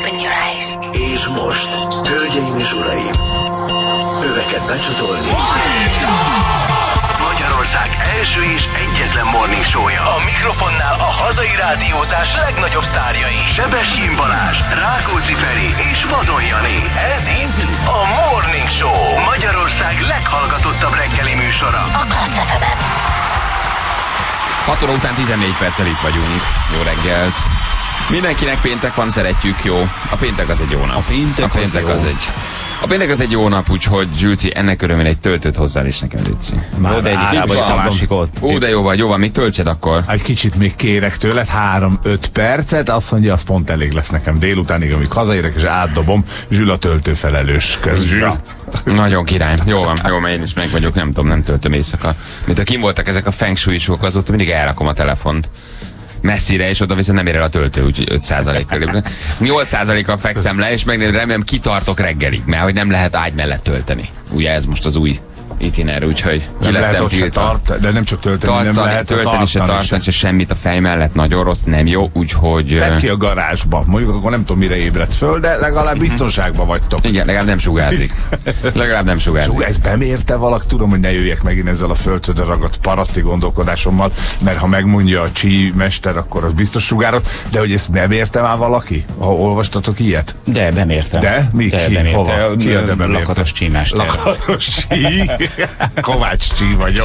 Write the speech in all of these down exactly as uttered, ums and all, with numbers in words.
Open your eyes. És most, hölgyeim és uraim, öveket becsatolni. Magyarország első és egyetlen morning show-ja. A mikrofonnál a hazai rádiózás legnagyobb sztárjai. Sebestyén Balázs, Rákóczi Feri és Vadon Jani. Ez itt a Morning Show. Magyarország leghallgatottabb reggeli műsora. A Klassz ef em-en. hat óra után tizennégy perccel itt vagyunk. Jó reggelt. Mindenkinek péntek van, szeretjük, jó. A péntek az egy jó nap. A péntek, a péntek az, az egy... A péntek az egy jó nap, úgyhogy Zsülci, ennek örömén egy töltőt hozzál is nekem, Zsülci. Már de egyik vagy a másikot. Ó, de jó vagy, jó van, még töltsed akkor. Egy kicsit még kérek tőled, három-öt percet, azt mondja, az pont elég lesz nekem délutánig, amíg hazaérek, és átdobom. Zsül a töltőfelelős. Kösz, Zsül. Ja. Nagyon király. Jó van, jó, mert én is meg vagyok, nem tudom, nem töltöm éjszaka. Mint ha kim voltak ezek a feng shui-sok, azóta mindig elrakom a telefont messzire, és oda viszont nem ér el a töltő, úgyhogy öt százalékkal. nyolc százalékkal fekszem le, és meg remélem kitartok reggelig, mert hogy nem lehet ágy mellett tölteni. Ugye ez most az új itiner, úgyhogy ki lettem tiltva. De nem csak tölteni, tartani, nem lehet tölteni se tartani, se semmit a fej mellett, nagyon rossz, nem jó, úgyhogy... Tedd ki a garázsba, mondjuk akkor nem tudom mire ébredsz föl, de legalább biztonságban vagytok. Igen, legalább nem sugárzik. Legalább nem sugárzik. Sug, ez bemérte valaki? Tudom, hogy ne jöjjek megint ezzel a földhödre ragadt paraszti gondolkodásommal, mert ha megmondja a csí mester, akkor az biztos sugárot, de hogy ezt bemérte már valaki? Ha olvastatok ilyet? De, bemértem. De? Mi? De, ki? bemérte. Hova? Ki a de bemérte? Lakatos Csí mester. Lakatos Csí? Kovács Csí vagyok.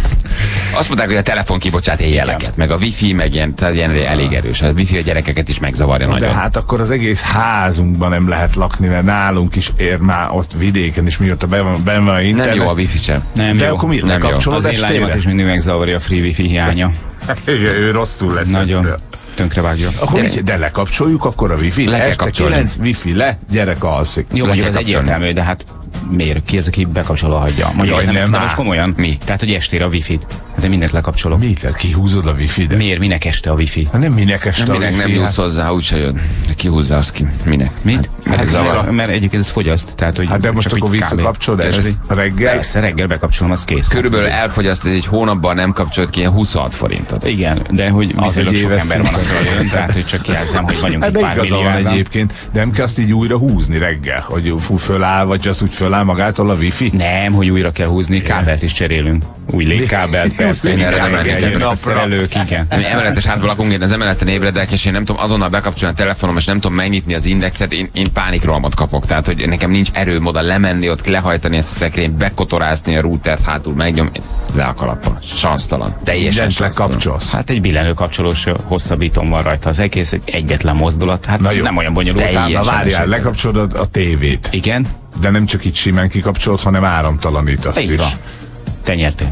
Azt mondták, hogy a telefon kibocsát éjjeleket, meg a wifi, meg ilyen, tehát ilyen elég erős. A wifi a gyerekeket is megzavarja de nagyon. De hát akkor az egész házunkban nem lehet lakni, mert nálunk is ér már ott vidéken is, mióta ben van, ben van internet. Nem jó a wifi sem. Nem de jó. akkor mi? Nem jó. Az én lányomat is mindig megzavarja a free wifi hiánya. Igen, ő rosszul lesz. Nagyon tönkrevágja. Akkor de, de lekapcsoljuk akkor a wifi? Le kell kapcsolni. kilenc wifi le, gyerek alszik. Jó, mondjuk ez egyértelmű, de hát miért? Ki az, aki bekapcsolva hagyja? Mondjuk Jaj, ez nem, nem, de most komolyan. Mi? Tehát, hogy estére a wifi-t. Hát de mindent lekapcsolok. Mi? Tehát kihúzod a wifi? De? Miért? Minek este a wifi? Hát nem minek este Nem, a minek wifi? nem jutsz hozzá, úgyse jön. Kihúzza azt ki. Minek? Mit? Hát, Hát, zavar. mert, mert egyébként ez fogyaszt. Tehát, hogy Hát de most csak akkor így kb. visszakapcsolod És ezt reggel? Persze, reggel bekapcsolom, az kész. Körülbelül elfogyaszt, ez egy hónapban nem kapcsolt ki ilyen huszonhat forintot. Igen, de hogy viszonylag egy sok éves ember van a szinten. földön, tehát hogy csak jelzem, hogy vagyunk Hát itt de pár igaza van milliárdan. egyébként, de nem kell azt így újra húzni reggel, hogy fú, föláll, vagy az úgy föláll magától a wifi? Nem, hogy újra kell húzni, kábelt is cserélünk. Új légkábelt, persze. Én erre nem igen, mennék jönnek el. a szerelők, igen. Mi emeletes házban lakunk, én az emeleten ébredek, és én nem tudom azonnal bekapcsolni a telefonom, és nem tudom megnyitni az indexet, én, én pánikrohamot kapok. Tehát, hogy nekem nincs erőm oda lemenni, ott lehajtani ezt a szekrényt, bekotorászni a routert, hátul megnyom, le a kalappal. Sansztalan. Teljesen Mindent sansztalan. lekapcsolsz. Hát egy billenő kapcsolós hosszabbítom van rajta az egész, egy egyetlen mozdulat, hát Na jó. nem olyan bonyolult. Teljesen. Na várjál, sem. lekapcsolod a tévét. Igen, De nem csak így simán kikapcsolod, hanem áramtalanítasz így is. van. Te nyertél.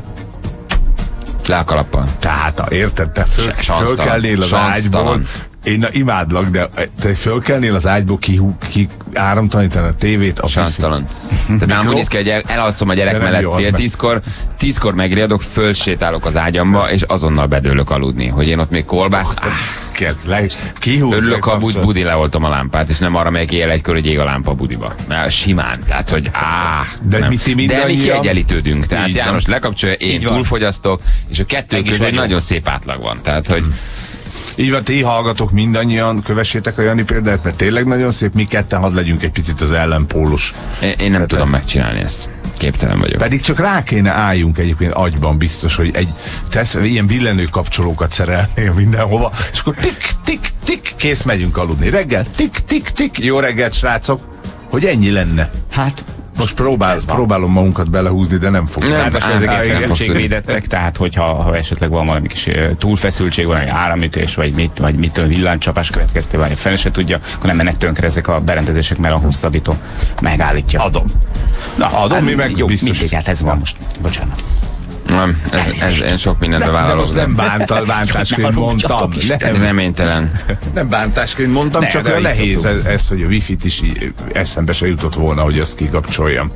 Le a kalappal. Tehát, érted, te föl, Sansztalan. fölkelnél az Sansztalan. ágyból, én na, imádlak, de te fölkelnél az ágyból, ki, ki áramtalanítani a tévét, a Sansztalan. Tehát nem úgy néz ki, hogy el, elalszom a gyerek De nem mellett jó, az fél meg. tízkor, tízkor megriadok, fölsétálok az ágyamba, és azonnal bedőlök aludni. Hogy én ott még kolbász, áh, Kert, le, kihúz, örülök, ha bud, lekapcsolod. budi leoltom a lámpát, és nem arra megyek éjjel egykor, hogy ég a lámpa a budiba. Mert simán, tehát, hogy áh. De nem. mi ti De mi mindannyian- kiegyenlítődünk. Tehát Így van. János lekapcsolja, én Így van. túlfogyasztok, és a kettő Meg is között egy vagyunk. nagyon szép átlag van. Tehát, hogy Így van, ti hallgatok mindannyian, kövessétek a Jani példát, mert tényleg nagyon szép, mi ketten hadd legyünk egy picit az ellenpólus. én, én nem tudom megcsinálni ezt. Képtelen vagyok. Pedig csak rá kéne álljunk egyébként agyban biztos, hogy egy tesz, ilyen billenő kapcsolókat szerelnél mindenhova, és akkor tik, tik, tik, kész, megyünk aludni. Reggel, tik, tik, tik, jó reggelt, srácok, hogy ennyi lenne. Hát, Most próbál, próbálom magunkat belehúzni, de nem fog. Nem, ráadásul Á, ezek á, egy igen. feszültségvédettek, tehát hogyha ha esetleg van valami kis ö, túlfeszültség, van egy áramütés, vagy mit, vagy mit tudom, villanycsapás következtében, vagy fel se tudja, akkor nem mennek tönkre ezek a berendezések, mert a hosszabbító megállítja. Adom. Na, Adom, mi meg jó, biztos. mindegy, hát ez van most. Bocsánat. Nem, ez, ez, én sok mindenbe De, de vállalok. most nem bántal, bántásként Ne mondtam. haragudjatok, Nem, Reménytelen. nem bántásként mondtam, Ne, csak de olyan így nehéz ez, szoktunk. ez, hogy a wifi-t is így eszembe se jutott volna, hogy ezt kikapcsoljam.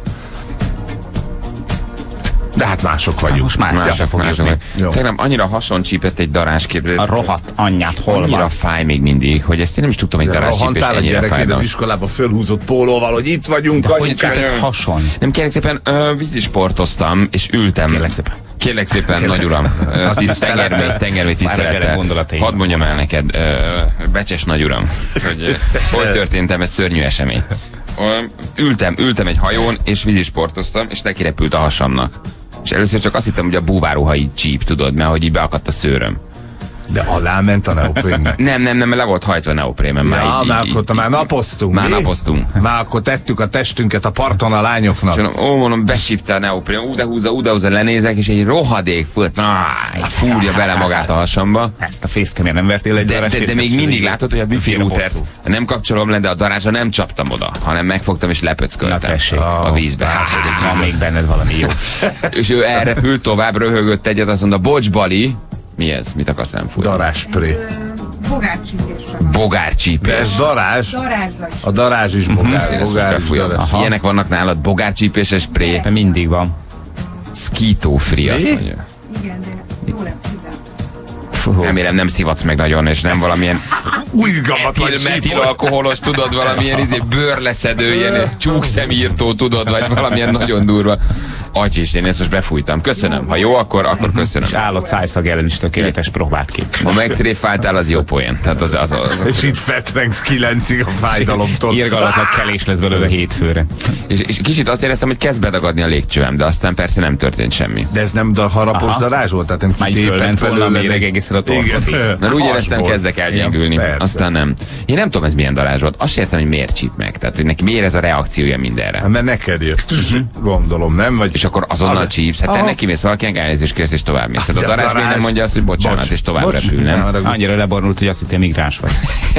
De hát mások vagyunk. most már Mások, fog mások. jutni. Jó. Tegnap annyira hason csípett egy daránsképző. A rohadt anyját hol Annyira van? fáj még mindig, hogy ezt én nem is tudtam, hogy De daránskép és rohantál a ennyire gyerekéd az fájdalmas. iskolába fölhúzott pólóval, hogy itt vagyunk, Hogy anyukám. csütött hason? Nem, kérlek szépen, ö, vízisportoztam, és ültem. Kérlek szépen. Kérlek szépen, nagy uram, ö, tiszt, tengermély, tengermély Várj, vele tisztelettel. gondolataim. Hadd mondjam el neked, ö, becses nagyuram, hogy hogy történtem egy szörnyű esemény. Ültem, ültem egy hajón, és vízisportoztam, és neki repült a hasamnak. És először csak azt hittem, hogy a búváruha így csíp, tudod, mert hogy így beakadt a szőröm. De alá ment a neoprénnek. Nem, nem, nem, le volt hajtva a neoprémen. Már Ja, így, már így, akkor így, már napoztunk. Már mi? napoztunk. Már akkor tettük a testünket a parton a lányoknak. És mondom, ó, mondom, besípte a neoprén, ú, de húzza, ú, de húzza, lenézek, és egy rohadék fölt, áh, fúrja bele magát a hasamba. Ezt a fészkemért nem vertél egy De, darás de, de még mindig látod, hogy a wifi routert nem kapcsolom le, de a darázsra nem csaptam oda, hanem megfogtam és lepöcköltem a vízbe. Van még benned valami jó. És ő elrepült tovább, röhögött egyet, azt mondta, bocs, Bali. Mi ez? Mit akarsz nem fújni? Darázspré. Bogárcsípésre. Bogárcsípés. De ez darázs. Darázsra is. A darázs is bogár. Én ezt most Bogár is befújom. darázs. Ilyenek vannak nálad, bogárcsípéses spré, De mindig van. skito free, azt mondja. Igen, de jó lesz ide. Fú. Remélem nem szivatsz meg nagyon, és nem valamilyen Újgamatlan metil, csípol. metilalkoholos, tudod, valamilyen izé, bőrleszedő, ilyen csúkszemírtó, tudod, vagy valamilyen nagyon durva. Agyis, én ezt most befújtam. Köszönöm. Ha jó, akkor, akkor köszönöm. És állat szájszag ellen is tökéletes, próbált ki. Ha megtréfáltál, az jó poén. Tehát az, az, az, az. És itt fetrengsz kilencig a fájdalomtól. Irgalmatlan kelés lesz belőle hétfőre. És, és kicsit azt éreztem, hogy kezd bedagadni a légcsövem, de aztán persze nem történt semmi. De ez nem dar, harapos Aha. darázs volt? Tehát nem Már így kitépett fölment volna a belőle méreg egy- egészen a torkot. Igen. Mert úgy Has éreztem, volt. kezdek elgyengülni, Ja, persze. aztán nem. Én nem tudom, ez milyen darázs volt. Azt értem, hogy miért csíp meg. Tehát, hogy neki miért ez a reakciója mindenre. Hát, mert neked jött. Gondolom, nem? Vagy És akkor azonnal csípsz. Hát te Aha. neki mész valakinek elnézést kérsz, és tovább mész. Hát a De darázs még darázs- nem mondja azt, hogy bocsánat, Bocs. és tovább Bocs. repül, nem? Nem, Annyira leborult, hogy azt hittem migráns vagy.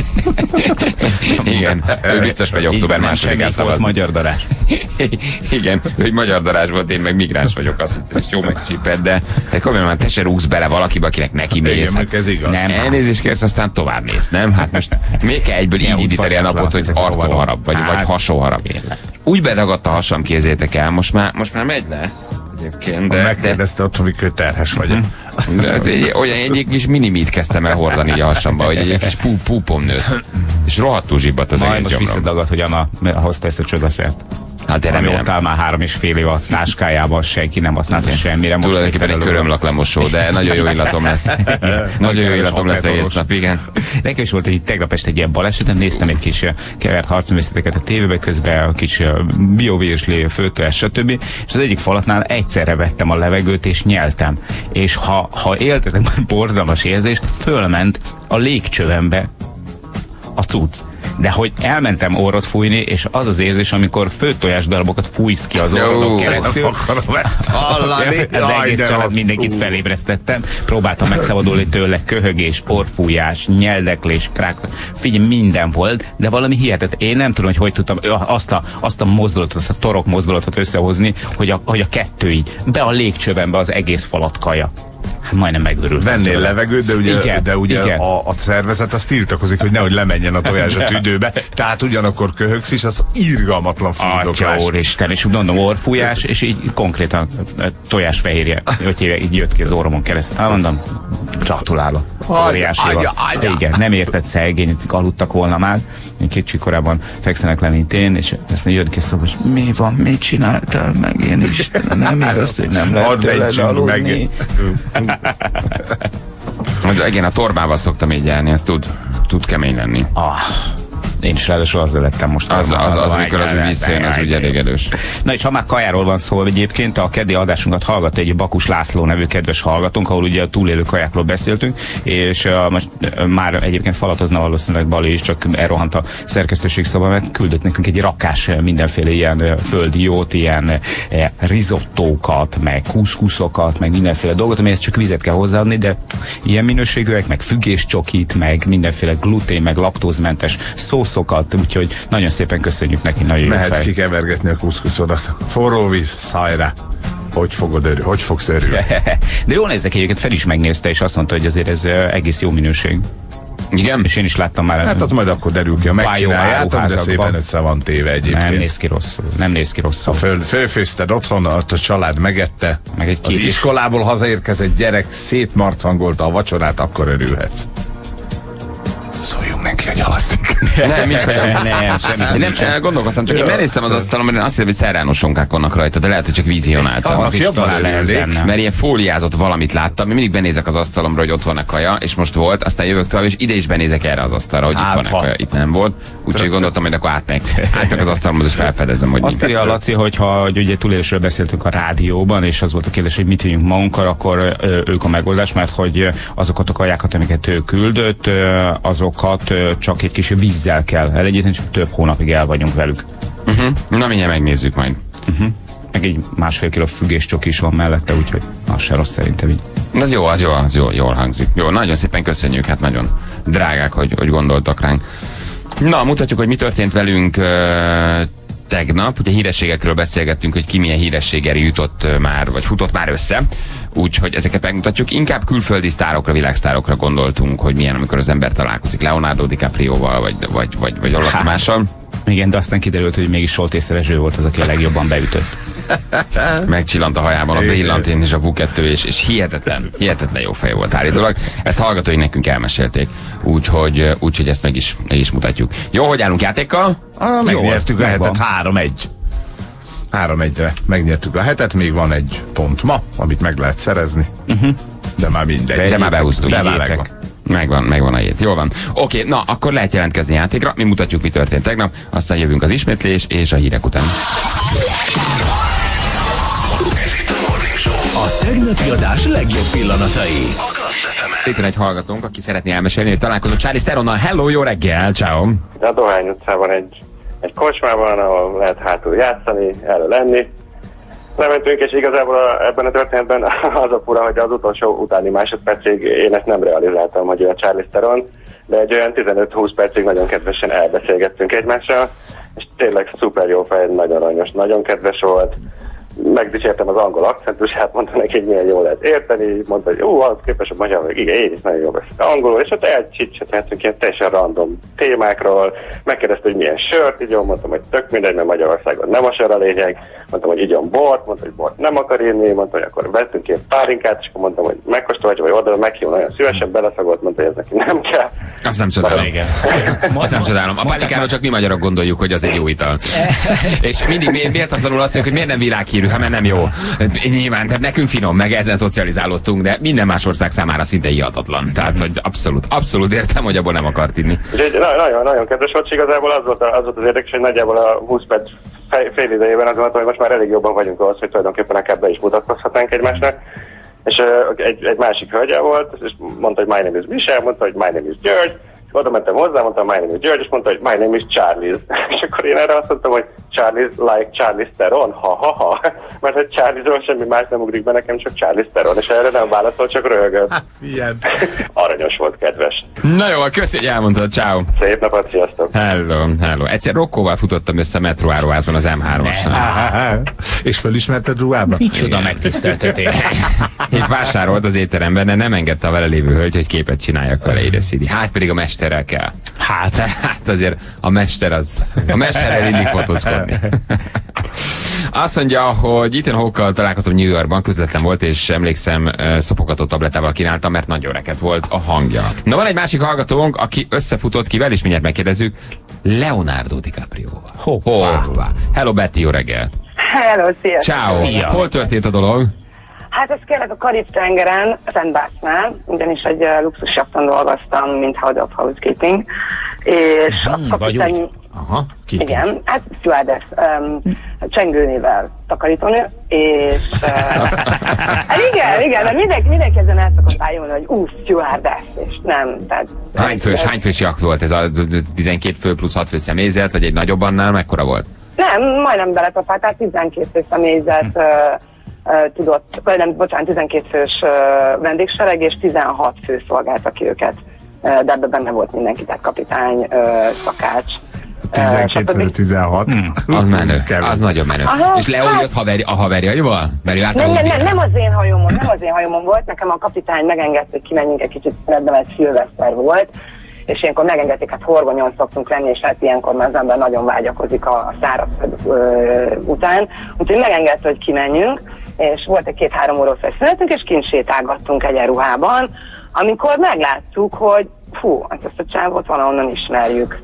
Igen, ő biztos megy október Nem másodikán segít, volt szavazni. magyar darás. Igen, hogy magyar darázs volt, én meg migráns vagyok, azt hittem, és jó megcsíped, de, de komolyan már te se rúgsz bele valakibe, akinek neki mész. igen, Hát, mert ez igaz. Nem. elnézést kérsz, aztán tovább mész, nem? Hát most még kell egyből így indítani a napot, hogy arcóharap, vagy, vagy hasóharap. Tényleg. Úgy bedagadt a hasam, kézzétek el, most már, most már megy le. Egyébként, de, de, Megkérdezte otthon, hogy terhes vagy. de ez egy, olyan egy kis minimit kezdtem el hordani így a hasamba, hogy egy kis pú, púpom nőtt. És rohadtul zsibbadt az Majd egész most gyomrom. visszadagad, hogy Anna hozta ezt a csodaszert. Hát de Ami remélem. ott áll már három és fél év a táskájában, senki nem használta semmire. Most Tulajdonképpen egy éppen körömlak lemosó, de nagyon jó illatom lesz. Nagyon jó illatom lesz egész nap, igen. Nekem is volt egy tegnap este egy ilyen balesetem, néztem egy kis eh, kevert harcművészeteket a tévébe, közben a kis eh, biovérsli, főtojás, stb. És az egyik falatnál egyszerre vettem a levegőt és nyeltem. És ha, ha éltetek már borzalmas érzést, fölment a légcsövembe a cucc. De hogy elmentem orrot fújni, és az az érzés, amikor főtojás darabokat fújsz ki az orrodon Jó. keresztül. Akarom ezt hallani. Ez Jaj, egész de család rossz. mindenkit Ú. felébresztettem. Próbáltam megszabadulni tőle, köhögés, orfújás, nyeldeklés, krák. Figyelj, minden volt, de valami hihetet. Én nem tudom, hogy hogy tudtam azt a, azt a mozdulatot, azt a torok mozdulatot összehozni, hogy a, hogy a kettő így be a légcsövembe az egész falatkaja. Hát majdnem megőrültem. Vennél tőle. levegőt, de ugye, Igen, de ugye igen. a, a szervezet az tiltakozik, hogy nehogy lemenjen a tojás a tüdőbe, tehát ugyanakkor köhögsz is, az irgalmatlan Atya fuldoklás. úristen, és úgy mondom, orfújás, és így konkrétan ö, tojásfehérje, hogy hívják, így jött ki az orromon keresztül. Hát mondom, gratulálok. Óriási Agya, van. agya. Igen, nem értett szegény, aludtak volna már. Én kicsi korában fekszenek le, mint én, és ezt jött ki szó, hogy mi van, mit csináltál meg én is? Nem igaz, hogy nem lehet Hadd tőled mentsünk aludni. meg. Hát igen, a torbával szoktam így járni, ez tud, tud kemény lenni. Ah, én is ráadásul azzal lettem most. Az, az, az, amikor az úgy visszajön, az úgy elég erős. Na és ha már kajáról van szó, egyébként a keddi adásunkat hallgat egy Bakus László nevű kedves hallgatónk, ahol ugye a túlélő kajákról beszéltünk, és uh, most uh, már egyébként falatozna valószínűleg Bali is, csak elrohant a szerkesztőség szoba, mert küldött nekünk egy rakás uh, mindenféle ilyen uh, földi jót, ilyen uh, risottókat, meg kuszkuszokat, meg mindenféle dolgot, amihez csak vizet kell hozzáadni, de ilyen minőségűek, meg fügéscsokit, meg mindenféle glutén, meg laktózmentes szószokat, úgyhogy nagyon szépen köszönjük neki, nagyon jó Mehetsz fej. kikevergetni a kuszkuszodat. Forró víz, száj rá. Hogy fogod örül, hogy fogsz örülni? De jól nézek, egyébként fel is megnézte, és azt mondta, hogy azért ez ö, egész jó minőség. Igen? És én is láttam már. Hát az majd akkor derül ki, ha megcsináljátok, de áruházakban. szépen össze van téve nem egyébként. néz ki rosszul. Nem néz ki rosszul. Ha föl, fölfőzted otthon, ott a család megette, Meg egy az kis- iskolából hazaérkezett gyerek szétmarcangolta a vacsorát, akkor örülhetsz. Szóljunk neki, hogy alszik. Nem, mit vagyok. Nem, semmi. Én nem csinál, gondolkoztam, csak én benéztem az asztalon, mert én azt hittem, hogy szerrános sonkák vannak rajta, de lehet, hogy csak vizionáltam. Az Az is is jobban talán lehet örülnék. benne. Mert ilyen fóliázott valamit láttam, én mindig benézek az asztalomra, hogy ott van a kaja, és most volt, aztán jövök tovább, és ide is benézek erre az asztalra, hogy Hát, itt van a ha. kaja, itt nem volt. Úgyhogy gondoltam, hogy akkor átmek, átmek az asztalomhoz, és felfedezem, hogy Azt írja a Laci, hogy ha hogy ugye túlélésről beszéltünk a rádióban, és az volt a kérdés, hogy mit vigyünk magunkkal, akkor ö, ők a megoldás, mert hogy azokat a kajákat, amiket ő küldött, ö, azokat ö, csak egy kis vízzel kell elegyíteni, csak több hónapig el vagyunk velük. Uh-huh. Na, mindjárt megnézzük majd. Uh-huh. Meg egy másfél kiló fügéscsok is van mellette, úgyhogy az se rossz szerintem így. De az jó, az jó, az jó, jól hangzik. Jó, nagyon szépen köszönjük, hát nagyon drágák, hogy, hogy gondoltak ránk. Na, mutatjuk, hogy mi történt velünk uh, tegnap. Ugye hírességekről beszélgettünk, hogy ki milyen hírességgel jutott uh, már, vagy futott már össze. Úgyhogy ezeket megmutatjuk. Inkább külföldi sztárokra, világsztárokra gondoltunk, hogy milyen, amikor az ember találkozik Leonardo DiCaprioval, vagy, vagy, vagy, vagy valaki Há. mással. Igen, de aztán kiderült, hogy mégis Soltész Rezső volt az, aki a legjobban beütött. Megcsillant a hajában a brillantén és a vé kettő, és, és hihetetlen, hihetetlen jó fej volt állítólag. Ezt hallgatóink nekünk elmesélték, úgyhogy, úgyhogy ezt meg is, meg is mutatjuk. Jó, hogy állunk játékkal? Ah, megnyertük a megvan. hetet három egy. három egyre megnyertük a hetet, még van egy pont ma, amit meg lehet szerezni. Uh-huh. De már mindegy. De már behúztuk. De már Vigyétek. megvan. Megvan, megvan a jét. Jól van. Oké, na, akkor lehet jelentkezni játékra. Mi mutatjuk, mi történt tegnap, aztán jövünk az ismétlés és a hírek után. A tegnapi adás legjobb pillanatai. Itt van egy hallgatónk, aki szeretné elmesélni, hogy találkozott Charlize Theronnal. Hello, jó reggel, ciao. A Dohány utcában egy, egy kocsmában, ahol lehet hátul játszani, elő lenni. Lementünk, és igazából a, ebben a történetben az a fura, hogy az utolsó utáni másodpercig én ezt nem realizáltam, hogy ő a Charlize Theron, de egy olyan tizenöt-húsz percig nagyon kedvesen elbeszélgettünk egymással, és tényleg szuper jó fej, nagyon aranyos, nagyon kedves volt. Megdicsértem az angol akcentusát, mondta neki, hogy milyen jól lehet érteni, mondta, hogy jó, az képes a magyar, hogy igen, én is nagyon jól beszélek angolul, és ott elcsicsethetünk ilyen teljesen random témákról, megkérdezte, hogy milyen sört igyon, mondtam, hogy tök mindegy, mert Magyarországon nem a sör a lényeg, mondtam, hogy igyon bort, mondta, hogy bort nem akar inni, mondta, hogy akkor vettünk ilyen pálinkát, és akkor mondtam, hogy megkóstolhatja, vagy oldalra meghívom, nagyon szívesen beleszagolt, mondta, hogy ez neki nem kell. Azt nem csodálom. Igen. Azt nem csodálom. A pálinkáról csak mi magyarok gondoljuk, hogy az egy jó ital. És mindig mi- méltatlanul azt mondjuk, hogy miért nem világhírű, ha mert nem jó. Nyilván, tehát nekünk finom, meg ezen szocializálódtunk, de minden más ország számára szinte hihetetlen. Tehát, hogy abszolút, abszolút értem, hogy abból nem akart inni. Úgyhogy na- nagyon, nagyon kedves volt, és igazából az volt, a, az volt az érdekes, hogy nagyjából a húsz perc fej, fél idejében azt mondtam, hogy most már elég jobban vagyunk ahhoz, hogy tulajdonképpen akár be is mutatkozhatnánk egymásnak. És uh, egy, egy másik hölgye volt, és mondta, hogy my name is Michelle, mondta, hogy my name is György, és oda mentem hozzá, mondtam, my name is György, és mondta, hogy my name is Charlize. És akkor én erre azt mondtam, hogy Charlize like Charlize Theron, ha-ha-ha. Mert hogy Charlize-ról semmi más nem ugrik be, nekem csak Charlize Theron, és erre nem válaszol, csak röhögött. Hát, ilyen. Aranyos volt, kedves. Na jó, köszi, hogy elmondtad, ciao. Szép napot, sziasztok! Hello, hello. Egyszer Rokkóval futottam össze a metróáruházban az em hármasnál. És fölismerted ruhába? Micsoda megtiszteltetés. Én vásárolt az étteremben, de nem engedte a vele lévő hölgy, hogy képet csináljak vele, ide Szidi. Hát pedig a mesterrel kell. Hát, hát azért a mester az, a mesterrel mindig fotózkodni. Azt mondja, hogy Ethan Hawke-kal találkoztam New Yorkban, közvetlen volt, és emlékszem, szopogató tablettával kínáltam, mert nagyon reket volt a hangja. Na, van egy másik hallgatónk, aki összefutott kivel, és mindjárt megkérdezzük, Leonardo DiCaprioval. Hoppá. Hoppá. Hello, Betty, jó reggel. Hello, sziasztok! Ciao. Szia. Hol történt a dolog? Hát ez kérlek a Karib-tengeren, Szent Bácnál, ugyanis egy uh, luxus jachton dolgoztam, mint Head of Housekeeping, és Hmm, a vagy kapitány... úgy. Aha, ki? Igen, hát stewardess, um, csengőnével takarítónő, és... Uh, hát igen, igen, de mindenki, mindenki ezen el szokott állni, hogy ú, stewardess, és nem, tehát... Hány fős, hány fős jakt volt ez a tizenkét fő plusz hat fő személyzet, vagy egy nagyobb annál, mekkora volt? Nem, majdnem beletapált, tehát tizenkét fő személyzet uh, uh, tudott, vagy nem, bocsánat, tizenkét fős uh, vendégsereg, és tizenhat fő szolgálta ki őket, uh, de ebben benne volt mindenki, tehát kapitány, uh, szakács. tizenkét tizenhat. Az menő, az nagyon menő. Aha, És Leo hát- jött haveri, a haverjaival? Mert ő Nem, általában nem, nem, bírál. nem az én hajómon, nem az én hajómon volt, nekem a kapitány megengedte, hogy kimenjünk egy kicsit szünetbe, mert szilveszter volt, és ilyenkor megengedték, hát horgonyon szoktunk lenni, és hát ilyenkor már az ember nagyon vágyakozik a szárazföld után, úgyhogy megengedte, hogy kimenjünk, és volt egy két-három órós szünetünk, és kint sétálgattunk egyenruhában, amikor megláttuk, hogy hú, hát ezt a csávot valahonnan ismerjük.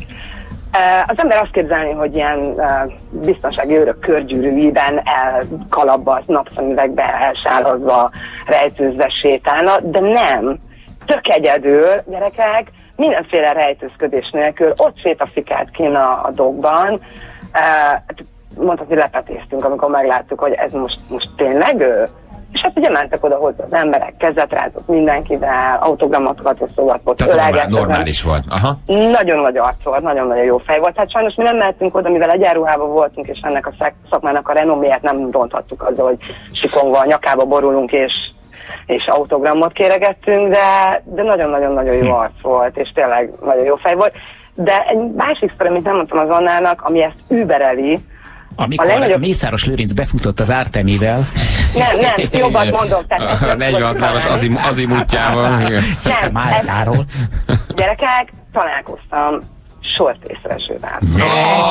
Az ember azt képzelni, hogy ilyen biztonsági őrök körgyűrűiben elkalabba, napszemüvegbe elsálozva, rejtőzve sétálna, de nem. Tök egyedül, gyerekek, mindenféle rejtőzködés nélkül, ott sétafikált kint a, a dogban. Mondhatni, lepetéztünk, amikor megláttuk, hogy ez most, most tényleg ő. És hát ugye mentek oda hozzá az emberek, kezet rázott mindenkivel, autogramokat osztogatott, tehát normál, normális volt. Aha. Nagyon nagy arc volt, nagyon-nagyon jó fej volt. Hát sajnos mi nem mehetünk oda, mivel egyenruhában voltunk, és ennek a szakmának a renoméját nem ronthattuk azzal, hogy sikongva a nyakába borulunk, és, és autogramot kéregettünk, de, de nagyon-nagyon-nagyon jó arc volt, és tényleg nagyon jó fej volt. De egy másik sztori, amit nem mondtam az Annának, ami ezt übereli, amikor a legnagyobb... Mészáros Lőrinc befutott az Ártemivel. Nem, nem, jobbat mondok. A negyvenhat az azimutjával. Nem, Máltáról. Gyerekek, találkoztam sortészresővel. Ne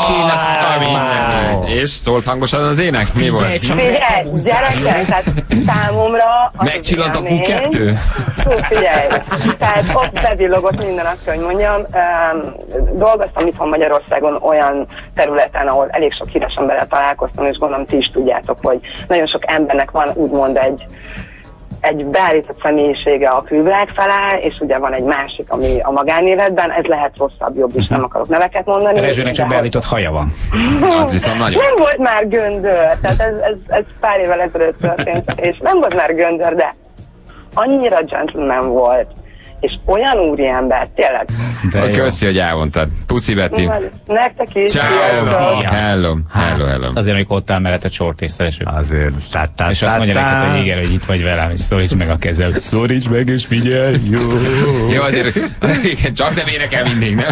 csinálsz! És szólt hangosan az ének? Mi volt? Figyelj, gyerekek, tehát számomra... Megcsillant a Q kettő? Hú, figyelj, tehát ott bevillogott minden, azt kell, hogy mondjam. Um, dolgoztam itthon Magyarországon olyan területen, ahol elég sok híres emberrel találkoztam, és gondolom ti is tudjátok, hogy nagyon sok embernek van úgymond egy egy beállított személyisége a külvilág felé, és ugye van egy másik, ami a magánéletben, ez lehet rosszabb, jobb is, nem akarok neveket mondani. Rezsőnek csak beállított haja van. Az viszont nagyon. Nem volt már göndör, tehát ez, ez, ez pár évvel ezelőtt történt, és nem volt már göndör, de annyira gentleman volt, és olyan úriember, tényleg. De köszi, hogy elmondtad. Puszi, Betty. Nektek is. Ciao. Hello. Hello, hello. Azért, amikor ott áll mellett a csortészteleső. Azért. Tá, tá, és azt mondja neked, hogy igen, hogy itt vagy velem, és szoríts meg a kezed. Szoríts meg, és figyelj, jó. Jó, azért, igen, csak nem énekel mindig, nem?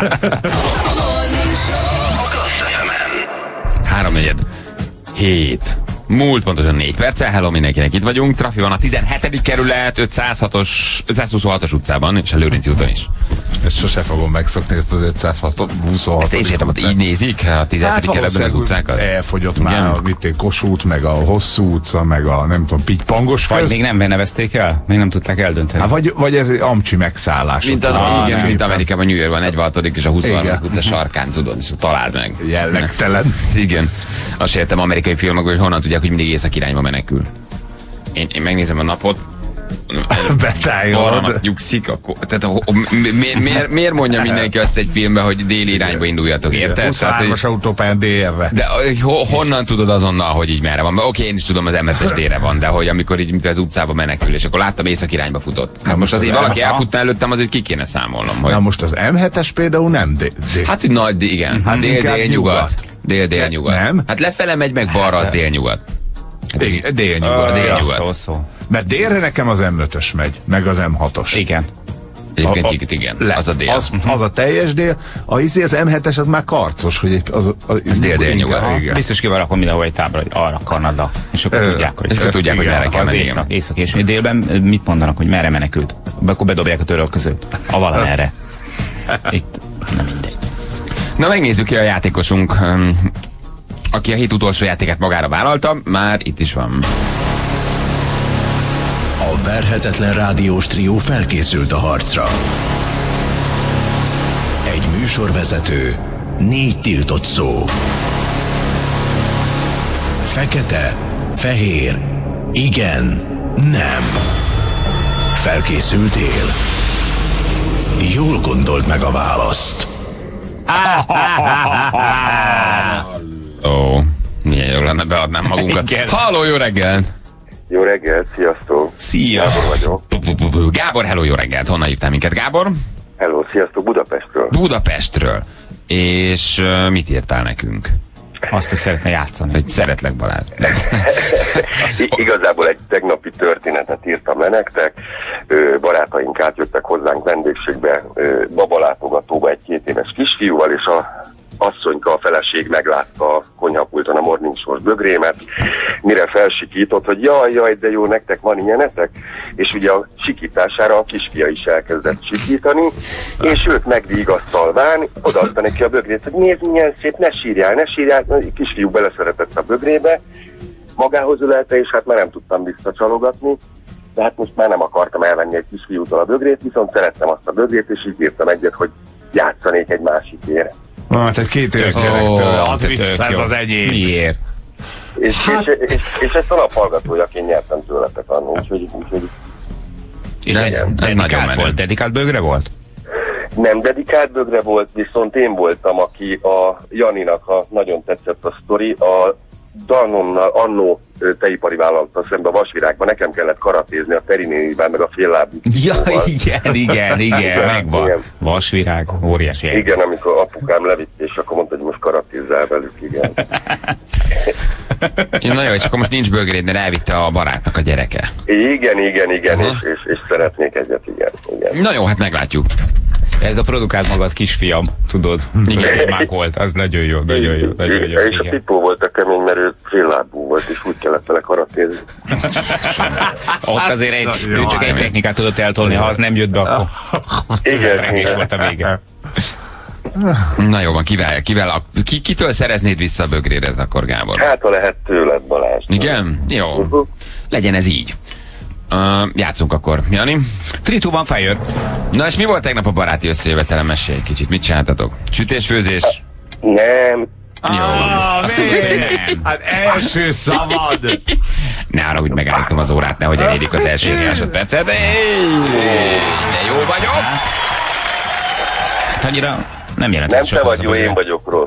Háromnegyed. Hét. Múlt pontosan négy perccel, hello mindenkinek, itt vagyunk. Trafi van a tizenhetedik kerület, ötszázhatos, ötszázhuszonhatos utcában, és a Lőrinci úton is. Ezt sose fogom megszokni, ezt az ötszázhuszonhatos. Ezt én is értem, hogy így nézik a tizenhetedik hát, kerületben az utcákat? Elfogyott igen. Már a Kossuth út, meg a Hosszú utca, meg a nem tudom, Pittypangos. Vagy még nem nevezték el? Még nem tudták eldönteni. Hát, vagy, vagy ez egy amcsi megszállás. Mint, a, ah, igen, mint Amerikában, New Yorkban, negyvenhatodik és a huszonharmadik utca sarkán, tudod, és találd meg. Jellegtelen. Igen. Azt értem amerikai filmekből, hogy honnan tudják, hogy mindig észak irányba menekül. Én, én megnézem a napot, balra nyugszik, akkor, tehát a, miért, miért, miért mondja mindenki azt egy filmben, hogy déli irányba induljatok, érted? huszonhármas autópályán délre. De ho, honnan tudod azonnal, hogy így merre van? Oké, okay, én is tudom, az em hetes délre van, de hogy amikor így mint az utcába menekül, és akkor láttam észak irányba futott. Hát most az így valaki elfutna előttem, az, hogy ki kéne számolnom. Hogy... Na most az em hetes például nem dél. Hát, hogy nagy, igen. Hát dél-dél-nyugat. Dél-dél-nyugat. Nem? Hát lefele megy meg balra, az dél-nyugat. Dél-nyugat. Dél-nyugat. Mert délre nekem az em ötös megy, meg az em hatos. Igen. Egyébként igen, le, az a dél. Az, az a teljes dél. A izé, az em hetes az már karcos, hogy az, az, az, az dél-dél-nyugat. Biztos ki van rakva mindenhol egy tábla, hogy arra Kanada. És akkor Ö, tudják, hogy, és akkor tudják, hogy merre kell menni. Észak, észak, és délben mit mondanak, hogy merre menekült? Akkor bedobják a török között. A valamerre. Itt nem mindegy. Na megnézzük ki a játékosunk, aki a hét utolsó játékát magára vállalta, már itt is van. A verhetetlen rádiós trió felkészült a harcra. Egy műsorvezető, négy tiltott szó. Fekete, fehér, igen, nem. Felkészültél? Jól gondold meg a választ. Ó, oh, milyen jól lenne, beadnám magunkat. Halló, jó reggelt! Jó reggelt, sziasztok! Szia! Gábor vagyok. Gábor, hello, jó reggelt! Honnan hívtál minket, Gábor? Hello, sziasztok, Budapestről. Budapestről. És uh, mit írtál nekünk? Azt, hogy szeretne játszani. Hogy szeretlek, Balázs. Igazából egy tegnapi történetet írtam le nektek. Barátaink átjöttek hozzánk vendégségbe, babalátogatóba egy két éves kisfiúval, és a asszonyka, a feleség meglátta a konyhapulton a Morning Show bögrémet, mire felsikított, hogy jaj, jaj, de jó, nektek van ilyenetek, és ugye a sikítására a kisfia is elkezdett sikítani, és őt megvigasztalván odaadta neki a bögrét, hogy nézd, milyen szép, ne sírjál, ne sírjál, a kisfiú beleszeretett a bögrébe, magához ölelte, és hát már nem tudtam visszacsalogatni, de hát most már nem akartam elvenni egy kisfiútól a bögrét, viszont szerettem azt a bögrét, és így írtam egyet, hogy játszanék egy másikért. Ah, tehát két éves gyerektől, az vissza, ez az enyém. Miért? És, hát... és, és, és ezt a naphallgatójaként nyertem tőletek annól, úgyhogy... úgyhogy És ez, ez dedikált volt? Dedikált bögre volt? Nem dedikált bögre volt, viszont én voltam, aki a Janinak a nagyon tetszett a sztori, a Danonnal annó teipari vállalattal szemben a Vasvirágban nekem kellett karatézni a Perinénivel, meg a féllábú. Ja, igen, igen, igen, megvan. Igen. Vasvirág, óriási. Igen, amikor apukám levitt, és akkor mondta, hogy most karatézzál velük, igen. Ja, na jó, és akkor most nincs bögréd, mert elvitte a barátnak a gyereke. Igen, igen, igen, és, és, és szeretnék egyet, igen, igen. Na jó, hát meglátjuk. Ez a produkált magad kisfiam, tudod. Igen, már volt, az nagyon jó, nagyon jó, nagyon jó. És a Pipó volt a kemény, mert ő féllábú volt, és úgy kellett vele karatézni. Ott azért egy, ő csak egy technikát tudott eltolni, ha az nem jött be, akkor regés volt a vége. Na jó van, kivel, kivel a, ki, kitől szereznéd vissza a bögrédet akkor, Gábor? Hát, ha lehet tőled, Balázs. Igen? Jó. Uh-huh. Legyen ez így. Uh, játszunk akkor. Jani? három, kettő, egy, fire. Na és mi volt tegnap a baráti összejövetelen? Mesélj egy kicsit. Mit csináltatok? Sütés, főzés? Nem. Jó. Ah, hát első szabad. Ne arra, hogy megállítom az órát, nehogy elérik az első másodpercet. De jó vagyok. Hát annyira nem jelent. Nem te vagy jó, én vagyok rossz.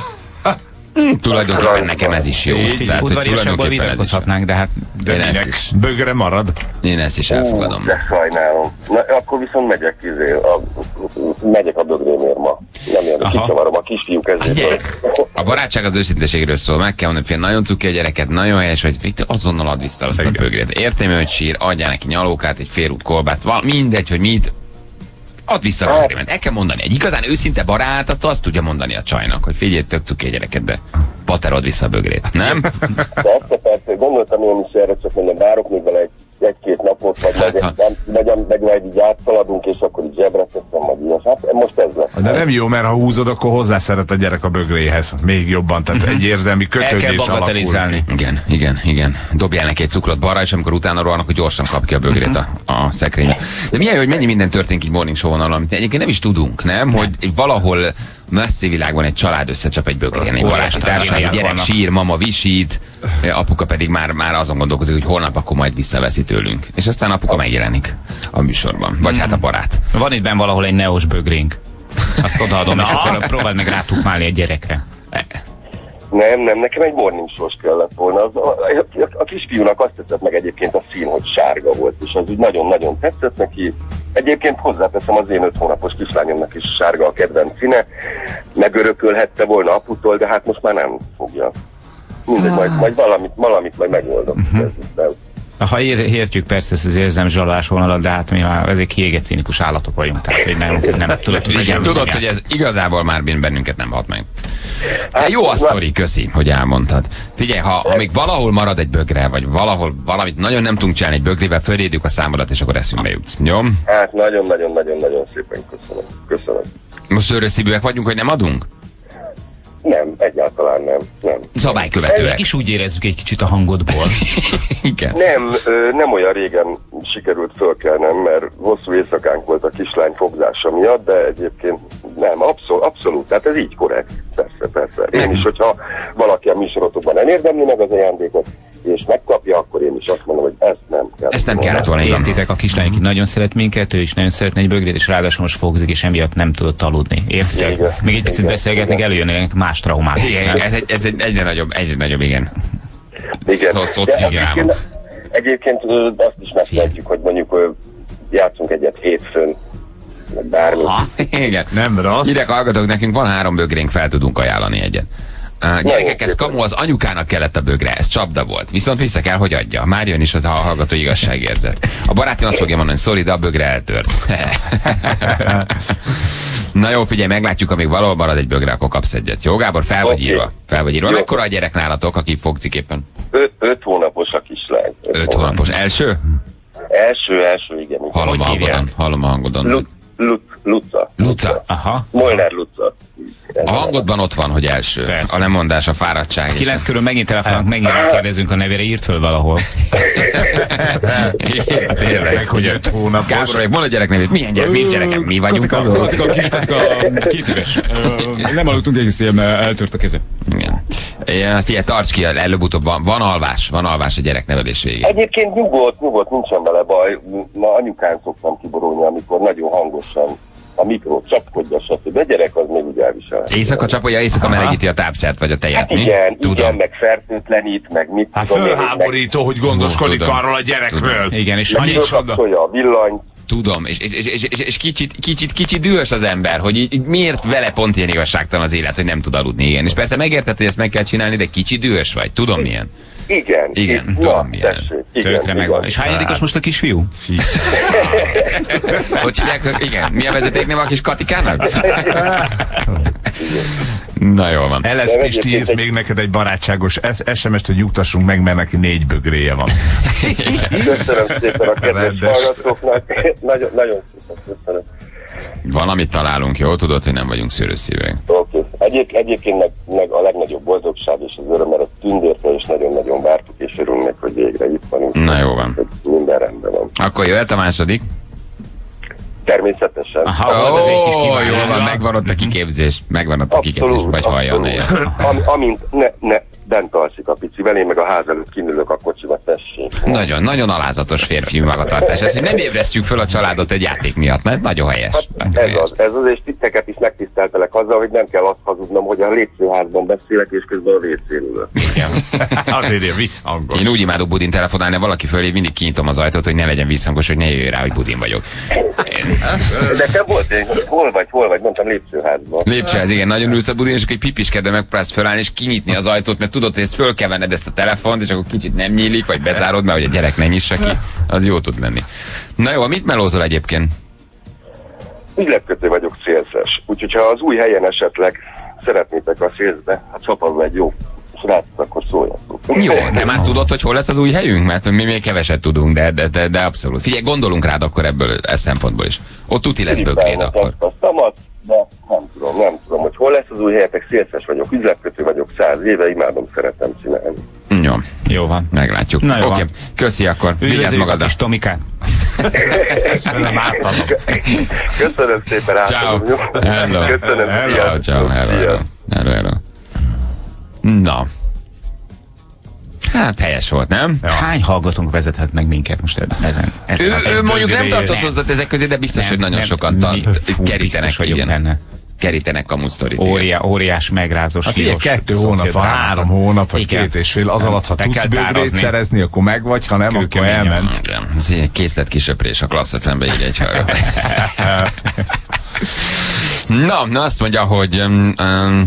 Hmm, tulajdonképpen nekem ez is jó. Tehát, udvariasabban vitatkozhatnánk, de hát de minek? Bögre marad. Én ezt is elfogadom. Ú, de sajnálom. Na, akkor viszont megyek izé, a, megyek a bögrénér ma. Nem jön, kicsavarom a kisfiúk ezért. A barátság az őszinteségről szól. Meg kell mondani, hogy nagyon cuki a gyereket, nagyon helyes vagy, azonnal add vissza azt a bögrét. Értem, hogy sír, adjál neki nyalókát, egy fél út kolbászt, val, mindegy, hogy mit. Add vissza a bögrémet. El kell mondani. Egy igazán őszinte barát, azt azt tudja mondani a csajnak, hogy figyelj, tök cuki a gyereket, de paterod vissza a bögrét. Nem? Persze, persze. Gondoltam én is erre, csak mondom, várok még vele egy, egy-két napot, vagy hát, meg, nem, meg, meg majd így átszaladunk, és akkor így zsebre teszem, majd így. Hát most ez lesz. De nem jó, mert ha húzod, akkor hozzászeret a gyerek a bögréhez. Még jobban, tehát uh-huh. egy érzelmi kötődés alakul. Igen, igen, igen. Dobjál neki egy cukrot balra, és amikor utána rohannak, hogy gyorsan kapja a bögrét a, a szekrénybe. De milyen jó, hogy mennyi minden történik így Morning Show-on, amit egyébként nem is tudunk, nem? Hogy valahol messzi világban egy család összecsap egy bögrén, egy baráti társaság, egy gyerek sír, mama visít, apuka pedig már, már azon gondolkozik, hogy holnap akkor majd visszaveszi tőlünk. És aztán apuka megjelenik a műsorban. Vagy hát a barát. Van itt benn valahol egy neos bögrénk. Azt odaadom, és akkor próbáld meg rátukmálni egy gyerekre. Nem, nem, nekem egy morning show kellett volna. Az, a, a, a kisfiúnak azt tetszett meg egyébként a szín, hogy sárga volt, és az úgy nagyon-nagyon tetszett neki. Egyébként hozzáteszem, az én öt hónapos kislányomnak is sárga a kedvenc színe. Megörökölhette volna aputól, de hát most már nem fogja. Mindegy, majd, majd valamit, valamit majd megoldom. Uh-huh. Ha ér, értjük persze ezt az érzem zsalás vonalat, de hát mi már ezek kiégett cínikus állatok vagyunk, tehát hogy nem, ez nem tudod, hogy igen, tudod, hogy ez igazából már bennünket nem hat meg. De jó a sztori, köszi, hogy elmondtad. Figyelj, ha, ha még valahol marad egy bögre, vagy valahol valamit nagyon nem tudunk csinálni egy bögrével, fölírjuk a számodat, és akkor eszünkbe jutsz. Jó? Hát nagyon-nagyon-nagyon-nagyon szépen köszönöm. Köszönöm. Most szőrösszívűek vagyunk, hogy nem adunk? Nem, egyáltalán nem. nem. Szabálykövetőek. És úgy érezzük egy kicsit a hangodból. Igen. Nem, nem olyan régen sikerült fölkelnem, mert hosszú éjszakánk volt a kislány fogzása miatt, de egyébként nem, abszol, abszolút, tehát ez így korrekt. Persze, persze. Én is, hogyha valaki a műsorotokban elérdemli meg az ajándékot, és megkapja, akkor én is azt mondom, hogy ezt nem kell. Ezt nem kellett volna. Értitek, a kislány, aki nagyon szeret minket, ő is nagyon szeretne egy bögrét, és ráadásul most fogzik, és emiatt nem tudott aludni. Értitek? Igen. Még egy picit beszélgetnek, előjönnek más traumák. Igen, ez egy, ez egy egyre nagyobb, egyre nagyobb, igen. Igen. Szó, szociálrámok. Egyébként azt is megtehetjük, hogy mondjuk játszunk egyet hétfőn, bármi. Ha, igen. Nem rossz. Ide hallgatok, nekünk van három bögrénk, fel tudunk ajánlani egyet. Uh, gyerekek, ez kamu, az anyukának kellett a bögre, ez csapda volt. Viszont vissza kell, hogy adja. Már jön is az a hallgató igazságérzet. A barátnő azt fogja mondani, sorry, de a bögre eltört. Na jó, figyelj, meglátjuk, amíg valahol marad egy bögre, akkor kapsz egyet. Jó, Gábor, fel vagy okay. írva. Fel vagy írva. Mekkora a gyerek nálatok, aki fogzik éppen? Öt, öt hónapos a kislány. Öt, öt hónapos. Első? Első, első, igen. Hallom a hangodon. Hallom a hangodon. Lu, Lu, Luca. Luca. Aha. Molnár Luca. A hangodban ott van, hogy első. Persze. A lemondás, a fáradtság. Kilenc körül megint telefonálunk, megint kérdezünk a nevére, írt föl valahol. Igen, tényleg, hogy öt hónapos. Gáborék, mondd a gyerek nevét. Milyen gyerek? Mi gyerekem? Mi vagyunk azok? Katika, kis Katika, két éves. Nem aludtunk egész éjjel, mert eltört a keze. Igen. Ja, figyelj, tarts ki, előbb-utóbb van, van alvás, van alvás a gyereknevelés végén. Egyébként nyugodt, nyugodt, nincsen vele baj. Ma anyukán szoktam kiborulni, amikor nagyon hangosan a mikró csapkodja, stb. A gyerek az még úgy elvisel. Éjszaka csapolja, éjszaka melegíti a tápszert vagy a tejet, Hát mi? igen, Tudom. igen, meg fertőtlenít, meg mit Hát tudom én, fölháborító, hogy gondoskodik Tudom. arról a gyerekről. Igen, és meg annyi fölkapcsolja a villanyt. Tudom, és, és, és, és, és, és kicsit, kicsit, kicsit dühös az ember, hogy így, miért vele pont ilyen igazságtalan az élet, hogy nem tud aludni, igen. És persze megérted, hogy ezt meg kell csinálni, de kicsit dühös vagy, tudom milyen. Igen. Igen, Itt- tudom, na, milyen. tessék, igen, tökre megvan. igen. És hányadikos most a kisfiú? Hogy hívják, hogy igen, mi a vezetéknév a kis Katikának? Na jól van. el es De Pisti egyébként írt egy- még neked egy barátságos es em est, hogy nyugtassunk meg, mert neki négy bögréje van. Köszönöm szépen a kedves Rendes. hallgatóknak. nagyon, nagyon szépen köszönöm. Valamit találunk, jó? Tudod, hogy nem vagyunk szőrös szívek. Oké. Egyéb, egyébként meg, meg a legnagyobb boldogság és az öröm, mert a tündérte is nagyon-nagyon vártuk, és örülnek, hogy végre itt vagyunk. Na, jó van. Hogy minden rendben van. Akkor jöhet a második. Természetesen. Aha, volt ez egy kis Ó, kívánság. jól van, megvan ott a kiképzés. Megvan ott a kiképzés, vagy hallja a neje. Am, amint ne, ne, bent alszik a picivel, én meg a ház előtt kinülök a kocsiba, tessék. Nagyon, nagyon alázatos férfi magatartás. Ez, hogy nem ébresztjük föl a családot egy játék miatt. Na, ez nagyon helyes. Hát Nagyon ez helyes. az, ez az, és titeket is megtiszteltelek azzal, hogy nem kell azt hazudnom, hogy a lépcsőházban beszélek, és közben a vécén ülök. Azért ilyen visszhangos. Én úgy imádok Budin telefonálni, ha valaki fölé, mindig kinyitom az ajtót, hogy ne legyen visszhangos, hogy ne jöjjön rá, hogy Budin vagyok. De te volt, én, hol vagy, hol vagy, mondtam lépcsőházban. Lépcsőház, igen, nagyon ülsz a Budin, és akkor egy pipiskedve megpróbálsz fölállni, és kinyitni az ajtót, mert tudod, hogy ezt föl kell venned ezt a telefont, és akkor kicsit nem nyílik, vagy bezárod, mert hogy a gyerek ne nyissa ki, az jó tud lenni. Na jó, mit melózol egyébként? Üzletkötő vagyok, szélszes. Úgyhogy ha az új helyen esetleg szeretnétek a szélszbe, hát csapatban egy jó srác, akkor szóljatok. Jó, te már tudod, hogy hol lesz az új helyünk? Mert mi még keveset tudunk, de, de, de, de abszolút. Figyelj, gondolunk rád akkor ebből, ez szempontból is. Ott tuti lesz bögréd akkor. Tapasztamat, de nem tudom, nem tudom, hogy hol lesz az új helyetek, szélszes vagyok, üzletkötő vagyok, száz éve, imádom, szeretem csinálni. Jó, Jó van. meglátjuk. Na jó Oké, van. köszi akkor. Vigyázz Üdvözöljük a magadra. kis Tomikát. Nem átadom. Köszönöm szépen, Ciao. átadom, jó? Hello. Köszönöm, Ciao, sziasztok. ciao, hello, hello. Sziasztok. Hello, hello. Na. Hát helyes volt, nem? Hány hallgatónk vezethet meg minket most ezen? ezen Ő, a ő mondjuk nem bögrén? tartott hozzá ezek közé, de biztos, Nem, hogy nagyon nem, sokan ta- mi- fú, kerítenek, biztos vagyok igen. benne. Kerítenek kamusztorit. igen. Óriá, óriás megrázós Hát figyelj, híros kettő hónap van, szociodrámát. három hónap, vagy Igen. két és fél, az alatt, ha Be tudsz kell bögrét tározni. szerezni, akkor meg vagy, ha nem, akkor Kőkemény, elment. Igen, ez egy készlet kisöprés a Klassz ef em-be írja egy hallgató. Na, na azt mondja, hogy um, um,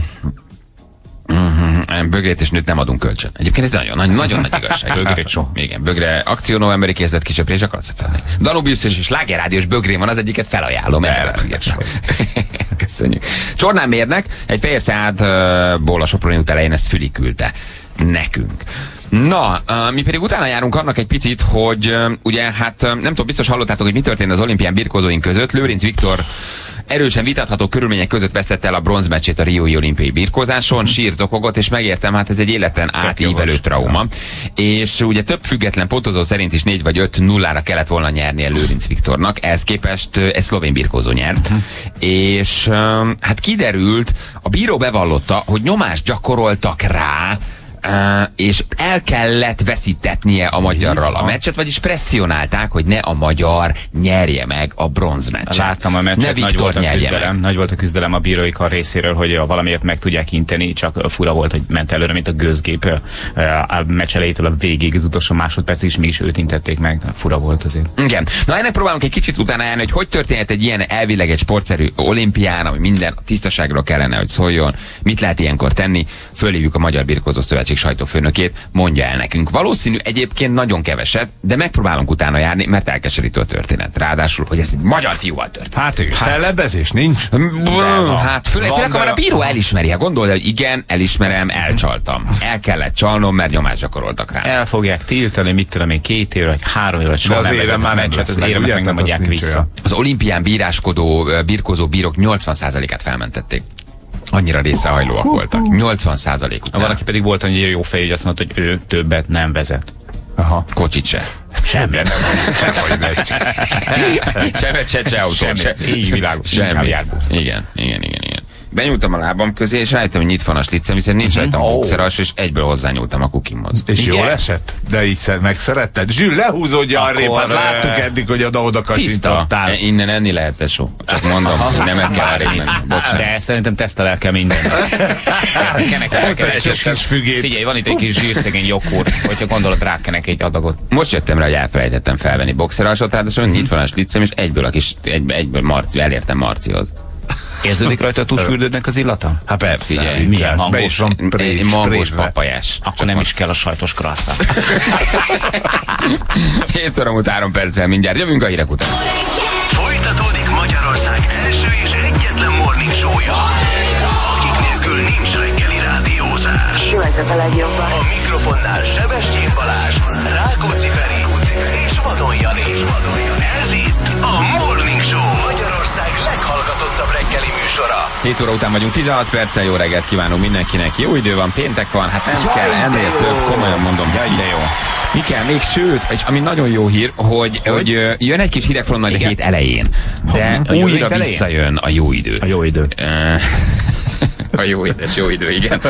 um, bögrét és nőt nem adunk kölcsön. Egyébként ez nagyon, nagyon, nagyon nagy igazság. Bögrét soha. Igen, bögre, akció novemberi készlet kisöprés a Klassz ef em-nek. Danubius és Sláger rádiós bögrém van, az egyiket felajánlom. Köszönjük. Csornán Mérnek egy fehér szádból a Soproni út elején ezt Füli küldte nekünk. Na, uh, mi pedig utána járunk annak egy picit, hogy uh, ugye, hát uh, nem tudom, biztos hallottátok, hogy mi történt az olimpián birkózóink között. Lőrinc Viktor erősen vitatható körülmények között vesztette el a bronzmeccsét a riói olimpiai birkózáson, sírt, zokogott, és megértem, hát ez egy életen átívelő trauma. És ugye több független pontozó szerint is négy vagy öt nullára kellett volna nyernie Lőrinc Viktornak, ehhez képest uh, egy szlovén birkózó nyert. És uh, hát kiderült, a bíró bevallotta, hogy nyomást gyakoroltak rá, Uh, és el kellett veszítetnie a magyarral a meccset, vagyis presszionálták, hogy ne a magyar nyerje meg a bronzmeccset. Láttam a meccset, ne nagy Viktor volt a nyerje küzdelem, meg. nagy volt a küzdelem a bírói kar részéről, hogy a valamiért meg tudják inteni, csak fura volt, hogy ment előre, mint a gőzgép a meccs elejétől a végig, az utolsó másodpercig is mégis őt intették meg. Fura volt azért. Igen. Na ennek próbálunk egy kicsit utána járni, hogy hogy történhet egy ilyen elvileg egy sportszerű olimpián, ami minden a tisztaságról kellene, hogy szóljon. Mit lehet ilyenkor tenni? Fölhívjuk a Magyar Birkózó Szövetség sajtófőnökét, mondja el nekünk. Valószínű egyébként nagyon keveset, de megpróbálunk utána járni, mert elkeserítő a történet. Ráadásul, hogy ez egy magyar fiúval történt. Hát igen, fellebbezés nincs? Hát főleg, főleg, ha már a bíró elismeri, gondolja, hogy igen, elismerem, elcsaltam. El kellett csalnom, mert nyomást gyakoroltak rá. El fogják tiltani, mit tudom én, két év, vagy három év, vagy soha az nem érem vezetnek már nem meccset, lesz az meg, éremet ugye? meg nem Tehát az adják nincs vissza. olyan. Az olimpián bíráskodó, birkózó bírók nyolcvan százalékát felmentették. Annyira részrehajlóak voltak. nyolcvan százalék után. Valaki pedig volt annyira jó fejű, hogy azt mondta, hogy ő többet nem vezet. Aha. Kocsit se. Semmi. Nem, nem, nem, Semmet se, se autó. Semmi. Se. Így világos. Inkább Semmi. járbusz. Igen, igen, igen, igen. Benyúltam a lábam közé, és rájöttem, hogy nyitva van a sliccem, hiszen nincs rajtam Oh. boxeras, és egyből hozzányúltam a kukimhoz. És Igen? jól esett? De így szer- megszeretted? Zsül, lehúzódja a Akkor, répát, ö, láttuk eddig, hogy oda-oda Tiszta. kacsintottál. Innen enni lehet, tesó. Csak mondom, nem meg kell arrébb menni. Bocsánat. De szerintem tesztelel kell minden. Kenek Elfelejtett kis fügét. Figyelj, van itt egy kis zsírszegény joghurt, hogyha gondolod, rákenek egy adagot. Most jöttem rá, hogy elfelejtettem felvenni boxeralsot, ráadásul nyitva van a sliccem, és egyből a kis, egy, egyből Marci, elértem Marcihoz. Érződik rajta a tusfürdődnek az illata? Hát persze, Figyelj, viccelsz, milyen be hangos. is van pré- Egy mangos sprézve. papajás. Akkor nem is kell a sajtos krassza. hét óra múlt három perccel mindjárt jövünk a hírek után. Folytatódik Magyarország első és egyetlen morning show-ja, akik nélkül nincs reggeli rádiózás. Jó ezek a legjobban. A mikrofonnál Sebestyén Balázs, Rákóczi Feri és Vadon Jani. Ez itt a Morning Show, Magyarország leghallgatottabb reggeli műsora. hét óra után vagyunk, tizenhat perccel, jó reggelt kívánunk mindenkinek. Jó idő van, péntek van, hát nem kell ennél több, komolyan mondom. Jaj, de jó. Mi kell még, sőt, és ami nagyon jó hír, hogy, hogy, hogy ö, jön egy kis hidegfront majd a hét elején, de A jó újra hét elején? visszajön a jó idő. A jó idő. A jó édes, jó idő, igen.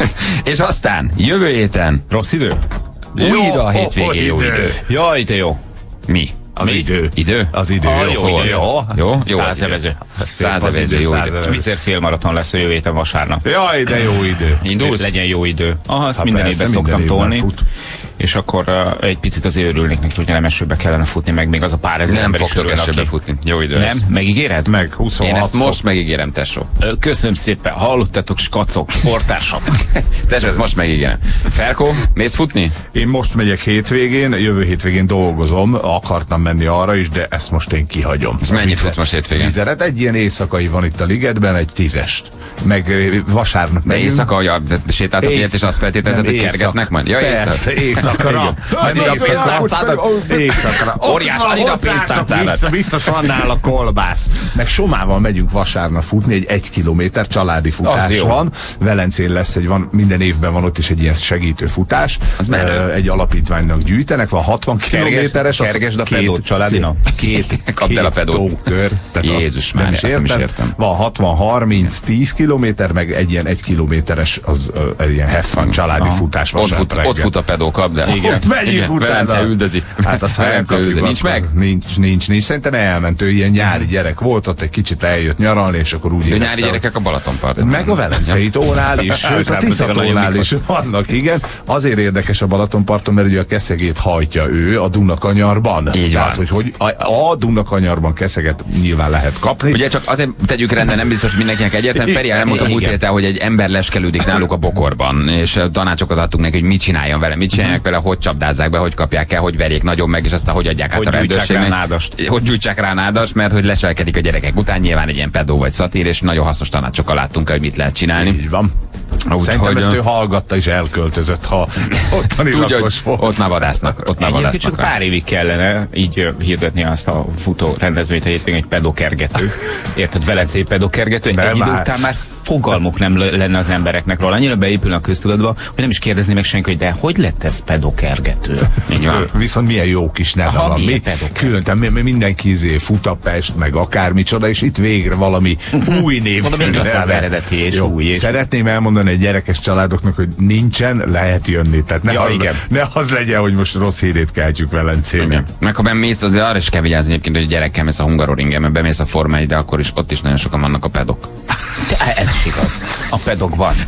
És aztán jövő héten Rossz idő? újra a Jó, hétvégén jó idő. idő. Jaj, de jó. Mi? Az Mi? idő. Idő? Az idő. Ah, jó, jó idő. jó. Jó? Jó az Százevező. idő. Százevező, jó idő. Vizér félmaraton lesz a jövő héten vasárnap. Jaj, de jó idő. Indulsz? Legyen jó idő. Aha, ezt Hát minden persze, évben minden szoktam évben tolni. fut. És akkor uh, egy picit azért örülnék neki, hogy nem esőbe kellene futni, meg még az a pár ezer Nem ember is fogtok örül, esőbe aki- futni. Jó idő lesz. Nem? Megígéred? Meg huszonhat Én ezt fok. most megígérem, tesó. Ö, Köszönöm szépen. Hallottatok, skacok, sportársak. Tesó, ezt most megígérem. Ferkó, mész futni? Én most megyek hétvégén, jövő hétvégén dolgozom, akartam menni arra is, de ezt most én kihagyom. És mennyit futsz most hétvégén? Vizeret, egy ilyen éjszakai van itt a ligetben, egy tízest. Meg ö, vasárnap De megyünk. éjszaka, hogy a- de sétáltok ilyet, és azt feltételezed, Nem, hogy éjszak. kergetnek majd? Ja, Persze, éjszaka. éjszakra. Addig a pénztárcádat. Éjszakra. Óriás, Ott addig a hozzátok pénztárcádat. vissza, Biztos van nála kolbász. Meg Somával megyünk vasárnap futni, egy egy kilométer családi Az futás jó. van. Velencén lesz egy, van, minden évben van ott is egy ilyen segítő futás. Az menő. Ö, Egy alapítványnak gyűjtenek, van hatvan kilométeres. az kergesd a két- pedót családina? Két, Kapd el a két pedót. tókör. Tehát azt Jézus nem Mária, is azt nem is értem. értem. Van hatvan harminc tíz kilométer, meg egy ilyen egy kilométeres, az ö, egy ilyen have fun családi futás Ott vasárnap fut, reggel. ott fut a pedó, kapd el. Igen. Ott megyünk Igen. utána. Velence üldözi. Hát azt Velence üldözi. Nincs meg? Nincs, nincs, nincs. Szerintem elment. Ő ilyen nyári gyerek volt, ott egy kicsit eljött nyaralni, és akkor úgy De érezte, nyári hogy- gyerekek a Balatonparton. meg a Velencei tónál is, sőt a Hát, Tisza nagyon tónál mikor. is vannak, igen. Azért érdekes a Balatonparton, mert ugye a keszegét hajtja ő a Dunakanyarban. Így Tehát, van. hogy, hogy a, a Dunakanyarban keszeget nyilván lehet kapni. Ugye csak azért tegyük rendben, nem biztos, hogy mindenkinek egyetlen. Feri elmondta Igen. múlt héten, hogy egy ember leskelődik náluk a bokorban, és tanácsokat adtunk neki, hogy mit csináljon vele, mit csinálják vele, hogy csapdázzák be, hogy kapják el, hogy verjék nagyon meg, és aztán hogy adják át Hogy a gyújtsák rendőrségnek. rá nádast. Hogy gyújtsák rá nádast, mert hogy leselkedik a gyerekek után, nyilván egy ilyen pedó vagy szatír, és nagyon hasznos tanácsokkal láttunk el, hogy mit lehet csinálni. Így van. Úgy, Szerintem hogy, ezt ö, ő hallgatta és elköltözött, ha ottani Tudja, hogy lakos volt. ott már vadásznak, ott már Egyébként vadásznak csak rá. pár évig kellene így ö, hirdetni azt a futó rendezvényt, a hétvégén egy pedokergető. Érted? Velencei pedokergető. Egy Nem idő már. után már fogalmuk nem l- lenne az embereknek róla. Annyira beépülne a köztudatba, hogy nem is kérdezni meg senki, hogy de hogy lett ez pedokergető? Így van. Viszont milyen jó kis neve Aha, van. milyen Mi, pedokert. külön, tehát mi- mi- mindenki izé Futapest, meg akármicsoda, és itt végre valami új név. Valami igazán neve. eredeti és Jó, új, és- Szeretném elmondani egy gyerekes családoknak, hogy nincsen, lehet jönni. Tehát ne, Ja, az, igen. ne az legyen, hogy most rossz hírét keltjük Velencén. Igen. Meg ha bemész, azért arra is kell vigyázni egyébként, hogy gyerekkel mész a Hungaroringen, mert bemész a Forma egyre, akkor is ott is nagyon sokan vannak a pedok. De ez is igaz. A pedok van.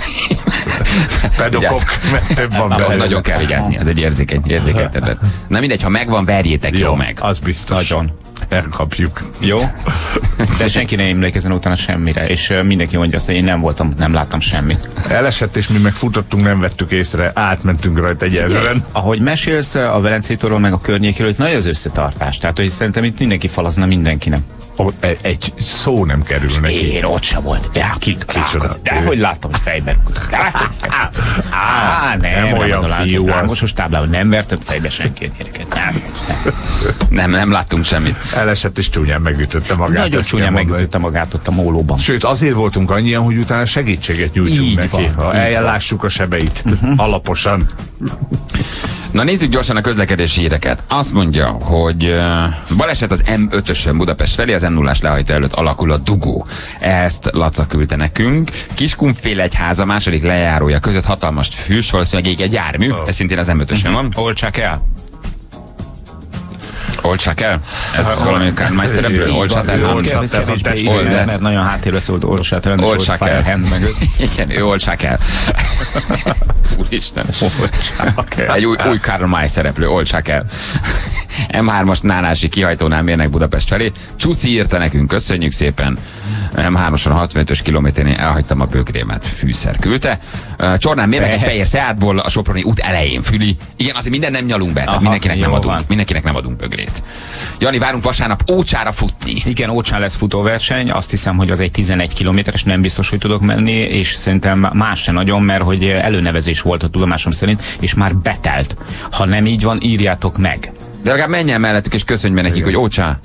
Pedokok, mert több van Ahol belőle. nagyon kell vigyázni, ez egy érzékeny, érzékeny terület. Na mindegy, ha megvan, verjétek jó meg. Az biztos. Nagyon. Elkapjuk. Jó? De senki ne emlékezzen utána semmire, és ö, mindenki mondja azt, hogy én nem voltam, nem láttam semmit. Elesett, és mi meg futottunk, nem vettük észre, átmentünk rajta egy ezeren. Ahogy mesélsz a Velencei tóról, meg a környékéről, itt nagy az összetartás. Tehát, hogy szerintem itt mindenki falazna mindenkinek. Ott egy, egy szó nem kerül neki. Én ott sem volt. Ja, kit, Kicsoda. de hogy láttam, hogy fejbe rúgott. Á, nem, nem olyan fiú az. Most táblában nem vertünk fejbe senkit, gyerekek. Nem, Nem, nem láttunk semmit. Elesett és csúnyán megütötte magát. Nagyon ezt csúnyán kell mondani. megütötte magát ott a mólóban. Sőt, azért voltunk annyian, hogy utána segítséget nyújtsunk Így neki. van, Ha így ellássuk a sebeit. Alaposan. Na nézzük gyorsan a közlekedési híreket. Azt mondja, hogy uh, baleset az M ötösön Budapest felé, az M nullás lehajtó előtt alakul a dugó. Ezt Laca küldte nekünk. Kiskunfélegyháza második lejárója között hatalmas füst, valószínűleg ég egy jármű, ez szintén az M ötösön van. Oltsák el. Oltsák el? Ez valami kármány szereplő? Oltsák el? Oltsák el, ha test- Old, mert nagyon háttérbe szólt, oltsák el. Oltsák el. Mögött. Igen, ő oltsák el. Úristen. Oltsák el. Egy új, új Karl May szereplő, oltsák el. M hármas Nánási kihajtónál mérnek Budapest felé. Csúszi írta nekünk, köszönjük szépen. M hármason hatvanötös kilométernél elhagytam a bögrémet, fűszer küldte. Csornán mérnek egy fehér Seatból a Soproni út elején, Füli. Igen, azért minden nem nyalunk be, tehát Aha, mindenkinek nem jó adunk, van. mindenkinek nem adunk bögrét. Jani, várunk vasárnap Ócsára futni. Igen, Ócsán lesz futóverseny, azt hiszem, hogy az egy tizenegy kilométeres, nem biztos, hogy tudok menni, és szerintem más se nagyon, mert hogy előnevezés volt a tudomásom szerint, és már betelt. Ha nem így van, írjátok meg. De legalább menj el mellettük, és köszönj be nekik, hogy Ócsá.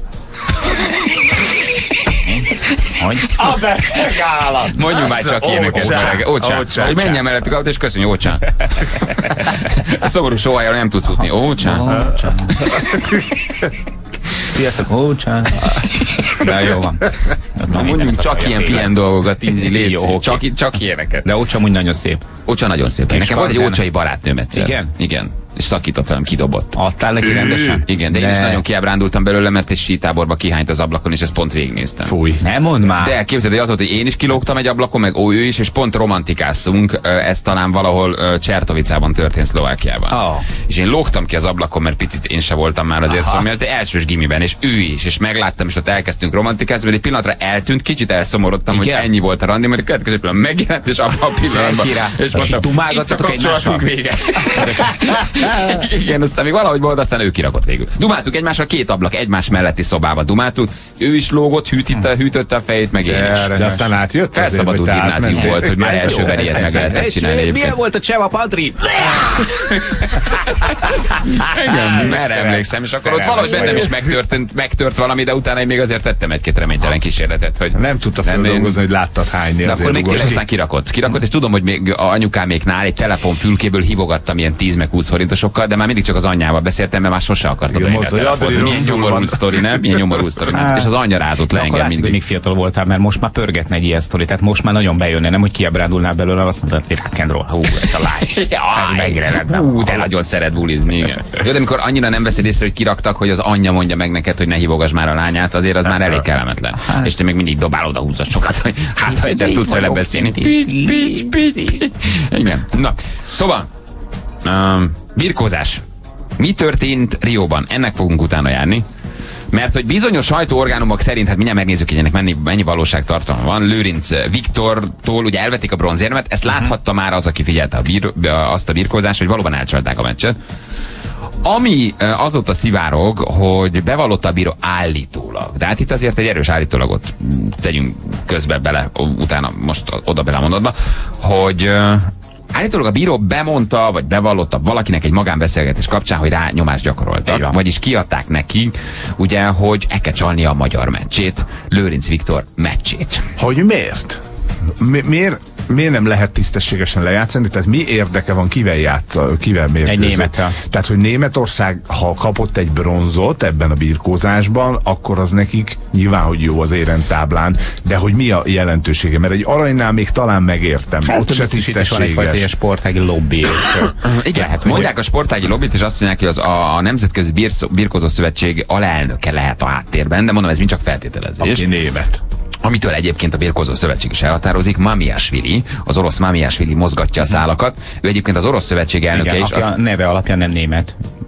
Hogy? A beteg állat! Mondjuk már csak ilyeneket. Ócsá. Ócsá. Ócsá. Hogy menjen mellettük autó, és köszönj, Ócsá. A szomorú sóhajjal nem tudsz futni. Ócsá. Ócsán. Sziasztok, Ócsán. De jó van. Na mondjunk csak ilyen pihen dolgokat, ízi, légy Jó, csak, csak ilyeneket. De Ócsa úgy nagyon szép. Ócsa nagyon szép. És Nekem volt egy van ócsai barátnőm egyszer. Igen? Igen. És szakított velem, kidobott. Adtál neki rendesen? Igen, de én is nagyon kiábrándultam belőle, mert egy sítáborba kihányt az ablakon, és ezt pont végignéztem. Fúj. Nem mondd már. De képzeld, hogy az volt, hogy én is kilógtam egy ablakon, meg ó, ő is, és pont romantikáztunk. Ez talán valahol Csertovicában történt, Szlovákiában. Oh. És én lógtam ki az ablakon, mert picit én se voltam már azért, szóval miatt elsős gimiben, és ő is, és megláttam, és ott elkezdtünk romantikázni, mert egy pillanatra eltűnt, kicsit elszomorodtam, Igen? hogy ennyi volt a randi, mert a következő pillanat megjelent, és abban a pillanatban. És És mondtam, itt a dumálgattatok kapcsolatunk vége. Igen, aztán még valahogy volt, aztán ő kirakott végül. Dumáltuk egymással, két ablak egymás melletti szobába dumáltuk. Ő is lógott, hűtette, hűtötte a fejét, meg én is. De aztán átjött? Felszabadult gimnázium volt, hogy már elsőben ilyet meg lehetett csinálni milyen egyébként. volt a Cseva Padri? Igen, erre emlékszem, és akkor ott valahogy bennem is megtört, megtört valami, de utána én még azért tettem egy-két reménytelen kísérletet, hogy Nem tudta feldolgozni, hogy láttad hányni. de azért akkor még rugos tényleg ki. aztán kirakott. Kirakott, és tudom, hogy még a anyukáméknál egy telefonfülkéből hívogattam ilyen tíz meg húsz forintosokkal, de már mindig csak az anyjával beszéltem, mert már sose akartam Igen, venni a mondta, hogy telefont. Adri Milyen rosszul nyomorú van. sztori, nem? Milyen nyomorú sztori. És az anyja rázott le Akkor engem látszik, hogy mindig. még fiatal voltál, mert most már pörgetne egy ilyen sztori, tehát most már nagyon bejönne, nem, hogy kiábrándulnál belőle, azt mondtad, hogy rock and roll, hú, ez a lány. Ez megjelent. Hú, te nagyon szeret bulizni, igen. Jó, de amikor annyira nem veszed észre, hogy kiraktak, hogy az anyja mondja meg neked, hogy ne hívogass már a lányát, azért az már elég kellemetlen. És te még mindig dobálod a húzasokat, hogy hát ha egyszer tudsz vele beszélni. Pics, pics, pics. Igen. Na, szóval, um, birkózás. Mi történt Rióban? Ennek fogunk utána járni. Mert hogy bizonyos sajtóorgánumok szerint, hát mindjárt megnézzük, hogy ennek mennyi, mennyi valóságtartalma van. Lőrinc Viktortól ugye elvették a bronzérmet, ezt láthatta már az, aki figyelte a bír, azt a birkózást, hogy valóban elcsalták a meccset. Ami azóta szivárog, hogy bevallotta a bíró állítólag. De hát itt azért egy erős állítólagot tegyünk közbe bele, utána most oda bele a mondatba, hogy állítólag a bíró bemondta, vagy bevallotta valakinek egy magánbeszélgetés kapcsán, hogy rá nyomást gyakoroltak. Vagyis kiadták neki, ugye, hogy el kell csalnia a magyar meccsét, Lőrinc Viktor meccsét. Hogy miért? Mi, miért? Miért nem lehet tisztességesen lejátszani? Tehát mi érdeke van, kivel játszol, kivel mérkőzött? Egy némettel. Tehát, hogy Németország, ha kapott egy bronzot ebben a birkózásban, akkor az nekik nyilván, hogy jó az éremtáblán, de hogy mi a jelentősége? Mert egy aranynál még talán megértem. Hát, ott se tisztességes. Van egyfajta ilyen tisztességes. sportági lobby. Igen, lehet, mondják a sportági lobbit, és azt mondják, hogy az a, a Nemzetközi Birszó, Birkózó Szövetség alelnöke lehet a háttérben, de mondom, ez mind csak feltételezés. Aki német. Amitől egyébként a Birkózó Szövetség is elhatározik, Mamiashvili, az orosz Mamiashvili mozgatja a szálakat. Ő egyébként az orosz szövetség elnöke Igen, is. aki a neve alapján nem német.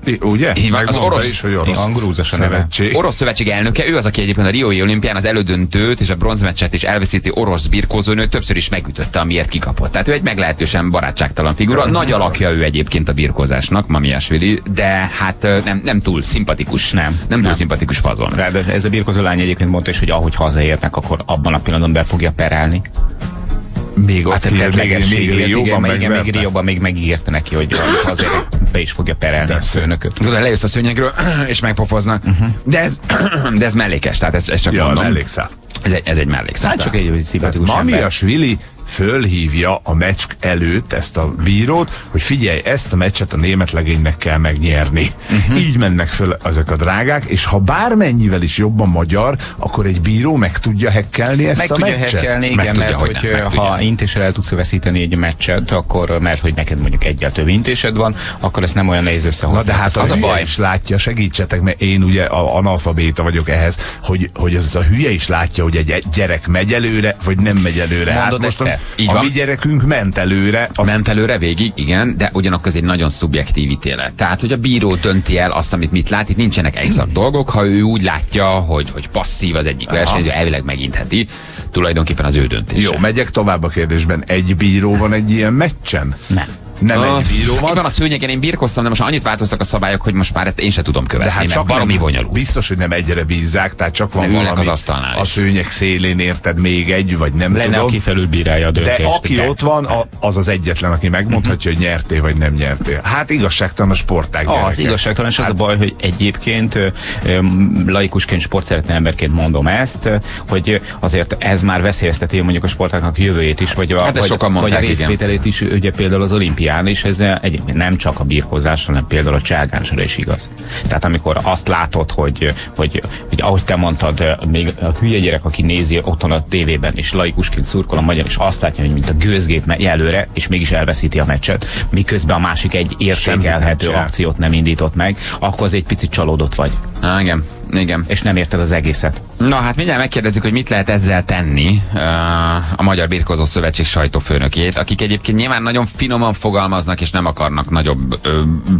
Ugye? Így van, az Megmondta orosz, is, hogy orosz Grúzos a neve. szövetség. orosz szövetség elnöke, ő az, aki egyébként a Riói olimpián az elődöntőt és a bronzmeccset is elveszíti orosz birkózónő, többször is megütötte, amiért kikapott. Tehát ő egy meglehetősen barátságtalan figura. Nagy alakja ő egyébként a birkózásnak, Mamiashvili, de hát nem, nem túl szimpatikus. Nem, nem túl nem. szimpatikus fazon. Ráadásul ez a birkózó lány egyébként mondta is, hogy ahogy hazaérnek, akkor abban a pillanatban be fogja perelni. Még ott Hát még, tehát még, még legességét, Rióban igen, még, megverte. még Rióban még megígérte neki, hogy azért be is fogja perelni a főnököt. Tudod, lejössz a szőnyegről, és megpofoznak. Uh-huh. De, ez, de ez mellékes, tehát ez, ez csak Ja, mondom. mellékszál. Ez egy, ez egy mellékszál. Hát csak egy, egy szimpatikus ember. Mamiashvili fölhívja a meccs előtt ezt a bírót, hogy figyelj, ezt a meccset a német legénynek kell megnyerni. Uh-huh. Így mennek föl ezek a drágák, és ha bármennyivel is jobban magyar, akkor egy bíró meg tudja hekkelni ezt meg a tudja meccset. hekkelni, igen, Meg tudja, mert hogy hogy, nem, meg ha tudja. intéssel el tudsz veszíteni egy meccset, akkor, mert hogy neked mondjuk egyel több intésed van, akkor ezt nem olyan nehéz Na összehozni. de hát az, az a a baj. baj is látja, segítsetek, mert én ugye a analfabéta vagyok ehhez, hogy, hogy ez a hülye is látja, hogy egy gyerek megy előre, vagy nem megy előre. Mondod hát ezt most te? Így a van. mi gyerekünk ment előre. Azt Ment előre végig, igen, de ugyanakkor ez egy nagyon szubjektív ítélet. Tehát, hogy a bíró dönti el azt, amit mit lát, itt nincsenek exakt dolgok, ha ő úgy látja, hogy, hogy passzív az egyik versenyző, elvileg megintheti, tulajdonképpen az ő döntése. Jó, megyek tovább a kérdésben. Egy bíró van egy ilyen meccsen? Nem. Nem Ah, egy bíró Itt van. van a szőnyegen, én birkoztam, de most annyit változtak a szabályok, hogy most már ezt én se tudom követni, De hát mert csak baromi nem, bonyolult. biztos, hogy nem egyre bízzák, tehát csak van Nem ülnek valami az asztalnál a is. szőnyeg szélén, érted, még egy, vagy nem Lenne, tudom. aki felülbírálja a De döntést. aki ott van, a, az az egyetlen, aki megmondhatja, hogy nyertél, vagy nem nyertél. Hát igazságtalan a sportág. Az gyerekek. igazságtalan, és az a baj, hogy egyébként ö, ö, laikusként, sportszerető emberként mondom ezt, hogy azért ez már veszélyezteti mondjuk a sportágnak jövőjét is, vagy a, Hát ezt vagy, sokan vagy a mondták, igen. részvételét is, ugye például az olimpián, és ez egyébként nem csak a birkózás, hanem például a cságásra is igaz. Tehát amikor azt látod, hogy, hogy, hogy ahogy te mondtad, még a hülye gyerek, aki nézi otthon a tévében, és laikusként szurkol a magyar, és azt látja, hogy mint a gőzgép megy előre, és mégis elveszíti a meccset, miközben a másik egy értékelhető nem akciót nem indított meg, akkor az egy picit csalódott vagy, Á, igen, igen. és nem érted az egészet. Na hát mindjárt megkérdezzük, hogy mit lehet ezzel tenni uh, a Magyar Birkózó Szövetség sajtófőnökét, akik egyébként nyilván nagyon finoman fogalmaznak, és nem akarnak nagyobb, ö,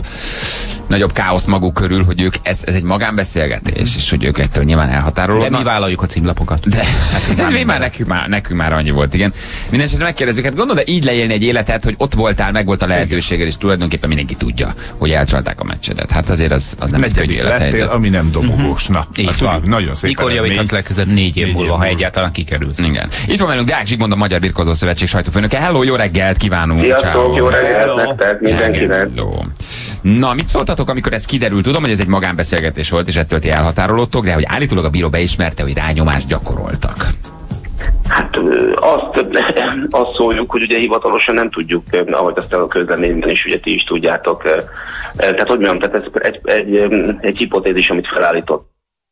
nagyobb káoszt maguk körül, hogy ők, ez, ez egy magánbeszélgetés, és hogy ők ettől nyilván De elhatárolódnak. mi vállaljuk a címlapokat. De, de mi már nekünk, már nekünk már annyi volt, igen. Mindenesetre megkérdezzük, hát gondolod, de így leélni egy életet, hogy ott voltál, meg volt a lehetőséged, és tulajdonképpen mindenki tudja, hogy elcsalták a meccsedet. Hát azért az, az nem egy könnyű Negyedik lettél, élethelyzet. ami nem dobogós. Na, Így hát van. tudjuk, nagyon szép Mikor eredmény. javíthatsz legközelebb négy év Négy múlva, év ha múlva. egyáltalán kikerülsz. Igen. Itt van velünk Deák Zsigmond, a Magyar Birkózó Szövetség sajtófőnöke. Hello, jó reggelt kívánunk! Sziasztok, Ciao. jó reggelt Hello. nektek, mindenkinek. Hello. Na, mit szóltatok, amikor ez kiderült? Tudom, hogy ez egy magánbeszélgetés volt, és ettől ti elhatárolódtok, de hogy állítólag a bíró beismerte, hogy rányomást gyakoroltak. Hát ö, azt, azt szóljuk, hogy ugye hivatalosan nem tudjuk, ö, ahogy azt a közleményben is ugye ti is tudjátok. ö, ö, Tehát hogy mondjam, tehát ez egy, egy, ö, egy hipotézis, amit felállított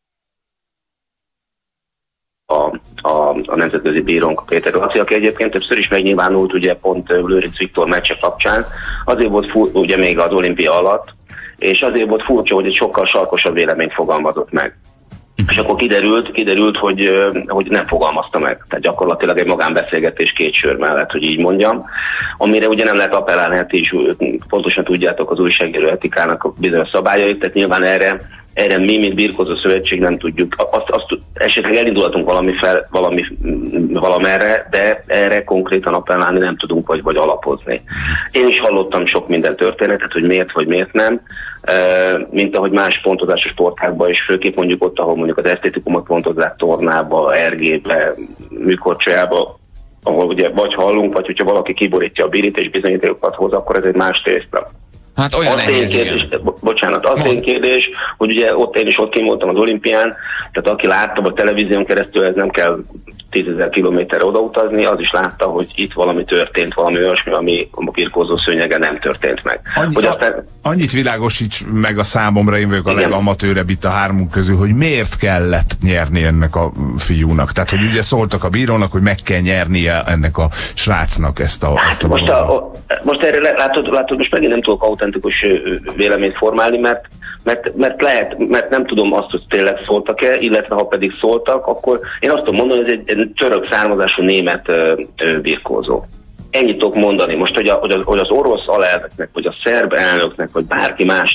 a, a, a nemzetközi bírónk Péter Laci, aki egyébként többször is megnyilvánult ugye pont ö, Lőrinc Viktor meccse kapcsán. Azért volt fur, ugye még az olimpia alatt, és azért volt furcsa, hogy egy sokkal sarkosabb véleményt fogalmazott meg. És akkor kiderült, kiderült hogy, ö, hogy nem fogalmazta meg. Tehát gyakorlatilag egy magánbeszélgetés két sör mellett, hogy így mondjam. Amire ugye nem lehet appellálni, hát is pontosan tudjátok az újságíró etikának a bizonyos szabályait, tehát nyilván erre, erre mi, mint Birkózó Szövetség nem tudjuk. Azt, azt esetleg elindulhatunk valami fel, valami, valamerre, de erre konkrétan appellálni nem tudunk, vagy, vagy alapozni. Én is hallottam sok minden történetet, hogy miért vagy miért nem, mint ahogy más pontozásos sportákban is, főképp mondjuk ott, ahol mondjuk az esztétikumot pontozzák tornába, ergébe, műkorcsolyába, ahol ugye vagy hallunk, vagy hogyha valaki kiborítja a birit és bizonyítékokat hoz, akkor ez egy más tészta. Hát olyan Az nehéz, én kérdés, igen. bo- bocsánat, az én kérdés, hogy ugye ott én is ott kim voltam az olimpián, tehát aki látta a televízión keresztül, ez nem kell tízezer kilométerre odautazni, az is látta, hogy itt valami történt, valami olyasmi, ami a birkózó szőnyegen nem történt meg. Annyi, Hogy a, aztán, annyit világosíts meg a számomra, én vagyok a Igen. legamatőrebb itt a hármunk közül, hogy miért kellett nyerni ennek a fiúnak. Tehát, hogy ugye szóltak a bírónak, hogy meg kell nyernie ennek a srácnak ezt a, ezt a most, bronzot. a, a, most erre le- látod, látod, most megint nem tudok autentikus ö, ö, véleményt formálni, mert Mert, mert lehet, mert nem tudom azt, hogy tényleg szóltak-e, illetve ha pedig szóltak, akkor én azt tudom mondani, hogy ez egy, egy török származású német ö, ö, birkózó. Ennyit tudok mondani. Most, hogy, a, hogy, az, hogy az orosz alelnöknek, vagy a szerb elnöknek, vagy bárki másnak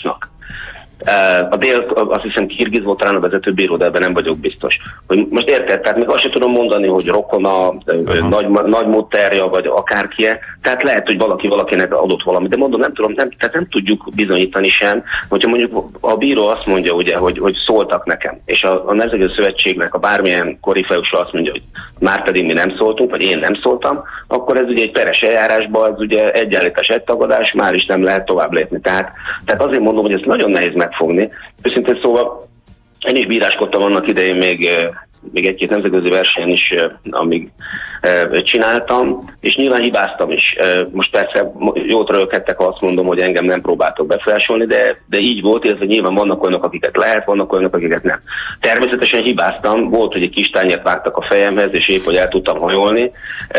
A dél, azt hiszem Kirgiz volt talán a vezető bíró, de ebben nem vagyok biztos. Hogy most érted, tehát még azt sem tudom mondani, hogy rokona, nagy, nagy módterja, vagy akárkie, tehát lehet, hogy valaki valakinek adott valamit, de mondom, nem tudom, nem, tehát nem tudjuk bizonyítani sem, hogyha mondjuk a bíró azt mondja, ugye, hogy, hogy szóltak nekem, és a, a Nemzetközi Szövetségnek a bármilyen korifeusa azt mondja, hogy már pedig mi nem szóltunk, vagy én nem szóltam, akkor ez ugye egy peres eljárásban, ez ugye egyenlítes egy tagadás, már is nem lehet tovább lépni. Tehát, tehát azért mondom, hogy ez nagyon nehéz megfogni. Őszintén szóval én is bíráskodtam annak idején még, még egy-két nemzetközi versenyen is, amíg csináltam, és nyilván hibáztam is. Most persze jót rölkedtek, ha azt mondom, hogy engem nem próbáltok befolyásolni, de, de így volt, illetve nyilván vannak olyanok, akiket lehet, vannak olyanok, akiket nem. Természetesen hibáztam, volt, hogy egy kis tányért vágtak a fejemhez, és épp, hogy el tudtam hajolni,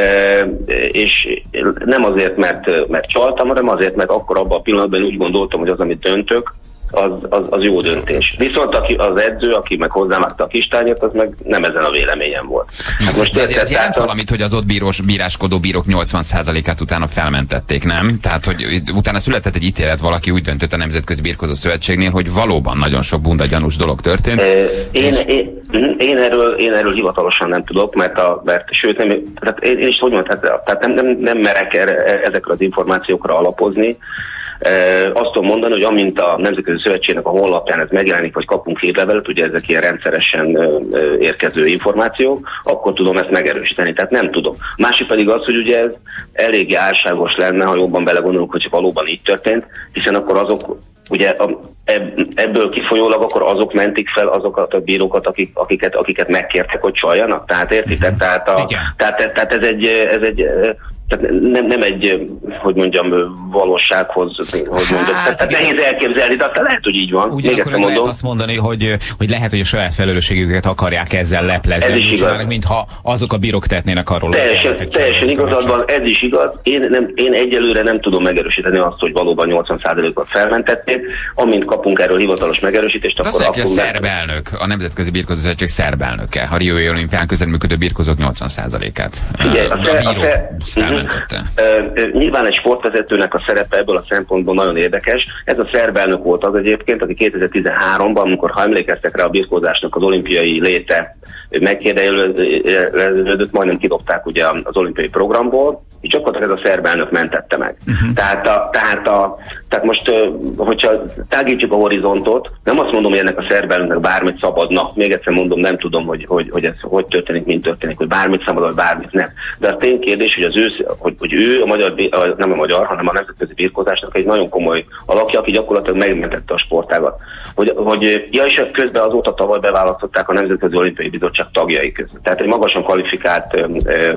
és nem azért, mert, mert csaltam, hanem azért, mert akkor abban a pillanatban úgy gondoltam, hogy az, amit döntök, Az, az, az jó döntés. Viszont aki, az edző, aki meg hozzámágta a kistányért, az meg nem ezen a véleményem volt. Hát most de azért ez jelent a... valamit, hogy az ott bírós, bíráskodó bírók nyolcvan százalékát utána felmentették, nem? Tehát, hogy utána született egy ítélet, valaki úgy döntött a Nemzetközi Birkózó Szövetségnél, hogy valóban nagyon sok bunda gyanús dolog történt. Én, és... én, én, erről, én erről hivatalosan nem tudok, mert, a, mert sőt, nem, tehát én, én is hogy mondom, tehát, tehát nem, nem, nem merek ezekre az információkra alapozni. E, azt tudom mondani, hogy amint a Nemzetközi Szövetségnek a honlapján ez megjelenik, vagy kapunk hírlevelet, ugye ezek ilyen rendszeresen e, érkező információk, akkor tudom ezt megerősíteni, tehát nem tudom. Másik pedig az, hogy ugye ez eléggé álságos lenne, ha jobban belegondolunk, hogy valóban így történt, hiszen akkor azok ugye ebből kifolyólag akkor azok mentik fel azokat a bírókat, akik, akiket, akiket megkértek, hogy csaljanak. Tehát értitek? Uh-huh. Tehát, a, tehát, tehát ez egy, ez egy tehát nem, nem egy, hogy mondjam, valósághoz, hogy mondjam, hát, tehát nehéz elképzelni, de aztán lehet, hogy így van. Ugyanakkor lehet mondom. Azt mondani, hogy, hogy lehet, hogy a saját felelősségüket akarják ezzel leplezni. Ez is igaz. Mintha azok a bírók tehetnének arról. Teljesen, teljesen igazad van, ez is igaz. Én, nem, én egyelőre nem tudom megerősíteni azt, hogy valóban nyolcvan százalékot felmentették. Amint kapunk erről hivatalos megerősítést, de akkor... Azt mondja, a szerb elnök, a Nemzetközi Birkózó Szövetség szerb elnöke, a Riói Olimpián közreműködő birkózók nyolcvan százalékát. Figyelj, a, a, a bíró felmentette. Uh, nyilván egy sportvezetőnek a szerepe ebből a szempontból nagyon érdekes. Ez a szerb elnök volt az egyébként, aki kétezer-tizenháromban, amikor ha emlékeztek rá, a birkózásnak az olimpiai léte megkérdeződött, majdnem kidobták ugye az olimpiai programból, és gyakorlatilag ez a szerb elnök mentette meg. Uh-huh. Tehát, a, tehát, a, tehát most, hogyha tágítjuk a horizontot, nem azt mondom, hogy ennek a szerb elnöknek bármit szabadna, még egyszer mondom, nem tudom, hogy, hogy, hogy ez hogy történik, mint történik, hogy bármit szabad, vagy bármit nem. De a ténykérdés, hogy, az ő, hogy, hogy ő, a magyar, nem a magyar, hanem a nemzetközi birkózásnak egy nagyon komoly alakja, aki gyakorlatilag megmentette a sportágat. Hogy, hogy ja, és közben azóta tavaly beválasztották a Nemzetközi Olimpiai Bizottság tagjai között. Tehát egy magasan kvalifikált ö, ö,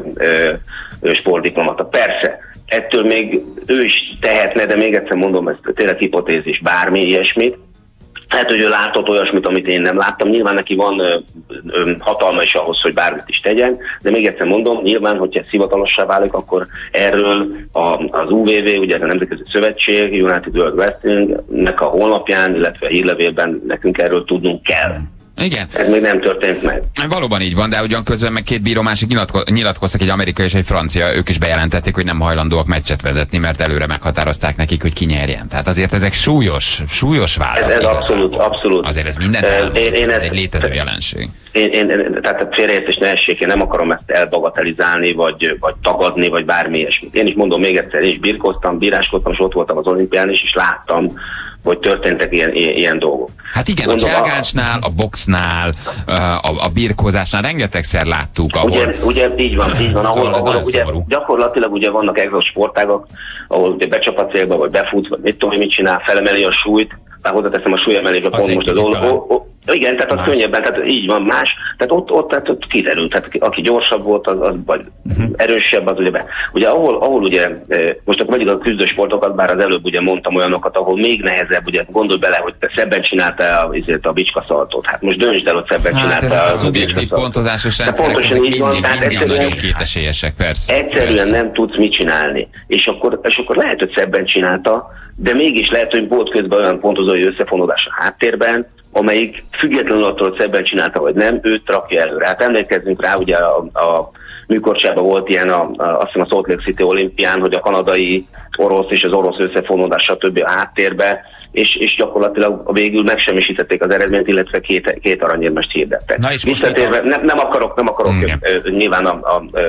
ö, sportdiplomata. Persze, ettől még ő is tehetne, de még egyszer mondom, ez tényleg hipotézis, bármi ilyesmit. Hát, hogy ő látott olyasmit, amit én nem láttam. Nyilván neki van ö, ö, hatalma is ahhoz, hogy bármit is tegyen, de még egyszer mondom, nyilván, hogyha ez hivatalossá válik, akkor erről a, az u vé vé, ugye ez a Nemzetközi Szövetség, United World Wrestling-nek a honlapján, illetve a hírlevélben nekünk erről tudnunk kell. Igen. Ez még nem történt meg. Valóban így van, de ugyan közben meg két bíró másik nyilatko- nyilatkoztak, egy amerikai és egy francia, ők is bejelentették, hogy nem hajlandóak meccset vezetni, mert előre meghatározták nekik, hogy ki nyerjen. Tehát azért ezek súlyos, súlyos vállak. Ez, ez abszolút, abszolút. Azért ez minden uh, én, én ez egy létező jelenség. Én, én, tehát félreértés ne essék, én nem akarom ezt elbagatelizálni, vagy, vagy tagadni, vagy bármi ilyesmit. Én is mondom még egyszer, én is birkóztam, bíráskodtam, és ott voltam az olimpián is, és láttam, hogy történtek ilyen, ilyen, ilyen dolgok. Hát igen, mondom, a cselgáncsnál, a boxnál, a, a birkózásnál rengetegszer láttuk, ahol... Ugye, ugye így van, így van, ahol, ahol ugye, gyakorlatilag ugye vannak exos sportágak, ahol ugye becsap a célba, vagy befut, vagy mit tudom, mit csinál, felemeli a súlyt, már hozzáteszem a súlyemelésbe pont most az oldó. Igen, tehát az más. Könnyebben, tehát így van más, tehát ott, ott, tehát ott kiderült, tehát aki gyorsabb volt, az, az vagy uh-huh. erősebb, az ugye be. Ugye ahol, ahol ugye, most akkor megyünk a küzdősportokat, bár az előbb ugye mondtam olyanokat, ahol még nehezebb, ugye gondolj bele, hogy te szebben csináltál a, a bicskaszaltot. Hát most döntsd el, hogy szebben hát csináltál a, a, a szubjektív pontozásos rendszerek, ezek mindig, mindig nagyon kétesélyesek, persze. Egyszerűen persze. nem tudsz mit csinálni. És akkor, és akkor lehet, hogy szebben csinálta, de mégis lehet, hogy volt közben olyan pontozói összefonódás a háttérben, amelyik függetlenül attól, hogy szebben csinálta, vagy nem, őt rakja előre. Hát emlékezzünk rá, ugye a, a műkorcsában volt ilyen, a, a, azt hiszem a Salt Lake City olimpián, hogy a kanadai orosz és az orosz összefonódás, stb. A háttérbe, és, és gyakorlatilag a végül megsemmisítették az eredményt, illetve két, két aranyérmest hirdettek. Na és most Visszatérve, a... nem, nem akarok, nem akarok mm. ö, nyilván a, a, a,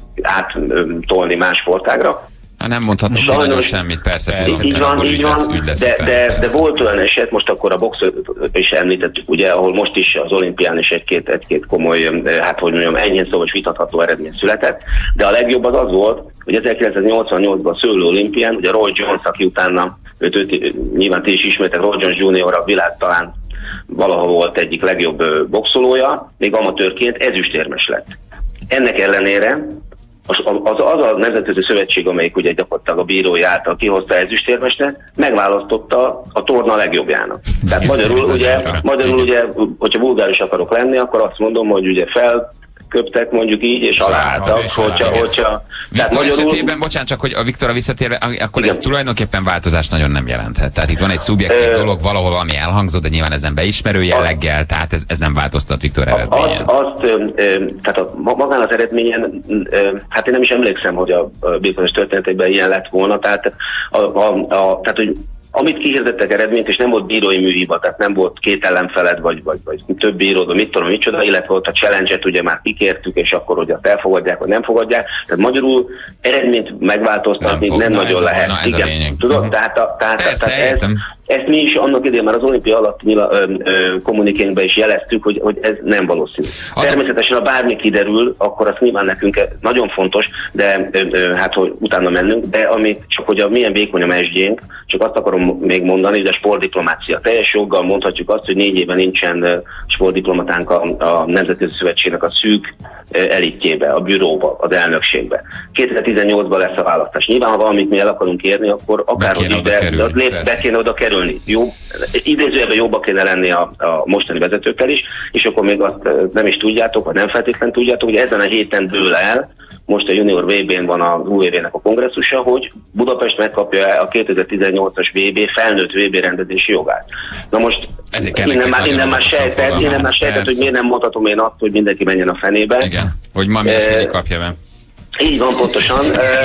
áttolni más sportágra. Ha nem mondhatok ki nagyon semmit, persze. persze így van, így van, lesz, lesz de, de, de volt olyan eset, most akkor a boxot is említettük, ugye, ahol most is az olimpián is egy-két, egy-két komoly, hát hogy mondjam, enyhén szóval is vitatható eredmény született, de a legjobb az az volt, hogy ezerkilencszáznyolcvannyolcban a Szőlő olimpián, ugye Roy Jones, aki utána, őt, őt, nyilván ti is ismertek, Roy Jones junior a világ talán valaha volt egyik legjobb boxolója, még amatőrként ezüstérmes lett. Ennek ellenére Az, az, az a nemzetközi szövetség, amelyik ugye gyakorlatilag a bírói által kihozta ezüstérmesnek, megválasztotta a torna legjobbjának. Tehát magyarul ugye, magyarul ugye, hogyha vulgáris akarok lenni, akkor azt mondom, hogy ugye fel köptek mondjuk így, és aláálltak, hogyha, hogyha... Viktor magyarul... esetében, bocsánat, csak hogy a Viktorra visszatérve, akkor igen. Ez tulajdonképpen változást nagyon nem jelenthet. Tehát itt van egy szubjektív e... dolog, valahol valami elhangzott, de nyilván ezen beismerő jelleggel, tehát ez, ez nem változtat Viktor eredményen. Azt, azt tehát a, magán az eredményen, hát én nem is emlékszem, hogy a birkózás történetekben ilyen lett volna, tehát, a, a, a, tehát hogy amit kihirdettek eredményt, és nem volt bírói műhiba, tehát nem volt két ellenfeled, vagy, vagy, vagy több bíród, mit tudom, micsoda, illetve ott a challenge-et ugye már kikértük, és akkor hogy azt elfogadják, vagy nem fogadják. Tehát magyarul eredményt megváltoztatni nem, nem nagyon lehet. Na, ez igen, tudod? Tehát, a, tehát, persze, tehát ez, ezt mi is annak idején már az olimpia alatt kommunikénkben is jeleztük, hogy, hogy ez nem valószínű. Az természetesen, ha bármi kiderül, akkor az nyilván nekünk nagyon fontos, de ö, ö, hát, hogy utána mennünk, de amit csak, hogy a milyen vékony a mesdjénk, csak azt akarom még mondani, hogy a sportdiplomácia. Teljes joggal mondhatjuk azt, hogy négy éve nincsen sportdiplomatánk a, a Nemzetközi Szövetségnek a szűk elitjébe, a büróba, az elnökségbe. kétezer-tizennyolcban lesz a választás. Nyilván, ha valamit mi el akarunk érni, akkor akárhogy is, de be kéne oda kerülni. Jó, idézőjelben jóba kéne lenni a, a mostani vezetőkkel is, és akkor még azt nem is tudjátok, vagy nem feltétlenül tudjátok, hogy ezen a héten dől el, most a junior vé bén van az u é vé-nek a kongresszusa, hogy Budapest megkapja a kétezer-tizennyolcas vé bé felnőtt vé bé rendezési jogát. Na most innen már, innen már sejtett, innen már sejtett, hogy miért nem mondhatom én azt, hogy mindenki menjen a fenébe. Igen, hogy ma mi e... kapja be. Így van, pontosan.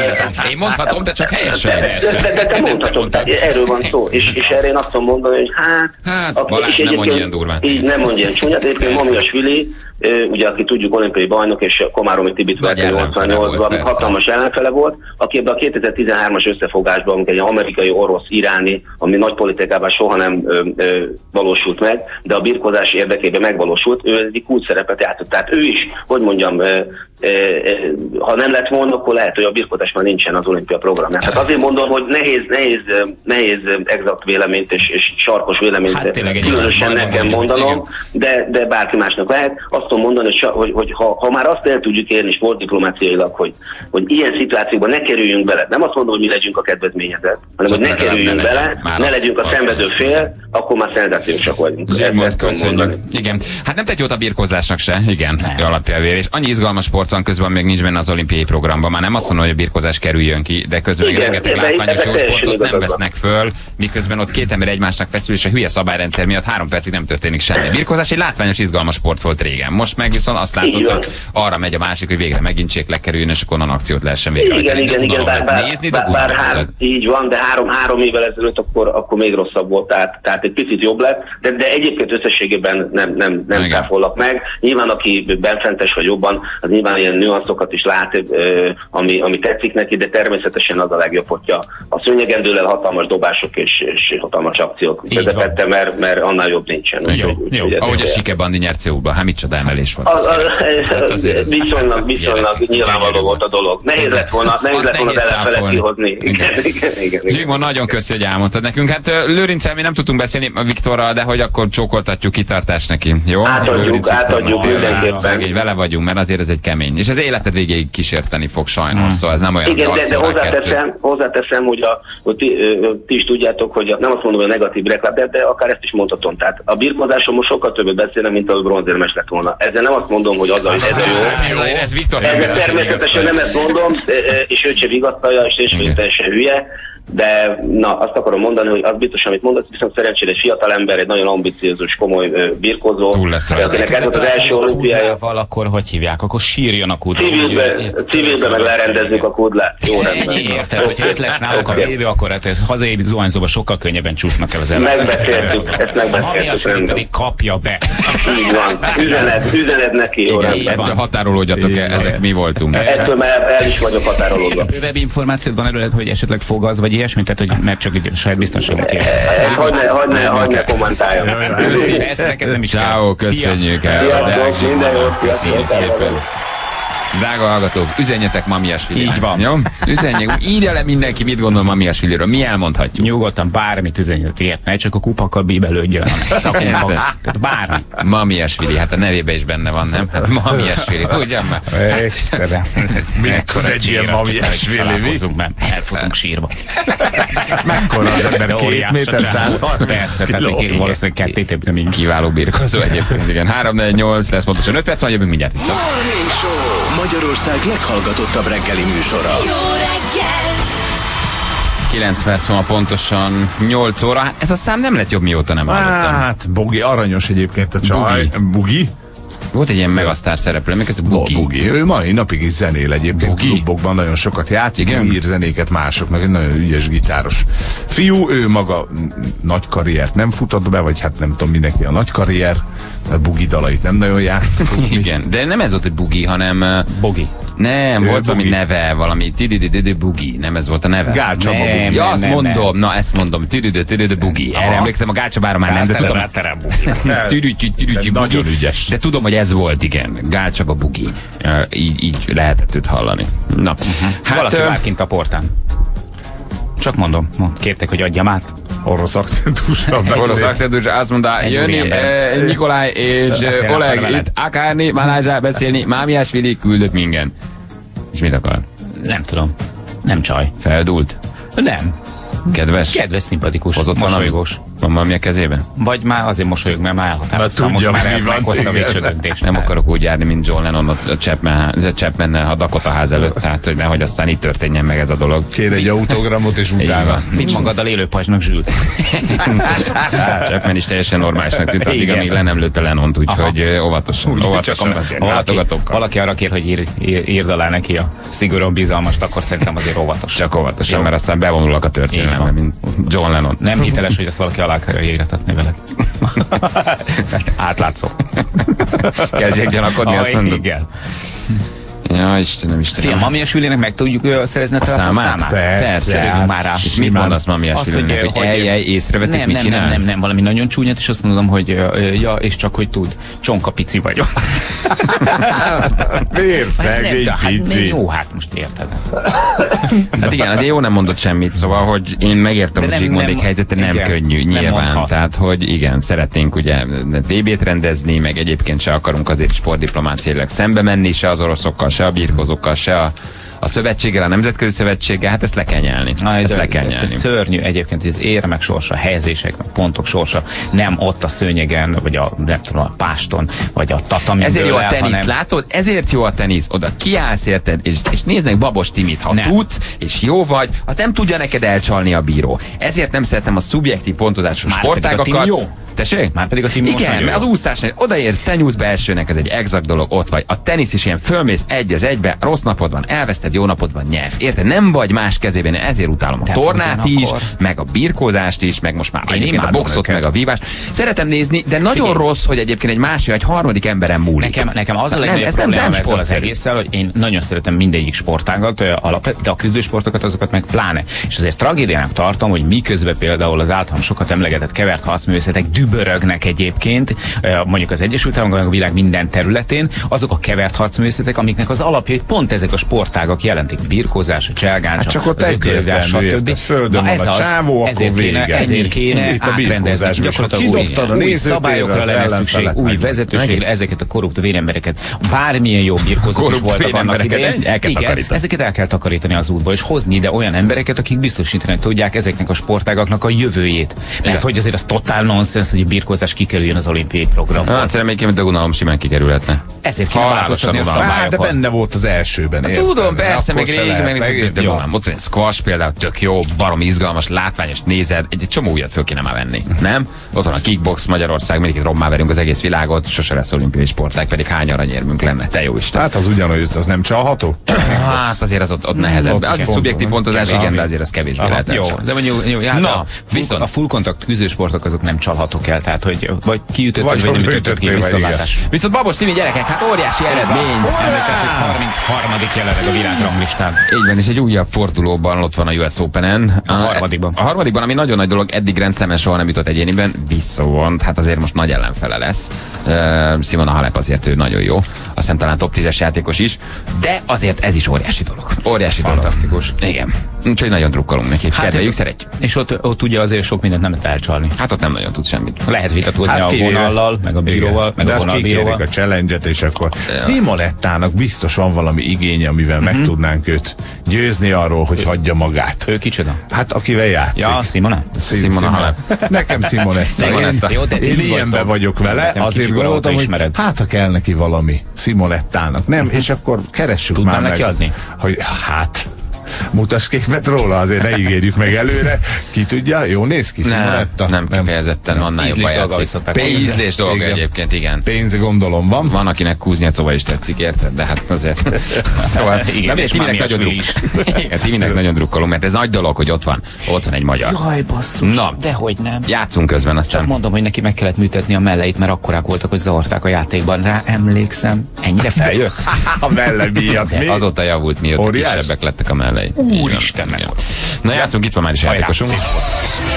Én mondhatom, de csak helyesen. De, de, de, de te mondhatod, tehát erről van szó. És, és erre én azt tudom mondani, hogy hát... Hát, a, Balázs, nem mondj ilyen durván. Így nem mondj ilyen csúnyát. Egyébként Mamiasvili, ugye, aki tudjuk olimpiai bajnok, és Komáromi Tibit nyolcvannyolcban hatalmas ellenfele volt, aki ebben a kétezer-tizenhármas összefogásban, amikor egy amerikai, orosz, iráni, ami nagy politikában soha nem ö, ö, valósult meg, de a birkózás érdekében megvalósult, ő egy kulcs szerepet játszott. Tehát ő is, hogy mondjam, ö, ö, ö, ha nem lett volna, akkor lehet, hogy a birkózás már nincsen az olimpia programján. Tehát azért mondom, hogy nehéz, nehéz, nehéz exakt véleményt és, és sarkos véleményt hát, különösen nekem mondanom, de, de bárki másnak lehet. Azt tudom mondani, hogy, hogy, hogy ha, ha már azt el tudjuk érni sportdiplomáciailag, hogy, hogy ilyen szituációban ne kerüljünk bele, nem azt mondom, hogy mi legyünk a kedvezményezett, hanem hogy ne kerüljünk bele, ne legyünk a szenvedő fél, akkor már szenzációsak vagyunk. Igen. Hát nem tett jót a birkózásnak se, igen, alapjából. És annyi izgalmas sport van, közben még nincs benne az olimpiai programban. Már nem azt mondom, hogy a birkózás kerüljön ki, de közben igen, rengeteg látványos jó sportot nem vesznek föl, miközben ott két ember egymásnak feszül, és a hülye szabályrendszer miatt három percig nem történik semmi. Birkózás egy látványos, izgalmas sport volt régen. Most meg viszont azt látod, hogy arra megy a másik, hogy végre megint cséklek kerüljön, és akkor onnan akciót lehessen végre. Igen, igen, igen, bár, bár, nézni, bár, bár három, így van, de három, három évvel ezelőtt akkor, akkor még rosszabb volt, tehát, tehát egy picit jobb lett, de, de egyébként összességében nem, nem, nem cáfolnak meg. Nyilván aki benfentes vagy jobban, az nyilván ilyen nüanszokat is lát, ami, ami tetszik neki, de természetesen az a legjobb, hogyha a szőnyegen dől el hatalmas dobások és, és hatalmas akciók közepette, mert, mert annál jobb nincsen. Jó, úgy, jó. Úgy, ahogy a Sike Bandi nyert Céulban, hát micsoda emelés volt. Az, az, hát az viszonylag, viszonylag nyilvánvaló volt a dolog. Nehéz lett volna, nehéz lett volna az ellenfelet kihozni. Igen, igen, igen. Zsigmond, nagyon köszi, hogy elmondtad nekünk. Hát Lőrinccel mi nem tudtunk beszélni Viktorral, de hogy akkor csókoltatjuk kitartást neki. Jó? Átadjuk, átadjuk mindenképpen. Vele vagyunk, mert azért ez egy kemény. És az életed végéig kísérteni fog sajnos, hmm. szóval ez nem olyan. Igen, de, de hozzáteszem, hozzáteszem, hogy, a, hogy ti, ti is tudjátok, hogy a, nem azt mondom, hogy a negatív reklám, de, de akár ezt is mondhatom. Tehát a birkózáson most sokkal többet beszélnek, mint a bronzérmes lett volna. Na, ezzel nem azt mondom, hogy az a ez jó. Ez, ez Viktor nem Ezzel biztos, hogy természetesen nem ezt mondom, és őt se vigasztalja, és én sem vagyok teljesen hülye, de na, azt akarom mondani, hogy az biztos, amit mondasz, viszont szerencsére egy fiatal ember, egy nagyon ambiciózus, komoly uh, birkozó, túl lesz akinek ez volt az első olimpiája. Akkor hogy hívják? Akkor sírjon a kudla. Civilben meg lerendezzük a kudlát. Jó rendben. Érted, hogyha öt lesz nálunk a vé bé, akkor hát hazai zuhanyzóba sokkal könnyebben csúsznak el az ellenfelek. Megbeszéltük, ezt megbeszéltük. Ami pedig kapja be. Így van. Üzened, üzened neki. Jó rendben. Ettől határolódjatok el, ezek mi voltunk. Ettől már el is vagyok határolódva. Bővebb információd van erről, hogy esetleg fogaz, vagy ilyesmi, tehát hogy mert csak egy saját biztonságot ér. Hagyd ne, hagyd ne, hagyd ne kommentáljam. Ezt neked nem is kell. Ciao, köszönjük el. Sziasztok, minden jót, Köszönjük szépen. Drága hallgatók, üzenjetek Mamiasvili. Így van. Jó? Üzenjük, írja le mindenki, mit gondol Mamiasviliről. Mi elmondhatjuk. Nyugodtan bármit üzenjük, ért, ne csak a kupakkal bíbelődjön, hanem szakmai maga. Tehát bármi. Mamiasvili, hát a nevében is benne van, nem? Hát Mamiasvili, ugyan már? Istenem. Mikor egy ilyen Mamiasvili, mi? Találkozunk, mert elfutunk sírva. Mekkora az ember? Két méter, száz harminc Persze, tehát kiló. valószínűleg kettét nem így. Kiváló birkozó egyébként, igen. három négy nyolc lesz pontosan öt perc, van jövünk mindjárt vissza. Morning Show, Magyarország leghallgatottabb reggeli műsora. Jó reggel! kilenc perc van pontosan nyolc óra. Hát ez a szám nem lett jobb, mióta nem hallottam. Hát, Bogi, aranyos egyébként a csaj. Bugi. Bugi? Volt egy ilyen megasztár szereplő, még ez a Bugi. Bugi. Bugi. Ő mai napig is zenél egyébként. Bugi. Klubokban nagyon sokat játszik, Igen? ír zenéket másoknak, egy nagyon ügyes gitáros fiú. Ő maga nagy karriert nem futott be, vagy hát nem tudom, mindenki a nagy karrier. A Bugi dalait nem nagyon játszik. Igen, de nem ez volt, hogy Bugi, hanem... uh, Bogi. Nem, Ő volt valami Bugi. neve, valami tididididi Bugi, nem ez volt a neve. Gál Csaba Nem, Bugi. Ja, nem, azt nem, mondom, na ezt mondom, tididididi Bugi. Erre emlékszem, a Gál Csabára már nem, de tudom... Tüdütyi-tüdütyi De Bugi. nagyon ügyes. De tudom, hogy ez volt, igen. Gál Csaba Bugi. Uh, így, így lehetett őt hallani. Na, Hát, valaki ö, vár kint a portán. Csak mondom, mond, kértek, hogy adjam át. Orosz akcentussal beszél. orosz akcentus, azt mondta, Egy jönni úriember. eh, Nikolaj és Beszélnek eh, Oleg veled. itt akárni, Balázsá beszélni, Mamiasvili küldött minket. És mit akar? Nem tudom. Nem csaj. Feldult? Nem. Kedves? Kedves, szimpatikus, Hozott valami? mosolygós. Van valami a kezében? Vagy már azért mosolyog, mert már elhatároztam. Már Most tudja, már mi van, meghozta a igen. végső döntést. Nem akarok úgy járni, mint John Lennon a Chapman, Chapman-nel a Dakota ház előtt, tehát hogy nehogy aztán itt történjen meg ez a dolog. Kér egy autogramot, és Így utána. van. Vidd magaddal élő pajzsnak zsült. Chapman is teljesen normálisnak tűnt, addig, Igen. amíg le nem lőtte Lennont, úgyhogy ö, óvatosan, Csak óvatosan beszélni valaki, látogatókkal. valaki arra kér, hogy ír, ír, írd alá neki a szigorúan bizalmast, akkor szerintem azért óvatos. Csak óvatosan, Jó. mert aztán bevonulok a Így történelembe, van. mint John Lennon. Nem hiteles, hogy ezt valaki alá akarja íratatni veled. Átlátszó. Kezdjek gyanakodni, azt mondod? Igen. Ja, Istenem, Istenem. Fiam, Mamiasvilinek meg tudjuk ö, szerezni a, A telefonszámát? számát? Persze, Persze. Szereljünk már rá. És mit mondasz Mamiasvilinek, hogy, hogy eljjel, észrevették, nem, mit nem, csinálsz? nem, nem, nem, valami nagyon csúnyát, és azt mondom, hogy ö, ja, és csak hogy tud, csonka pici vagyok. Miért szegény hát, pici? jó, hát most érted. Hát igen, azért jó nem mondott semmit, szóval, hogy én megértem, De hogy nem- Zsigmondék nem- helyzete nem igen, könnyű, nem nyilván. mondhat. Tehát, hogy igen, szeretnénk ugye vé bét rendezni, meg egyébként se akarunk azért sportdiplomáciailag szembe menni, se az oroszokkal, se a birkózókkal, se a, a szövetséggel, a nemzetközi szövetséggel, hát ezt le kell nyelni. Na, Ezt de, le kell de, de nyelni. szörnyű egyébként, hogy az érmek sorsa, helyezések, meg pontok sorsa nem ott a szőnyegen, vagy a, nem tudom, a páston, vagy a tatamin. Ezért jó a el, tenisz, hanem... látod? Ezért jó a tenisz. Oda kiállsz, érted? És, és nézd meg Babos Timit, ha Nem. tudsz, és jó vagy, az nem tudja neked elcsalni a bíró. Ezért nem szeretem a szubjektív pontozásos Már pedig a sportágakat. Timi jó. Tessék? Már pedig a Timi most Igen, nagyon mert az jó. úszásnál odaérsz, te nyúlsz be elsőnek, ez egy exakt dolog, ott vagy. A tenisz is ilyen, fölmész egy az egybe, rossz napod van, elveszted, jó napod van, nyersz. Érted? Nem vagy más kezében, én ezért utálom a De tornát is, ugyanakkor- meg a birkózást is, meg most már Én egyébként a imádom boxot, őket. meg a vívást. Szeretem nézni, de nagyon Figyelj. rossz, hogy egyébként egy másik, egy harmadik emberen múlik. Nekem, nekem az a Nem, legnagyobb ez nem, problémám nem ezzel az sportszerű. egésszel, hogy én nagyon szeretem mindegyik sportágat ö, alapvetően, de a küzdősportokat azokat meg pláne. És azért tragédiának tartom, hogy miközben például az általam sokat emlegetett kevert harcművészetek dübörögnek egyébként, ö, mondjuk az Egyesült Államokban, meg a világ minden területén, azok a kevert harcművészetek, amiknek az alapjait pont ezek a sportágak jelentik. Birkózás, a cselgáncs, Hát csak ott az ökölvívás, egyértelmű, stb. érted? Földön Na van ez a az, csávó, akkor ezért kéne, vége. ezért Ennyi. kéne Itt a átrendezni. birkózásban is, ha Gyakorlatilag új, kidobtad a új nézőtérre, szabályokra az lenne szükség, ellenfelet új meg- vezetőségre, ezeket a korrupt vérembereket, bármilyen jó birkózók is Korrupt voltak annak vérembereket idején. el kell Igen, takarítani. ezeket el kell takarítani az útból, és hozni ide olyan embereket, akik biztosítani tudják ezeknek a sportágaknak a jövőjét. Mert hogy azért az totál nonsens, hogy a birkózás kikerüljön az olimpiai programból. Hát szerintem egy dögunalom simán kikerülhetne. Ezért kéne Halálos változtatni a tanulmány. Hát, de szabályokon. benne volt az elsőben. érted? Tudom, persze, Akkor meg se régi, lehet, meg meg- de jó. van. Ott van egy squash például, tök jó, barom izgalmas, látványos, nézed, egy, egy csomó újat föl kéne már venni, nem? Ott van a kickbox Magyarország, mindig itt rommá verünk az egész világot, sose lesz olimpiai sportág, pedig hány aranyérmünk lenne, te jó Isten. Hát az ugyanúgy, az nem csalható? Hát azért az ott, ott nehezebb. Ott Az is pont- szubjektív pontozás, Aha. igen, de azért az kevésbé Aha, lehet. jó, de mondjuk, jó, hát Na, a, viszont- a full kontakt küzdősportok azok nem csalhatók el, tehát hogy vagy kiütötted, vagy, Vagy vagy nem hogy ütötted ki, ütöttél, vagy visszaváltás. Viszont Babos Timi gyerekek, hát óriási eredmény. Emlékeztek, harmincharmadik jelenleg a világranglistán. Így van, és egy újabb fordulóban ott van a U S Open-en. A harmadikban. A harmadikban, ami nagyon nagy dolog, eddig Grand Slam-en soha nem jutott egyéniben, visszavont, hát azért most nagy ellenfele lesz. Uh, Simona Halep azért ő nagyon jó, azt hiszem talán top tízes játékos is, de azért ez is óriási dolog. Óriási Fantasztikus. dolog. Igen. Úgyhogy nagyon drukkolunk neki. Hát kedveljük, itt- szeretjük. És ott, ott ugye azért sok mindent nem lehet elcsalni. Hát ott nem nagyon tud semmit. Lehet vitatkozni Hát a kivéve- vonallal, meg a bíróval, meg de a azt kikérik vonalbíróval. a challenge-et, és akkor Simonettának biztos van valami igénye, amivel meg tudnánk őt győzni arról, hogy hagyja magát. Ő kicsoda? Hát akivel játszik. Ja, Simona? Sim- Simona Halep. Nekem Simonetta. Simonetta. Én, Jó, de ti én vagytok. ilyenben vagyok vele, Te azért kicsi gondoltam, óta hogy ismered. hát ha kell neki valami Simonettának. Nem, és akkor keressük Tudnál már neki meg, adni? hogy hát mutass képet róla, azért ne ígérjük meg előre. Ki tudja, jó néz ki Nem, Simonetta? nem kifejezetten, annál Ízlés jobban dolga játszik. viszont. Pénz- Ízlés dolga Igen. egyébként, igen. Pénze gondolom van. Van, akinek Kuznyecova is tetszik, érted? De hát azért. Szóval, Igen, nem, és Timinek Mámias nagyon Fili druk. Igen, Timinek nagyon drukkolunk, mert ez nagy dolog, hogy ott van. Ott van egy magyar. Jaj, basszus. Na. Dehogy nem. Játszunk közben, Csak aztán. mondom, hogy neki meg kellett műtetni a melleit, mert akkorák voltak, hogy zavarták a játékban. Rá emlékszem. Ennyire feljött? A melle miatt mi? Azóta javult, mióta Óriás. kisebbek lettek a mellei. Úristen, meg. Na játszunk, itt van már is Hajrá, játékosunk. szép volt.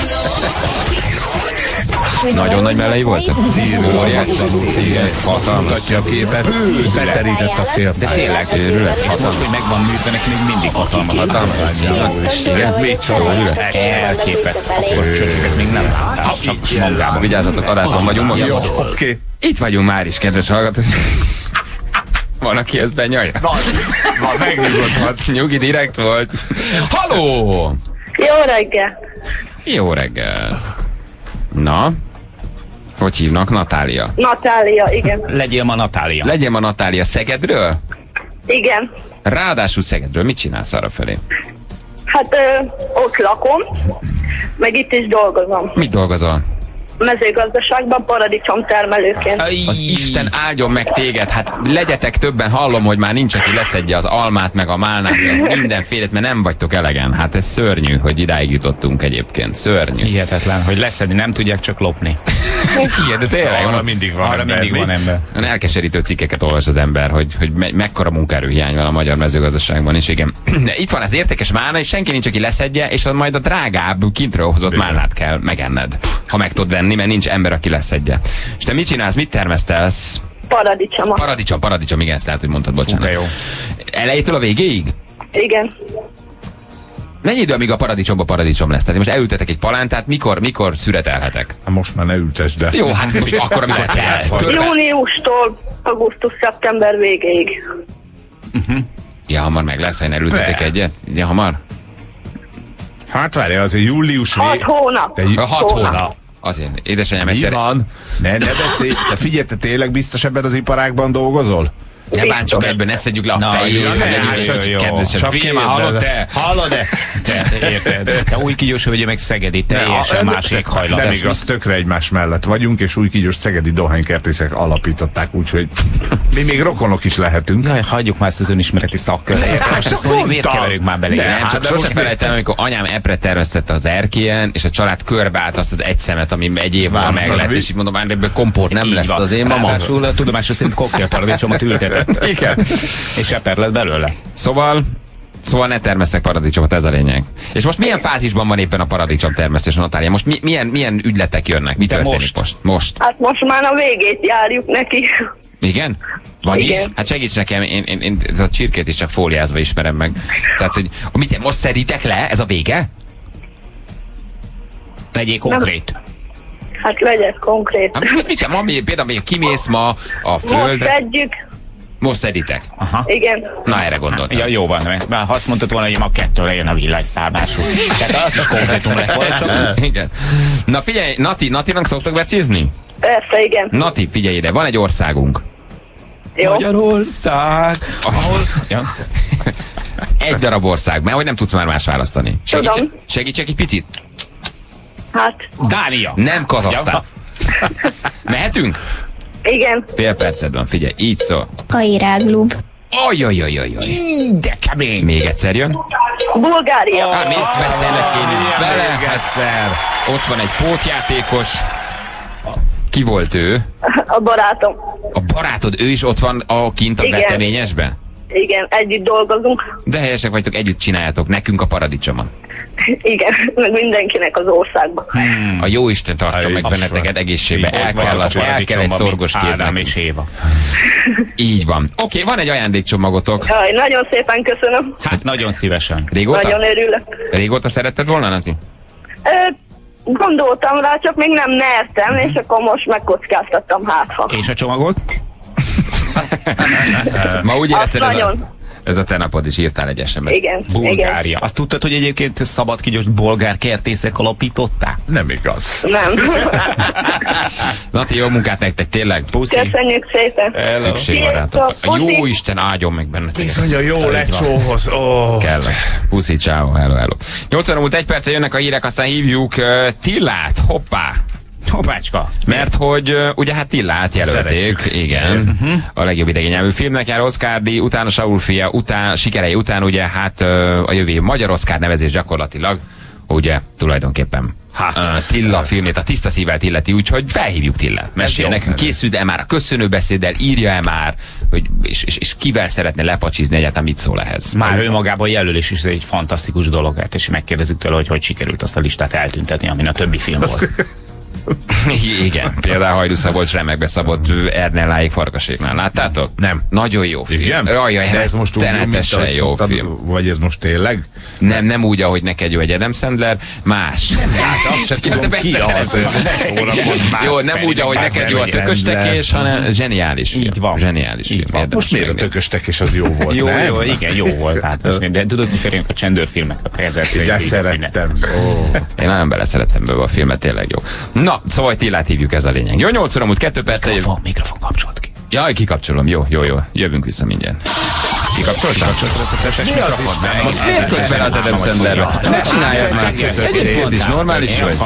Nagyon nagy mellei voltak? Óriási. Igen, hatalmas. Mutatja a képet, beterített a De félpályát. tényleg, őrület. És most, hogy meg van műtve, neki még mindig hatalmas. Hatalmas. Igen, még csaló. Elképesztő. Akkor csöcsöket még nem láttál. Csak magában. Vigyázzatok, adásban vagyunk most. Jó, oké. Itt vagyunk már is, kedves hallgatók. Van, aki ezt benyalja? Na, megnyugodhatsz. Nyugi, direkt volt. Haló! Jó reggel! Jó reggel. Na? Hogy hívnak? Natália. Natália, igen. Legyél ma Natália. Legyen ma Natália Szegedről? Igen. Ráadásul Szegedről. Mit csinálsz arrafelé? Hát ö, ott lakom, meg itt is dolgozom. Mit dolgozol? Mezőgazdaságban paradicsomtermelőként. Az Isten áldjon meg téged, hát legyetek többen, hallom, hogy már nincs, aki leszedje az almát, meg a málnát, meg mindenfélét, mert nem vagytok elegen. Hát ez szörnyű, hogy idáig jutottunk egyébként. Szörnyű. Hihetetlen, hogy leszedni nem tudják, csak lopni. Igen, de tényleg. Arra mindig van Arra ember, mindig mi? van ember. Olyan elkeserítő cikkeket olvas az ember, hogy, hogy me mekkora munkaerőhiány van a magyar mezőgazdaságban is, igen. De itt van az értékes málna, és senki nincs, aki leszedje, és majd a drágább, kintről hozott málnát kell megenned, ha meg tudod venni, mert nincs ember, aki leszedje. És te mit csinálsz, mit termesztelsz? Paradicsoma. Paradicsom, paradicsom, igen, ezt lehet, hogy mondtad, bocsánat. Fú, de jó. Elejétől a végéig? Igen. Mennyi idő, amíg a paradicsomba paradicsom lesz? Tehát most elültetek egy palántát, mikor, mikor szüretelhetek? Hát most már ne ültesd, de... Jó, hát most akkor, amikor kell. Körbe. Júniustól augusztus-szeptember végéig. Ja, hamar meg lesz, ha én elültetek Ne. egyet? Ja, hamar? Hát várj, azért július Hat vég... hónap. Te, A hat Hónap. hónap. Azért, édesanyám mi egyszer... van? Ne, ne beszélj. Te figyelj, te tényleg biztos ebben az iparágban dolgozol? Ne bántsuk egyben, ne szedjük le a Na, fejét, jó, hogy ne, legyünk hát, egy jó, kedvesen. Csak Figyelj már, hallod te? Hallod-e? Te, érted? Te új kígyós vagy, meg Szegedi, teljesen Ne, más a- éghajlat. Nem igaz, tökre egymás mellett vagyunk, és új kígyós szegedi dohánykertészek alapították, úgyhogy mi még rokonok is lehetünk. Jaj, hagyjuk már ezt az önismereti szakkört. Érted? Most ezt mondjuk, miért mondtam. keverjük már bele? Ne, ilyen? Nem, hát csak de sosem most felejtem, amikor anyám epre termesztette az erkélyen, és a család körbeállt azt az egy szemet, ami egy év múlva Vártad, meg lett, mi? és így mondom, már ebből komport nem Így lesz van. az én mamam. Ráadásul a tudomásra szerint koktélparadicsomot ültetett. Igen. És eper lett belőle. Szóval, szóval ne termesztek paradicsomot, ez a lényeg. És most milyen fázisban van éppen a paradicsom termesztés, Natália? Most mi, milyen, milyen ügyletek jönnek? Mi De történik most. most? Most. Hát most már a végét járjuk neki. Igen? Vagyis? Igen. Hát segíts nekem, én, én, én a csirkét is csak fóliázva ismerem meg. Tehát, hogy mit, most szeritek le? Ez a vége? Legyél konkrét. Hát legyek konkrét. Hát, mit, mit sem, ma, mi- például még kimész ma a Most földre. szedjük, Most szeditek. Aha. Igen. Na, erre gondoltam. Ja, jó van, mert ha azt mondtad volna, hogy ma kettőre jön a villanyszámású. Tehát az is konkrétum lett volna, csak... Igen. Na figyelj, Nati, Natinak szoktak becézni? Persze, igen. Nati, figyelj ide, van egy országunk. Jó. Magyarország, ahol... Ja. Egy darab ország, mert hogy nem tudsz már más választani. Segíts, Tudom. segítsek egy picit? Hát, Dánia. Nem Kazasztán. Mehetünk? igen. Fél perced van, figyelj, így szól. Kairáglub. Ajajajajaj. De kemény. Még egyszer jön. Bulgária. Hát még beszélnek én itt bele. Még egyszer. Ott van egy pótjátékos. Ki volt ő? A barátom. A barátod, ő is ott van a kint a Igen. veteményesben? Igen, együtt dolgozunk. De helyesek vagytok, együtt csináljátok nekünk a paradicsomot. Igen, meg mindenkinek az országban. Hmm. A jóisten tartson meg benneteket egészségbe. El kell, az, el kell egy szorgos kéz Ádám nekünk. és Éva. Így van. Oké, van egy ajándékcsomagotok. Jaj, nagyon szépen köszönöm. Hát nagyon szívesen. Régóta? Nagyon örülök. Régóta szeretted volna, Nati? Ö, gondoltam rá, csak még nem mertem, uh-huh. és akkor most megkockáztattam hátha. És a csomagot? Ma úgy érezted, ez a, nagyon. ez a te napod is, írtál egy es em es. Igen, Bulgária. igen. Azt tudtad, hogy egyébként szabadkígyos bolgár kertészek alapították? Nem igaz. Nem. Nati, jó munkát nektek, tényleg. Puszi. Köszönjük szépen. Szükség van rátok. A jó Isten áldjon meg benneteket. Bizony a jó lecsóhoz. Oh. Kell. Puszi, ciao, hello, hello. nyolc óra múlt egy perccel jönnek a hírek, aztán hívjuk uh, Tillát, hoppá. Hoppácska. Mert hogy uh, ugye hát Tillát jelölték, Szeretjük. igen, uh-huh. a legjobb idegen nyelvű filmnek jár Oscar-díj, utána Saul fia, után, sikerei után ugye hát uh, a jövő év magyar Oscar nevezés gyakorlatilag, ugye tulajdonképpen hát. uh, Tilla filmét a tiszta szívvel illeti, úgyhogy felhívjuk Tillát. Mesélj nekünk, készült-e már a köszönőbeszéddel, írja-e már, hogy, és, és, és kivel szeretne lepacsizni egyáltalán, mit szól ehhez? Már önmagában jelölés is egy fantasztikus dolog, hát, és megkérdezzük tőle, hogy hogy sikerült azt a listát eltüntetni, amin a többi film volt. Igen, például Hajdú Szabolcs remekbe szabott Ernelláig Farkaséknál. Láttátok? Nem. Nagyon jó film. Igen? Jaj, De ez most úgy, mint tenetesen ahogy jó szoktad, film. vagy ez most tényleg? Nem, nem úgy, ahogy neked jó egy Adam Sandler, más. Hát azt se tudom, de ki persze, az. Szórakozz már, jó, nem Feri, úgy, ahogy már neked jó a Feri. tököstekés, hanem zseniális film. Így van. Zseniális Így film. van. érdemes Most miért a megnézni. tököstekés az jó volt, Jó, nem? jó, igen, jó volt. Hát most, de tudod, hogy Ferinek a csendőrfilmek a kedvencei. De így a szerettem. Ó. Én nagyon beleszerettem bőle a filmet, tényleg jó. Na, szóval Tillát hívjuk, ez a lényeg. Jó, nyolc óra múlt kettő perccel. Mikrofon, mikrofon kapcsolt ki. Jaj, kikapcsolom, jó, jó, jó. Jövünk vissza mindjárt. Kikapcsoltam? Kapcsolt az a testes mikrofon. Most miért kötsz bele az Adam Sandlerbe? Ne csináljad már! Egy pont is normális vagy?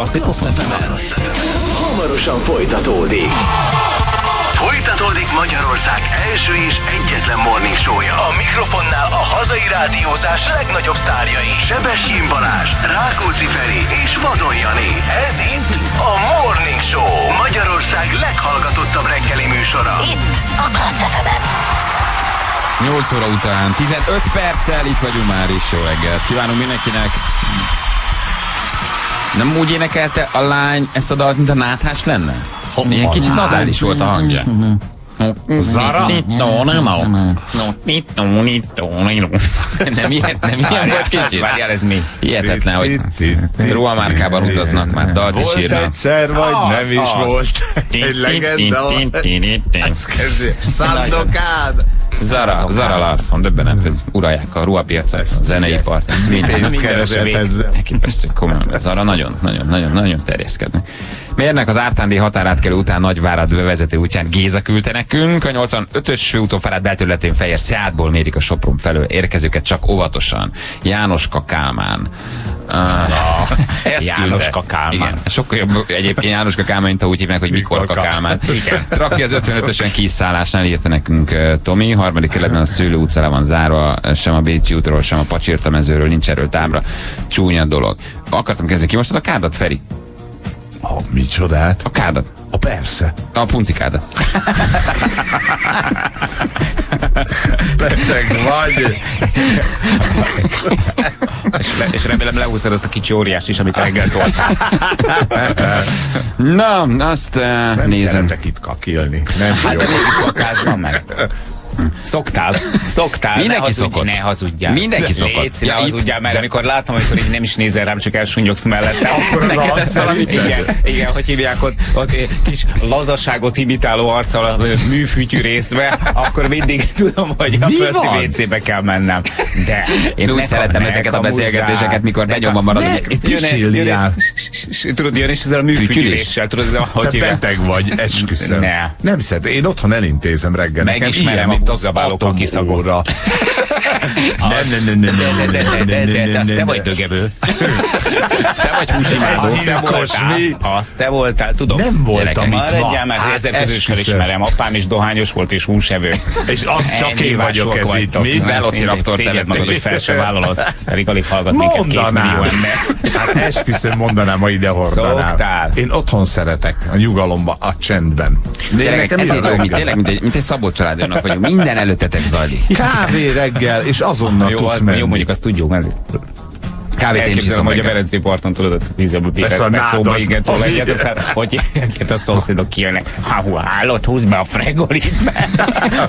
Hamarosan folytatódik. Folytatódik Magyarország első és egyetlen morning show-ja. A mikrofonnál a hazai rádiózás legnagyobb sztárjai. Sebestyén Balázs, Rákóczi Feri és Vadon Jani. Ez itt a Morning Show. Magyarország leghallgatottabb reggeli műsora. Itt a Klassz ef em-en. nyolc óra után, tizenöt perccel itt vagyunk már is. Jó reggelt. Kívánunk mindenkinek. Nem úgy énekelte a lány ezt a dalt, mint a náthás lenne? Ilyen kicsit nazális volt a hangja. Zara? Nem ilyen, nem ilyen volt kicsit? Várjál, ez mi? Hihetetlen, hogy Róa márkában utaznak már, dalt is Volt írnak. egyszer, vagy Az, nem is az. volt. Egy legenda. Ezt kezdi. Sandokád. Zara, Zara Larsson, döbbenet, hogy uralják a ruhapiacot, a zeneipart. ez minden- Pénzt keresett ezzel. Elképesztő, komolyan. Zara nagyon, nagyon, nagyon, nagyon terjeszkednek. Mérnek az Ártándi határátkelő után Nagyvárad bevezető útján Géza küldte nekünk. A nyolcvanötös főúton Fárád belterületén Fejér Szeádból mérik a Sopron felől érkezőket csak óvatosan. Jánoska Kálmán. Uh, ezt Jánoska Kálmán. Igen. Sokkal jobb egyébként Jánoska Kálmán, mint ahogy hívnak, hogy Mikorka Kálmán. Trafi az ötvenötösen kiszállásnál írta nekünk uh, Tomi. Harmadik kerületben a Szőlő utca le van zárva, sem a Bécsi útról, sem a Pacsirta mezőről nincs erről tábra. Csúnya dolog. Akartam kezdeni ki most a kádat, Feri? Oh, micsodát? A kádat. A persze. A puncikádat. Beteg vagy. És, le, és remélem lehúztad azt a kicsi óriást is, amit reggel toltál. Na, azt uh, Nem nézem. szeretek itt kakilni. Nem Hát jó. de mégis kakázban meg. Szoktál, szoktál, Mindenki ne hazudj, szokott. ne hazudjál. Mindenki szokott. Légy, ne Ja, hazudjál, itt- mert de- amikor látom, amikor így nem is nézel rám, csak elsunyogsz mellette, akkor az neked az ez valami, szerinted? igen, igen, hogy hívják ott, ott egy kis lazaságot imitáló arccal a műfűtyű részbe, akkor mindig tudom, hogy a Mi földi van? vé cébe kell mennem. De Én úgy ne szeretem ka- ne ezeket a kamuzzál, beszélgetéseket, mikor ne benyomva ka- marad. Ne, a egy mikro- Jön egy- pisilliál. jön egy- Tudod, jön és ezzel a műfűtyüléssel, tudod, ez a- hogy Te hívják? beteg vagy, esküszöm. Ne. Nem szed, én otthon elintézem reggel. Nekem Megismerem ilyen, a mint az húzzabáló kakiszagot. atomóra. Nem, nem, nem, nem, De, de, de, de, de, de, az te vagy dögevő. Te vagy húsimádó. Az Azt te Ilkos, voltál. mi? Azt te voltál, tudom. Nem voltam Gyerekek, itt ma. maradjál már, Hát, ezer közül is esküszöm. felismerem. Apám is dohányos volt és húsevő. És az csak Ennyi én vagyok mások ez itt, vagytok. mi? Velociraptor Szégyed magad, település. hogy fel sem vállalod. Pedig alig hallgat minket két millió Mondanám. ember. Hát esküszöm, mondanám, ha ide hordanám. Szoktál. Én otthon szeretek, a nyugalomban, a csendben. De Gyerekek, nekem ezért ilyen jó, mint, reggel. tényleg, mint egy, mint egy Szabolcs családjának vagyunk. Minden előttetek zajlik. Kávé reggel, és azonnal Jó, tudsz az- menni. jó, mondjuk azt tudjuk, mert Kávét én is elképzelem, iszom hogy a reggel. Velencei parton tudod, ott vízbe Persze a pipet szóba nádas igen, tol egyet, papír. aztán hogy egyet a szomszédok kijönnek. Ha, hú, hálott, húzd be a fregolit, mert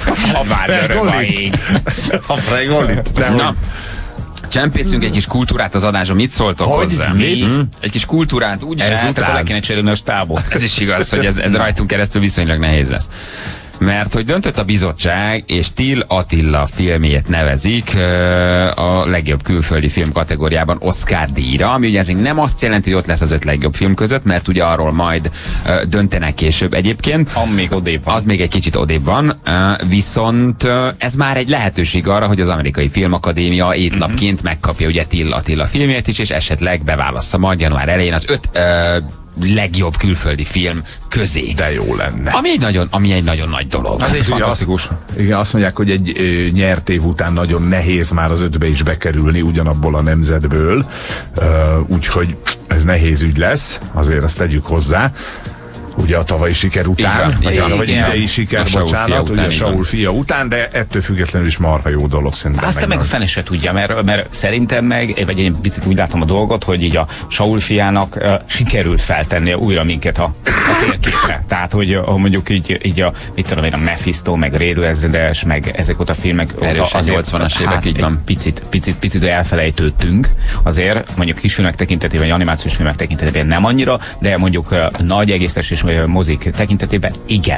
a várnörömaig. A fregolit. De Na, csempészünk egy kis kultúrát az adásban. Mit szóltok Hogy? hozzá? Mit? Hm? Egy kis kultúrát úgy Ez csináltak, után hogy le kéne cserélni a stábot. ez is igaz, hogy ez, ez rajtunk keresztül viszonylag nehéz lesz. Mert hogy döntött a bizottság, és Till Attila filmjét nevezik ö, a legjobb külföldi film kategóriában Oscar díjra, ami ugye ez még nem azt jelenti, hogy ott lesz az öt legjobb film között, mert ugye arról majd ö, döntenek később egyébként. Am még odébb van. Az még egy kicsit odébb van, ö, viszont ö, ez már egy lehetőség arra, hogy az Amerikai Filmakadémia étlapként megkapja ugye Till Attila filmjét is, és esetleg beválassza majd január elején az öt ö, legjobb külföldi film közé. De jó lenne. Ami egy nagyon, ami egy nagyon nagy dolog. Hát és ugye azt, igen, azt mondják, hogy egy ö, nyert év után nagyon nehéz már az ötbe is bekerülni ugyanabból a nemzetből, ö, úgyhogy ez nehéz ügy lesz, azért azt tegyük hozzá. Ugye a tavalyi siker után, Igen, vagy igen, a tavalyi igen. idei siker, A Saul fia bocsánat, után, ugye a igen. Saul fia után, de ettől függetlenül is marha jó dolog szerintem. Aztán meg a fene se tudja, mert, mert szerintem meg, vagy én picit úgy látom a dolgot, hogy így a Saul fiának uh, sikerült feltennie újra minket a, a térképre. Tehát, hogy uh, mondjuk így, így a, mit tudom én, a Mephisto, meg Rédl ezredes, meg ezek ott a filmek. Erősen azért, nyolcvanas évek, hát, így van. egy Picit, picit, picit elfelejtődtünk. Azért mondjuk kisfilmek tekintetében, vagy animációs filmek tekintetében nem annyira, de mondjuk uh, nagy egészes és uh, mozik tekintetében igen.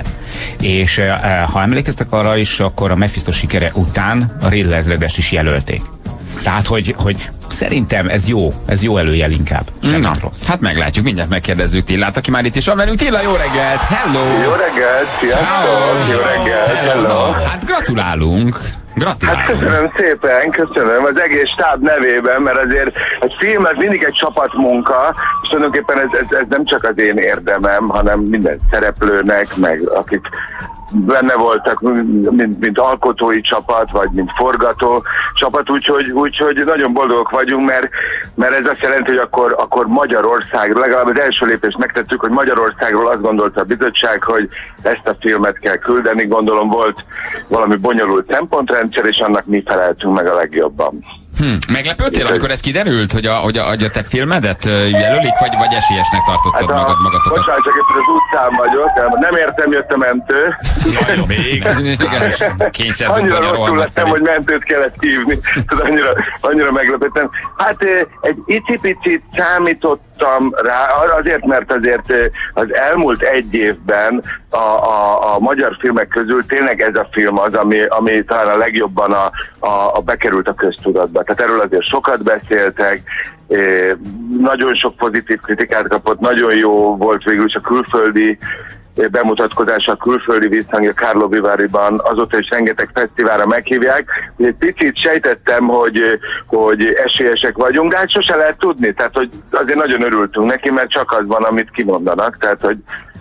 És uh, ha emlékeztek arra is, akkor a Mephisto sikere után a Rédl ezredest is jelölték. Tehát, hogy, hogy szerintem ez jó, ez jó előjel inkább, sem Na, nem rossz. hát meglátjuk, mindjárt megkérdezzük Tillát, aki már itt is van velünk. Tilla, jó reggelt! Hello! Jó reggelt, sziasztok! Jó reggelt, hello! Hát gratulálunk! Hát Gratulálunk! köszönöm szépen, köszönöm az egész stáb nevében, mert azért egy film az mindig egy csapatmunka, és tulajdonképpen ez, ez, ez nem csak az én érdemem, hanem minden szereplőnek, meg akik benne voltak, mint, mint alkotói csapat, vagy mint forgató csapat, úgyhogy, úgyhogy nagyon boldogok vagyunk, mert, mert ez azt jelenti, hogy akkor, akkor Magyarország, legalább az első lépést megtettük, hogy Magyarországról azt gondolta a bizottság, hogy ezt a filmet kell küldeni, gondolom volt valami bonyolult szempontrendszer, és annak mi feleltünk meg a legjobban. Hm. Meglepődtél, amikor ez kiderült, hogy a, hogy a, hogy a te filmedet ö, jelölik, vagy, vagy esélyesnek tartottad Hát a, magad magatokat? bocsánat, csak éppen az utcán vagyok, nem értem, jött a mentő. Jaj, még? Kényszerzünk Annyira magyar rosszul rohamat lettem, felé. hogy mentőt kellett hívni. Tudod, annyira, annyira meglepettem. Hát eh, egy icipicit számítottam rá, arra azért, mert azért eh, az elmúlt egy évben a, a, a magyar filmek közül tényleg ez a film az, ami, ami talán a legjobban a, a, a bekerült a köztudatba. Tehát erről azért sokat beszéltek, eh, nagyon sok pozitív kritikát kapott, nagyon jó volt végül is a külföldi bemutatkozása, a külföldi visszhangja Carlo Vivari-ban, azóta is rengeteg fesztiválra meghívják. Egy picit sejtettem, hogy, hogy esélyesek vagyunk, de hát sose lehet tudni, tehát hogy azért nagyon örültünk neki, mert csak az van, amit kimondanak, tehát hogy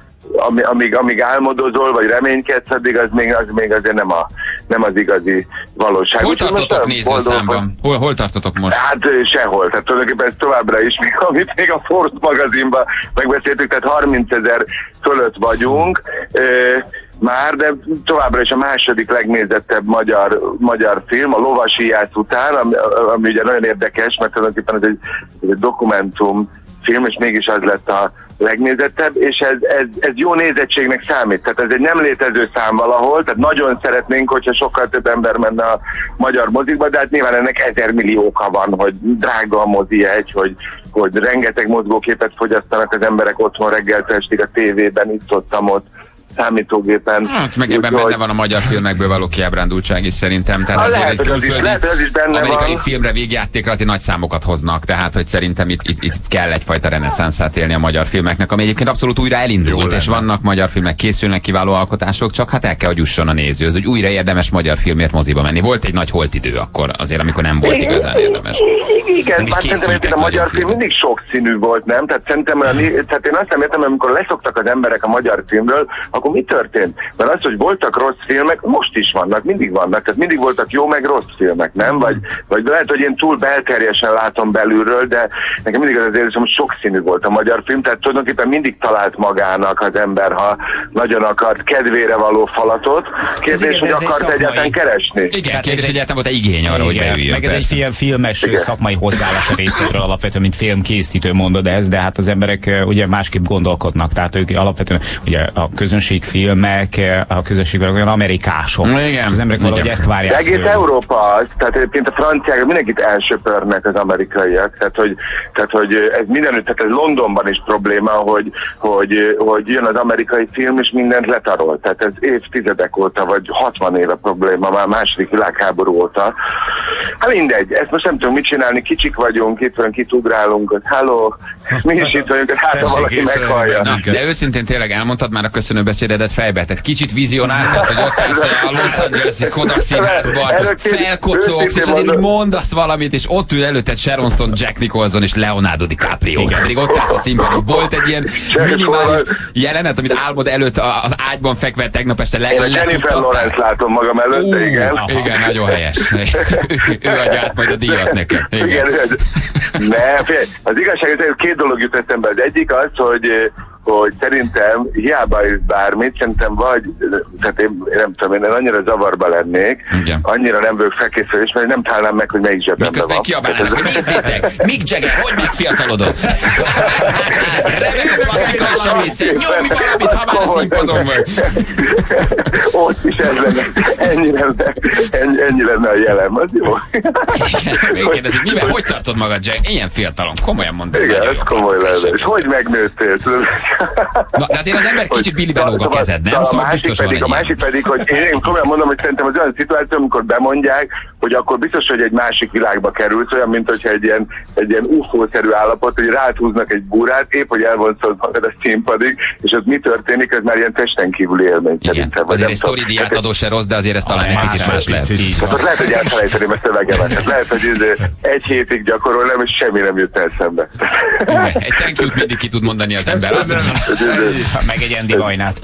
amíg, amíg álmodozol, vagy reménykedsz, addig az még, az még azért nem, a, nem az igazi valóság. Hol Úgyhogy most tartotok olyan boldog, nézőszámban? Hol, hol tartotok most? Hát sehol, tehát tulajdonképpen ez továbbra is, még, amit még a Force magazinban megbeszéltük, tehát harmincezer fölött vagyunk e, már, de továbbra is a második legnézettebb magyar, magyar film, a Lovasíjász után, ami, ami ugye nagyon érdekes, mert tulajdonképpen ez egy, ez egy dokumentum film, és mégis az lett a, legnézettebb, és ez, ez, ez jó nézettségnek számít. Tehát ez egy nem létező szám valahol, tehát nagyon szeretnénk, hogyha sokkal több ember menne a magyar mozikba, de hát nyilván ennek ezer millió oka van, hogy drága a mozi egy, hogy, hogy rengeteg mozgóképet fogyasztanak az emberek otthon reggeltől estig a tévében, itt ott, ott számítógépen. Hát, meg ebben benne van a magyar filmekből való kiábrándultság is szerintem. Tehát lehet, egy külföldi amerikai van. filmre végjátékra azért nagy számokat hoznak, tehát hogy szerintem itt, itt, itt kell egyfajta reneszánszát élni a magyar filmeknek, ami egyébként abszolút újra elindult, és vannak magyar filmek, készülnek kiváló alkotások, csak hát el kell, hogy jusson a nézőhöz, hogy újra érdemes magyar filmért moziba menni. Volt egy nagy holtidő akkor azért, amikor nem volt igazán érdemes. Igen, már szerintem a magyar film mindig sokszínű volt, nem? Tehát szerintem, tehát én azt nem értem, amikor leszoktak az emberek a magyar filmről, akkor mi történt? Mert az, hogy voltak rossz filmek, most is vannak, mindig vannak, tehát mindig voltak jó meg rossz filmek, nem? Vagy, vagy lehet, hogy én túl belterjesen látom belülről, de nekem mindig az az érzésem, hogy sokszínű volt a magyar film, tehát tulajdonképpen mindig talált magának az ember, ha nagyon akart kedvére való falatot. Kérdés, hogy akart egyáltalán keresni. Igen, kérdés, hogy egyáltalán volt-e igény arra, hogy beüljön. Meg ez egy ilyen filmes igen. szakmai hozzáállás a részéről alapvetően, mint filmkészítő mondod ez, de hát az emberek ugye másképp gondolkodnak, tehát ők alapvetően ugye a közönségfilmek, a közönségfilmek olyan amerikások. Igen. És az emberek valahogy ezt várják. De egész Európa az, tehát egyébként a franciák mindenkit elsöpörnek az amerikaiak, tehát hogy, tehát, hogy ez mindenütt, tehát ez Londonban is probléma, hogy, hogy, hogy jön az amerikai film, és mindent letarol. Tehát ez évtizedek óta, vagy hatvan éve probléma, már második világháború óta. Hát mindegy, ezt most nem tudom mit csinálni, kicsik vagyunk, itt van, kitugrálunk, hogy halló, mi is itt vagyunk, hát ha valaki meghallja. Na, de őszintén tényleg elmondtad már a köszönőbeszédedet fejbe, tehát kicsit vizionáltad, hogy ott állsz a Los Angeles-i Kodak színházban, felkocogsz, és azért mondasz valamit, és ott ül előtted Sharon Stone, Jack Nicholson és Leonardo DiCaprio. Pedig ott állsz a színpadon. Volt egy ilyen minimális jelenet, amit álmod előtt az ágyban fekve tegnap este le, lefuttattál. Én a Jennifer Lawrence látom magam előtt, uh, igen. Igen, nagyon helyes. Ő adja át majd a díjat nekem. Igen. igen ne, fél, az igazság, hogy két dolog jut eszembe. Az egyik az, hogy hogy szerintem hiába is bármit, szerintem vagy, tehát én, én nem tudom, én annyira zavarba lennék, igen. annyira nem vagyok felkészülés, mert nem találnám meg, hogy melyik zsebemben van. Miközben kiabálnak, hogy nézzétek, Mick Jagger, hogy megfiatalodott? Remek a plastika és a mészél, nyomj valamit, ha már a színpadon vagy. Ott is ez lenne, ennyi lenne, ennyi, ennyi lenne a jelem, az jó. Igen, kérdezik, mivel, hogy tartod magad, Jagger? Ilyen fiatalon, komolyan mondom. Igen, ez komoly lenne. És hogy megnőttél? Na, de azért az ember kicsit Billy belóg a kezed, nem? A, szóval a, másik biztos pedig, van a másik pedig, hogy én komolyan mondom, hogy szerintem az olyan szituáció, amikor bemondják, hogy akkor biztos, hogy egy másik világba kerülsz, olyan, mint hogyha egy ilyen, egy ilyen ufó-szerű állapot, hogy rád húznak egy búrát, épp, hogy elvonszod magad a színpadig, és az mi történik, ez már ilyen testen kívüli élmény szerintem. Azért egy sztori díját adó se rossz, de azért ez talán egy kicsit más lehet. Tehát lehet, hogy elfelejteném a szövegemet. Lehet, hogy egy hétig gyakorolnám, és semmi nem jut eszembe. Egy thank you mindig ki tud mondani az ember. Meg egy Andy Vajnát.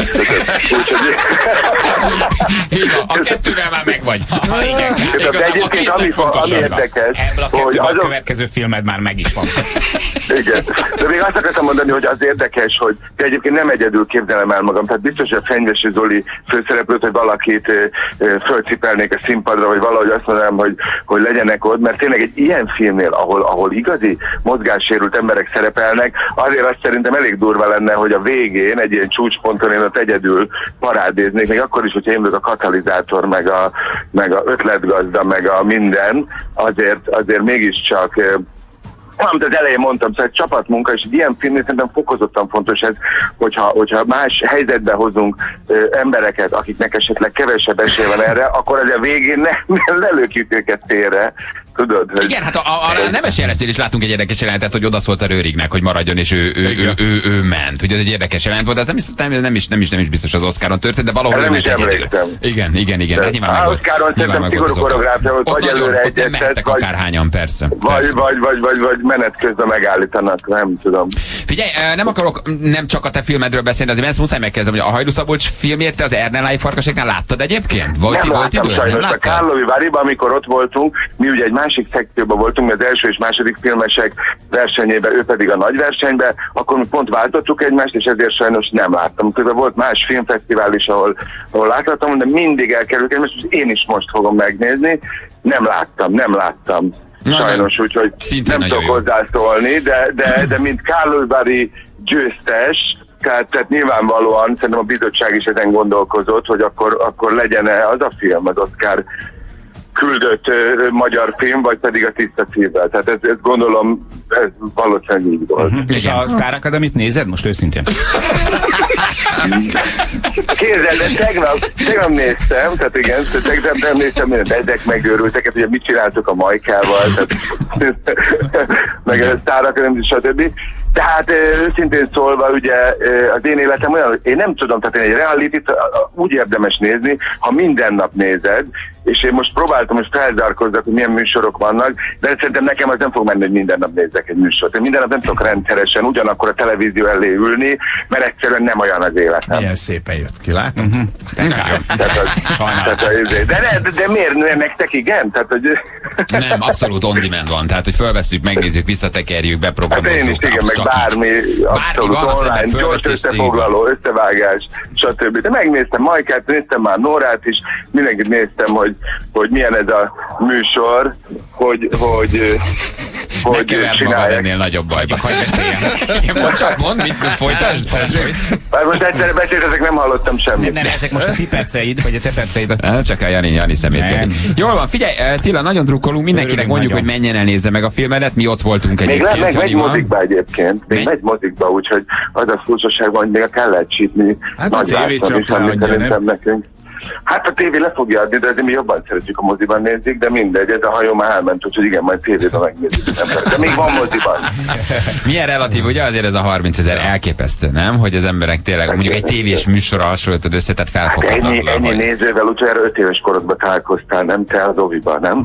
A kettővel már megvagy. De egyébként ami érdekes, hogy a következő filmed már meg is van. Igen. De még azt akartam mondani, hogy az érdekes, hogy de egyébként nem egyedül képzelem el magam. Tehát biztos, hogy a Fenyvesi Zoli főszereplőt, hogy valakit fölcipelnék a színpadra, vagy valahogy azt mondanám, hogy, hogy legyenek ott, mert tényleg egy ilyen filmnél, ahol, ahol igazi mozgássérült emberek szerepelnek, azért azt szerintem elég durva lenne, hogy a végén egy ilyen csúcsponton én ott egyedül parádéznék, még akkor is, hogyha én vagyok a katalizátor, meg a, meg a ötletgazda, meg a minden, azért, azért mégiscsak amit az elején mondtam, szóval egy csapatmunka, és egy ilyen filmnél szerintem fokozottan fontos ez, hogyha, hogyha más helyzetbe hozunk ö, embereket, akiknek esetleg kevesebb esély van erre, akkor az a végén ne, ne lelőkjük őket térre. Tudod, hogy igen, hát a, a, a nemes jelesnél is látunk egy érdekes jelenetet, hogy odaszólt a Rőrignek, hogy maradjon, és ő, ő, ő, ő, ő ment. Ugye ez egy érdekes jelent volt, de ez nem, nem, nem, is, nem, is, nem is biztos az Oscaron történt, de valahol nem is emlékszem. Igen, igen, igen. De nyilván meg volt. Oscaron szerintem szigorú koreográfia volt, vagy előre egyeztet, vagy akárhányan, persze. Vagy, persze. Vagy, vagy, vagy, vagy menet közben megállítanak, nem tudom. Figyelj, nem akarok nem csak a te filmedről beszélni, azért ezt muszáj megkezdem, hogy a Hajdú Szabolcs filmjét te az Ernelái Farkaséknál láttad egyébként? Volt, nem volt láttam idő? sajnos, nem a Karlovy Varyban, amikor ott voltunk, mi ugye egy másik szekcióban voltunk, mi az első és második filmesek versenyében, ő pedig a nagy versenyben, akkor mi pont váltottuk egymást, és ezért sajnos nem láttam. Közben volt más filmfesztivál is, ahol, ahol láthattam, de mindig elkerülök egymást, és én is most fogom megnézni. Nem láttam, nem láttam. Sajnos, úgyhogy nem tudok hozzászólni, de, de, de mint Karlovy Vary győztes, tehát, tehát nyilvánvalóan szerintem a bizottság is ezen gondolkozott, hogy akkor, akkor legyen-e az a film, az Oscar küldött ö, magyar film, vagy pedig a Tiszta Szívvel. Tehát ezt, ezt gondolom, ez valószínűleg így volt. Uh-huh. És a Star Academy-t nézed most őszintén? Képzeld, de tegnap, tegnap néztem, tehát igen, tegnap nem néztem, de ezek megőrültek, hogy mit csináltuk a Majkával, tehát, meg a Star Academy, stb. Tehát őszintén szólva, ugye az én életem olyan, hogy én nem tudom, tehát én egy realityt úgy érdemes nézni, ha minden nap nézed, és én most próbáltam, hogy felzárkozzak, hogy milyen műsorok vannak, de szerintem nekem az nem fog menni, hogy minden nap nézzek egy műsort. Én minden nap nem tudok rendszeresen ugyanakkor a televízió elé ülni, mert egyszerűen nem olyan az életem. Milyen szépen jött ki, látod? Uh-huh. de, de, de, de miért nektek igen? Tehát, hogy... Nem, abszolút on demand van. Tehát, hogy fölveszünk, megnézzük, visszatekerjük, Hát beprogramozzuk. én is, igen, meg bármi, abszolút van, online, gyors összefoglaló, összevágás, stb. De megnéztem Majkát, néztem már Nórát is, mindenkit néztem, hogy, hogy milyen ez a műsor, hogy, hogy, hogy csinálják. Magad ennél nagyobb bajba. Hagyj beszéljen. Mondd csak, mondd, mit, mit folytasd? Már most egyszerre beszéltetek, nem hallottam semmit. Nem, nem, ezek most a ti perceid, vagy a te perceid. Csak a Jani, Jani szemét. Jól van, figyelj, Tilla, nagyon drukkolunk, mindenkinek mondjuk, hogy menjen el, nézze meg a filmedet, mi ott voltunk egyébként. Még meg megy mozikba egyébként, még megy mozikba, úgyhogy az a furcsaság van, hogy még kell lehet csípni. Hát a tévét csak leadja, nem? Nekünk. Hát a tévé le fogja adni, de azért mi jobban szeretjük, a moziban nézik, de mindegy, ez a hajó már elment, úgyhogy igen, majd tévében megnézik az ember. De még van moziban. Milyen relatív, ugye azért ez a harmincezer elképesztő, nem? Hogy az emberek tényleg mondjuk egy tévés műsorra hasonlítod össze, tehát felfoghatatlan. Hát ennyi, ennyi nézővel, utoljára öt éves korodban találkoztál, nem te az oviban, nem?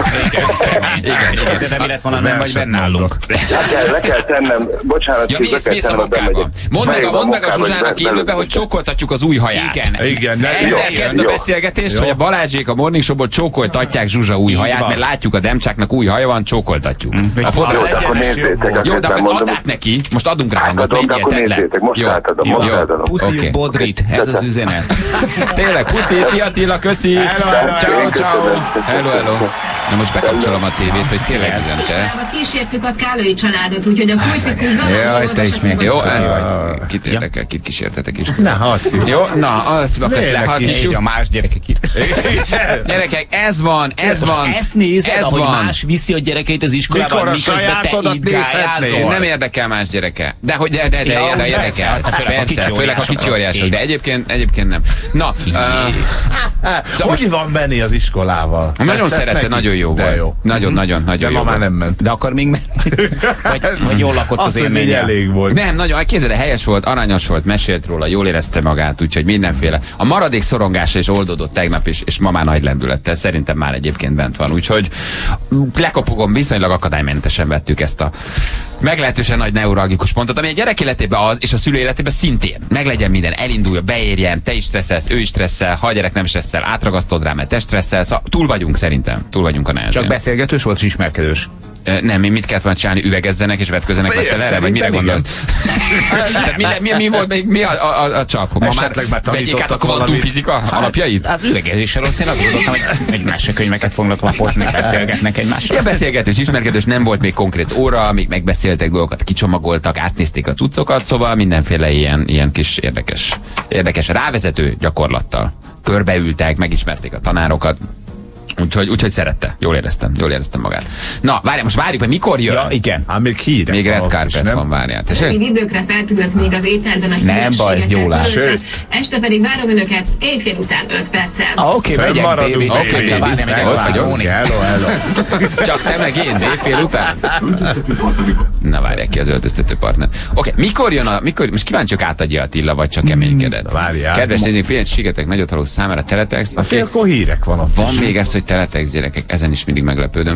Igen, és képzeld, mi lett volna, nem vagy benne állunk. Le kell tennem, bocsánat, ja, mész, mész a munkába. Mondd meg, mondd meg a Zsuzsának élőben, hogy csókoltatjuk az új haját. Igen, igen. Kezd a beszélgetést, jó, hogy a Balázsék a Morning Show-ból csókoltatják Zsuzsa új haját, mert látjuk a Demcsáknak új haja van, csókoltatjuk. Mm. A fotóz... Jó, akkor nézzétek. Jó, de akkor add át neki, most adunk rá hangot, menjétek le. Most jó, átadom, most átadom. Puszi Bodrit, ez az üzenet. Tényleg, puszi, szia Attila, köszi. Ciao, ciao. Hello, hello. Na most bekapcsolom a tévét, hogy tényleg üzente. Kísértük a Kálói családot, úgyhogy a politikus... Jaj, te is még. Jó, kit érdekel, kit kísértetek is. Na, hadd ki. Jó, na, azt lehatjuk. A más gyerekek itt. Gyerekek, ez van, ez van. Ezt nézed, ez ahogy van. Más viszi a gyerekeit az iskolába, mikor a sajátodat nézhetnél? Nem érdekel más gyereke. De hogy de, de, de, ja, de érdekel. Persze, főleg a kicsi óriások. De egyébként, egyébként nem. Na, hogy van menni az iskolával? Nagyon szerette, nagyon jó volt. Nagyon, nagyon, nagyon jó. De ma már nem ment. De akkor még menni. Vagy jól lakott az élménye. Elég volt. Nem, nagyon, képzeld, helyes volt, aranyos volt, mesélt róla, jól érezte magát, úgyhogy mindenféle. A maradék szorongása is oldódott tegnap is, és ma már nagy lendülettel. Szerintem már egyébként bent van. Úgyhogy lekopogom, viszonylag akadálymentesen vettük ezt a meglehetősen nagy neuralgikus pontot, ami a gyerek életében az, és a szülő életében szintén. Meglegyen minden, elindulja, beérjen, te is stresszelsz, ő is stresszel, ha a gyerek nem stresszel, átragasztod rá, mert te stresszelsz. Szóval túl vagyunk szerintem, túl vagyunk a nehezén. Csak beszélgetős volt, és ismerkedős. Nem, mi mit kellett volna csinálni, üvegezzenek és vetközzenek aztán erre, vagy mire gondolsz? Tehát mi, mi, mi volt, mi a, a, a, a csap? Ma esetleg már tanítottak a kvantumfizika alapjait? Az üvegezésre rossz, én azt gondoltam, hogy egymás könyveket fognak lapozni, beszélgetnek egymással. Ja, beszélgetős, ismerkedős, nem volt még konkrét óra, amíg megbeszéltek dolgokat, kicsomagoltak, átnézték a cuccokat, szóval mindenféle ilyen, ilyen kis érdekes, érdekes rávezető gyakorlattal. Körbeültek, megismerték a tanárokat. Úgyhogy, úgyhogy szerette. Jól éreztem, jól éreztem magát. Na, várjál, most várjuk, hogy mikor jön? Ja, igen. Hát még hírek. Még red carpet van, várjál. Még időkre feltűnött még az ételben a nem baj, jól áll. Sőt. Este pedig várom önöket éjfél után öt perccel. Ah, oké, okay, megyek, baby. Oké, baby. Ott vagyok. Hello, hello. Csak te meg én, éjfél után. Na, várják ki az öltöztető partner. Oké, okay, mikor jön a... Mikor, most kíváncsiak átadja Attila, vagy csak keménykedett? Várjál. Kedves nézők, fél sigetek nagyot haló számára teletext. A félkor hírek van ott. Van még ez, hogy teletext, gyerekek, ezen is mindig meglepődöm.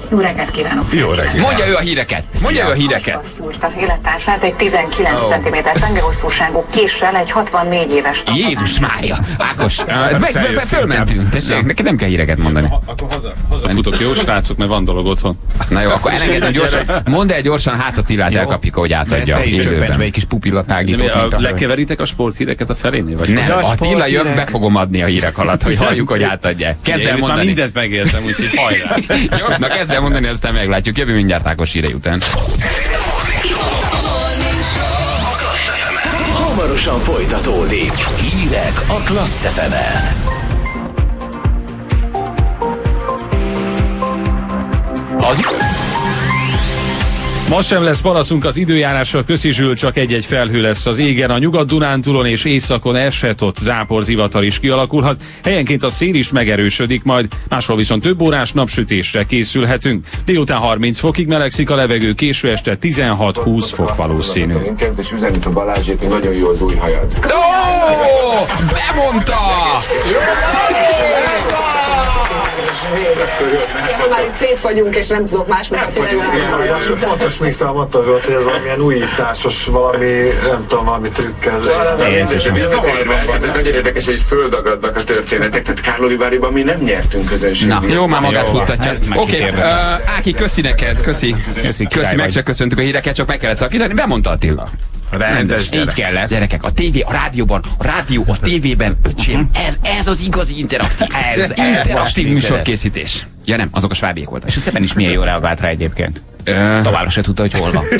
Jó reggelt kívánok! Jó reggelt! Mondja ő a híreket! Mondja ő a híreket! Hasba szúrta élettársát egy tizenkilenc centiméter tengerhosszúságú késsel egy hatvannégy éves tanulmány. Jézus Mária! Ákos, meg, meg, fölmentünk. Tessék, neki nem kell híreket mondani. Akkor haza, hazafutok, jó srácok, mert van dolog otthon. Na jó, akkor elengedünk gyorsan. Mondd el gyorsan, hát a Tillát elkapjuk, ahogy átadja. Te is csöppencs be egy kis pupillatágítót. Lekeveritek a sporthíreket a felénél? Vagy nem, a Attila jön, be fogom adni a hírek alatt, hogy halljuk, hogy átadja. Kezd el mondani. Mindent megértem, úgyhogy hajrá. Jó, na kezd el mondani, aztán meglátjuk. Jövő mindjárt Ákos hírei után. Hamarosan folytatódik. Hírek a Klassz ef emen. Az... Ma sem lesz panaszunk az időjárással, köszi Zsül, csak egy-egy felhő lesz az égen. A Nyugat-Dunántúlon és északon eset, ott záporzivatar is kialakulhat. Helyenként a szél is megerősödik majd, máshol viszont több órás napsütésre készülhetünk. Délután harminc fokig melegszik a levegő, késő este tizenhat-húsz fok valószínű. És üzenik a Balázsék, hogy nagyon jó az új hajad. Ó, bemondta! Ha már itt szét vagyunk, és nem tudok más mutatni. Pontos mixel mondta volt, hogy ez valamilyen újításos, valami, nem tudom, valami trükkel. Ez nagyon érdekes, hogy földagadnak a történetek, tehát Kárloviváriban mi nem nyertünk közönséget. Na, jó, már magát futtatja. Oké, Áki, köszi neked, köszi. Köszi, köszi, meg se köszöntük a híreket, csak meg kellett szakítani. Bemondta Attila. Rendes így kell lesz. Gyerekek, a tévé, a rádióban, a rádió, a tévében, öcsém, ez, ez az igazi interaktív. Ez interaktív műsorkészítés. Ja nem, azok a svábiek voltak. És szépen is milyen jól reagált rá egyébként. Továbbra se tudta, hogy hol van.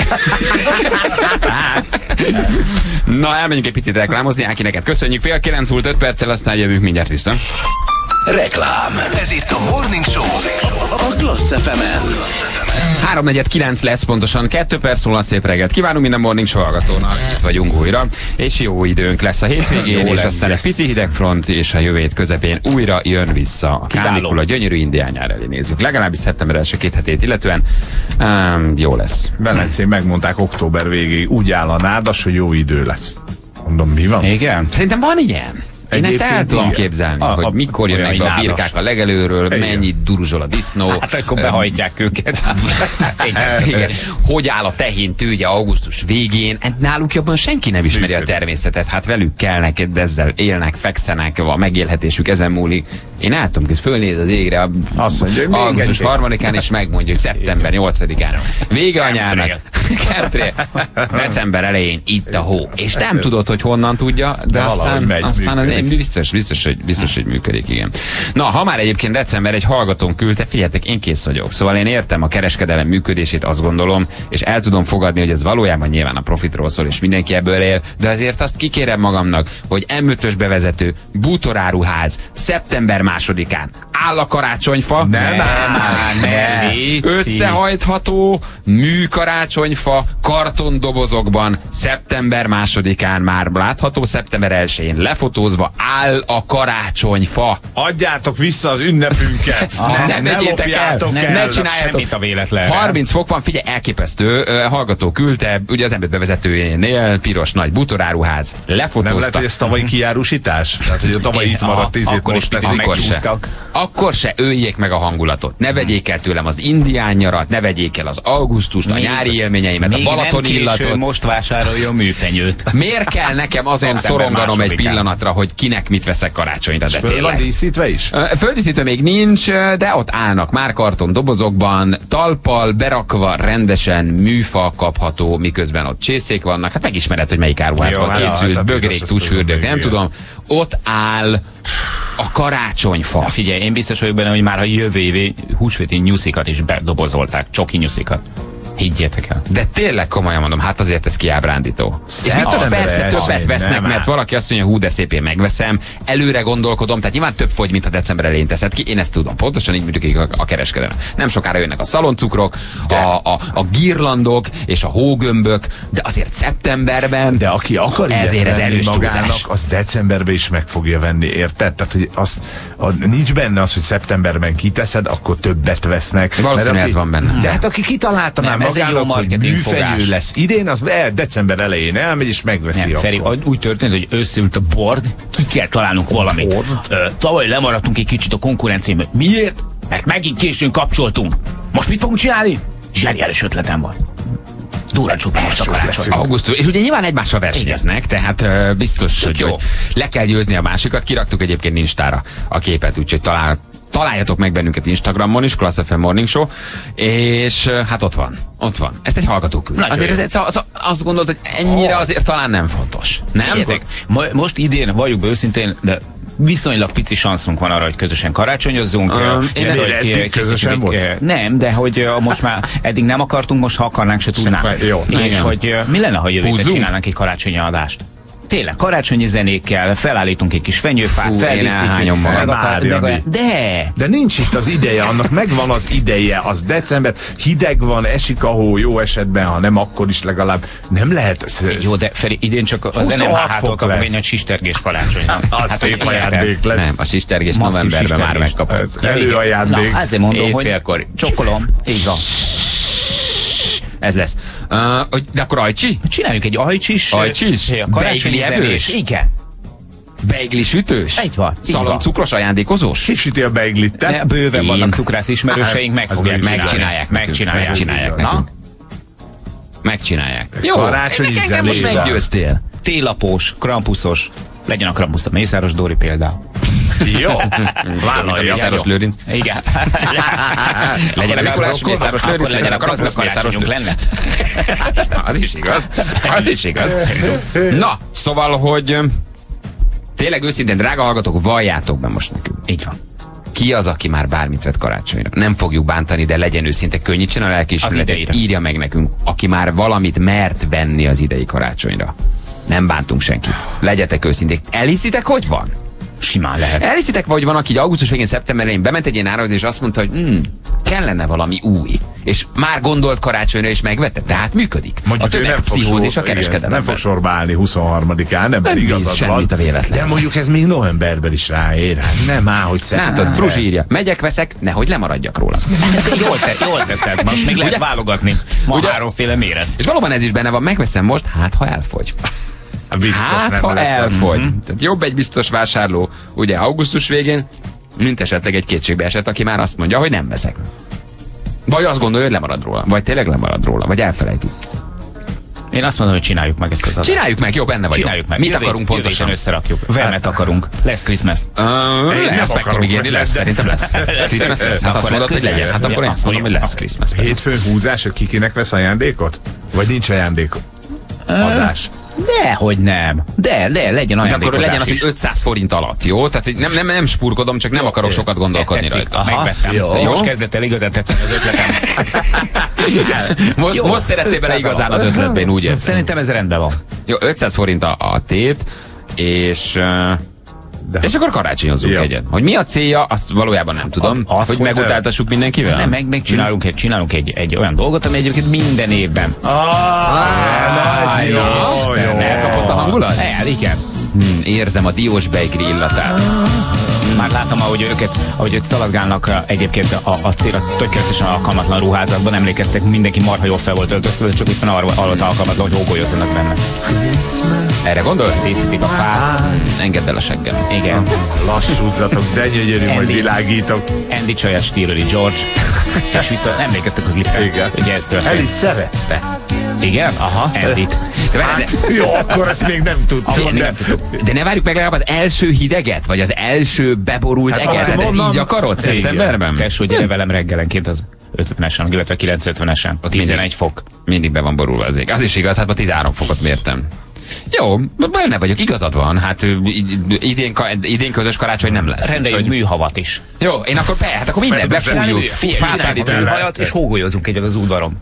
Na, elmenjünk egy picit reklámozni. Áki, neked köszönjük. Fél kilenc múlt öt perccel, aztán jövünk mindjárt vissza. Reklám. Ez itt a Morning Show a Klassz ef emen. háromnegyed kilenc lesz pontosan, kettő perc múlva szép reggelt. Kívánunk minden Morning Show hallgatónak, itt vagyunk újra, és jó időnk lesz a hétvégén, és aztán egy pici hidegfront, és a jövő hét közepén újra jön vissza a kánikula, gyönyörű indián nyár elé nézzük. Legalábbis szeptember első két hetét illetően um, jó lesz. Velencén megmondták október végéig, úgy áll a nádas, hogy jó idő lesz. Mondom, mi van? Igen? Szerintem van ilyen. Én ezt el tudom képzelni, a, hogy a, mikor jönnek be a birkák a legelőről, mennyit duruzsol a disznó. Hát akkor behajtják őket. Igen. Igen. Hogy áll a tehén tőgye augusztus végén. Náluk jobban senki nem ismeri a természetet. Hát velük kelnek, de ezzel élnek, fekszenek, a megélhetésük ezen múlik. Én el tudom, hogy fölnéz az égre a azt mondja, hogy augusztus harmadikán, és megmondja, hogy szeptember nyolcadikán. Vége a nyárnak. December elején itt a hó. És nem tudod, hogy honnan tudja, de, de aztán, megy, aztán az, biztos, biztos, hogy, biztos, hogy működik, igen. Na, ha már egyébként december egy hallgatón küldte, figyeljetek, én kész vagyok. Szóval én értem a kereskedelem működését, azt gondolom, és el tudom fogadni, hogy ez valójában nyilván a profitról szól, és mindenki ebből él, de azért azt kikérem magamnak, hogy em ötös bevezető, bútoráruház, szeptember másodikán, áll a karácsonyfa, nem, nem, nem, nem. Összehajtható műkarácsonyfa kartondobozokban, szeptember másodikán már látható, szeptember elsején lefotózva áll a karácsonyfa. Adjátok vissza az ünnepünket. Ah, ne, ne vegyétek el, el, ne, ne csináljátok. A véletlenre. harminc fok van, figyelj, elképesztő. Hallgató küldte, ugye az ember bevezetőjénél piros nagy bútoráruház, lefotózta. Nem lehet, hogy ez tavalyi kijárusítás? Tehát, hogy a tavalyi itt maradt tízét most lesz. Akkor se. Akkor se öljék meg a hangulatot. Ne vegyék el tőlem az indián nyarat, ne vegyék el az augusztust, a nyári élményeimet, a Balaton illatot. Most vásároljon műfenyőt. Miért kell nekem azon szoronganom egy pillanatra, hogy kinek mit veszek karácsonyra, de föl van díszítve is? Földíszítve még nincs, de ott állnak már karton dobozokban, talppal berakva, rendesen műfa kapható, miközben ott csészék vannak. Hát megismered, hogy melyik áruházban készült, bögrék, túlsürdők, nem tudom. Ott áll a karácsonyfa. Figyelj, én biztos vagyok benne, hogy már a jövő évi húsvéti nyuszikat is bedobozolták, csoki nyuszikat. Higgyétek el. De tényleg komolyan mondom, hát azért ez kiábrándító. És biztos persze többet vesznek, mert valaki azt mondja, hú, de szépén megveszem, előre gondolkodom, tehát nyilván több fogy, mint a december elején teszed ki, én ezt tudom, pontosan így működik a, a kereskedelem. Nem sokára jönnek a szaloncukrok, a, a, a girlandok és a hógömbök, de azért szeptemberben, de aki akar ezért ez elős magának, az decemberben is meg fogja venni, érted? Tehát, hogy azt, a, nincs benne az, hogy szeptemberben kiteszed, akkor többet vesznek. Valószínűleg ez van benne. De hát aki kitalálta már magának, hogy műfenyő lesz idén, az el, december elején elmegy és megveszi. Nem, Feri, úgy történt, hogy összeült a board, ki kell találnunk valamit. Ö, tavaly lemaradtunk egy kicsit a konkurenciámmal. Miért? Mert megint későn kapcsoltunk. Most mit fogunk csinálni? Zseniális ötletem van. Durán csupán most a karácsony. Augusztus. És ugye nyilván egymással versenyeznek, tehát uh, biztos, hogy, hogy le kell győzni a másikat. Kiraktuk egyébként Instára a képet, úgyhogy talál, találjatok meg bennünket Instagramon is, Class ef em Morning Show, és uh, hát ott van, ott van. Ezt egy hallgató küld. Azért ez, az, az, azt gondolod, hogy ennyire azért talán nem fontos. Nem? Értek, most idén, valljuk be őszintén, de viszonylag pici sanszunk van arra, hogy közösen karácsonyozzunk. Um, én nem, hogy eddig közösen volt? Nem, de hogy uh, most már eddig nem akartunk, most ha akarnánk, se tudnánk. Jó, és igen. Hogy uh, mi lenne, ha jövő héten csinálnánk egy karácsonyi adást? Tényleg, karácsonyi zenékkel, felállítunk egy kis fenyőfát, feldíszítjük. De! De nincs itt az ideje, annak megvan az ideje, az december, hideg van, esik a hó, jó esetben, ha nem, akkor is legalább nem lehet. Jó, de Feri, idén csak az en em há há-tól kapunk egy sistergés karácsony. Az szép ajándék lesz. Nem, a sistergés novemberben már megkapod. Előajándék. Na, azért mondom, hogy csokolom. Így van. Ez lesz. Uh, de akkor ajcsi? Csináljuk egy ajcsis. Ajcsis? Beigli evős? Igen. Beigli sütős? Egy van. Szalon cukros ajándékozós? Ki süti a beiglit, te? Bőven vannak cukrász ismerőseink, meg fogják megcsinálják. Megcsinálják. Megcsinálják. Na? Megcsinálják. Jó, engem most meggyőztél. Télapós, krampuszos. Legyen a krampusz a Mészáros Dóri például. Jó, vállalja. Mészáros Lőrinc. Igen. Legyen a Mikulás, Mészáros Lőrinc, legyen a Krampusz, Mészáros lenne. Az is igaz. Az is igaz. Na, szóval, hogy tényleg őszintén, drága hallgatók, valljátok be most nekünk. Így van. Ki az, aki már bármit vett karácsonyra? Nem fogjuk bántani, de legyen őszinte, könnyítsen a lelkiismeretét. Írja meg nekünk, aki már valamit mert venni az idei karácsonyra. Nem bántunk senkit. Legyetek őszinték. Elhiszitek, hogy van? Simán lehet. Elhiszitek, vagy van, aki augusztus végén, szeptemberén bement egy ilyen árahoz, és azt mondta, hogy hm, kellene valami új. És már gondolt karácsonyra, és megvette. Tehát működik. Mondjuk a tömegpszichózis a kereskedelemben. Nem fog sorba állni huszonharmadikán, nem, nem igazad van. A véletlen. De mondjuk ez még novemberben is ráér. Nem áll, hogy szeptember. Nem, Fruzsi írja, megyek, veszek, nehogy lemaradjak róla. jól, te, jól teszed, most még lehet válogatni. Ma ugye? Háromféle méret. És valóban ez is benne van, megveszem most, hát ha elfogy. Biztos hát, ha elfogy. Mm-hmm. Tehát jobb egy biztos vásárló, ugye augusztus végén, mint esetleg egy kétségbe esett, aki már azt mondja, hogy nem veszek. Vagy azt gondolja, hogy lemarad róla. Vagy tényleg lemarad róla. Vagy elfelejti. Én azt mondom, hogy csináljuk meg ezt az adást. Csináljuk meg, jó, benne vagyok. Csináljuk meg. Mit jövő, akarunk pontosan? Összerakjuk. Vermet akarunk. Lesz Christmas. Uh, lesz, meg tudom ígérni, lesz. Szerintem lesz. Christmas lesz. Hát azt mondod, hogy legyen. Hát akkor én azt mondom, hogy lesz Christmas. Hétfőn húzás, hogy kikinek vesz ajándékot? Vagy nincs ajándék? Adás. Dehogy nem. De, de legyen ajándékozás. De akkor legyen az, hogy ötszáz forint alatt, jó? Tehát nem, nem, nem spurkodom, csak nem akarok sokat gondolkodni rajta. Megvettem. Jó. Most kezdett el igazán tetszeni az ötletem. most, most szerettél bele igazán az ötletben, úgy érzem. Szerintem ez rendben van. Jó, ötszáz forint a, a tét, és... De. És akkor karácsonyozzunk ja. egyet. Hogy mi a célja, azt valójában nem tudom. Az, hogy megutáltassuk mindenkivel? Nem, meg, meg csinálunk, egy, csinálunk egy, egy olyan dolgot, ami egyébként minden évben. Ah, jó, jó. Elkapott a hangulat? El, igen. Hmm, érzem a diós beigli illatát. Már látom, ahogy őket, ahogy ők szaladgálnak egyébként a, a célra tökéletesen alkalmatlan ruházatban. Emlékeztek, mindenki marha jól fel volt öltözve, csak éppen arra volt alkalmatlan, hogy hógolyozzanak benne. Erre gondolsz? Díszítik a fát. Engedd el a seggem. Igen. Lassúzzatok, de gyönyörű, majd világítok. Andy Csajás stílőri George. És vissza emlékeztek a klipre. Igen. Ugye ez történt. El is szerette. Igen? Aha. Andyt. Hát, jó, akkor ezt még nem tudtuk. De, de ne várjuk meg legalább az első hideget, vagy az első beborult hát, eget. Ez így akarod szeptemberben? Tesó, gyere velem reggelenként az ötvenesen, illetve kilencszázötvennesen. tizenegy fok. Mindig be van borulva az ég. Az is igaz, hát ma tizenhárom fokot mértem. Jó, benne vagyok, igazad van. Hát idén, idén közös karácsony nem lesz. Rendeljünk hogy... műhavat is. Jó, én akkor be, hát akkor minden befújjuk. Csináljuk műhajat, és hógolyozunk egyet az udvaron.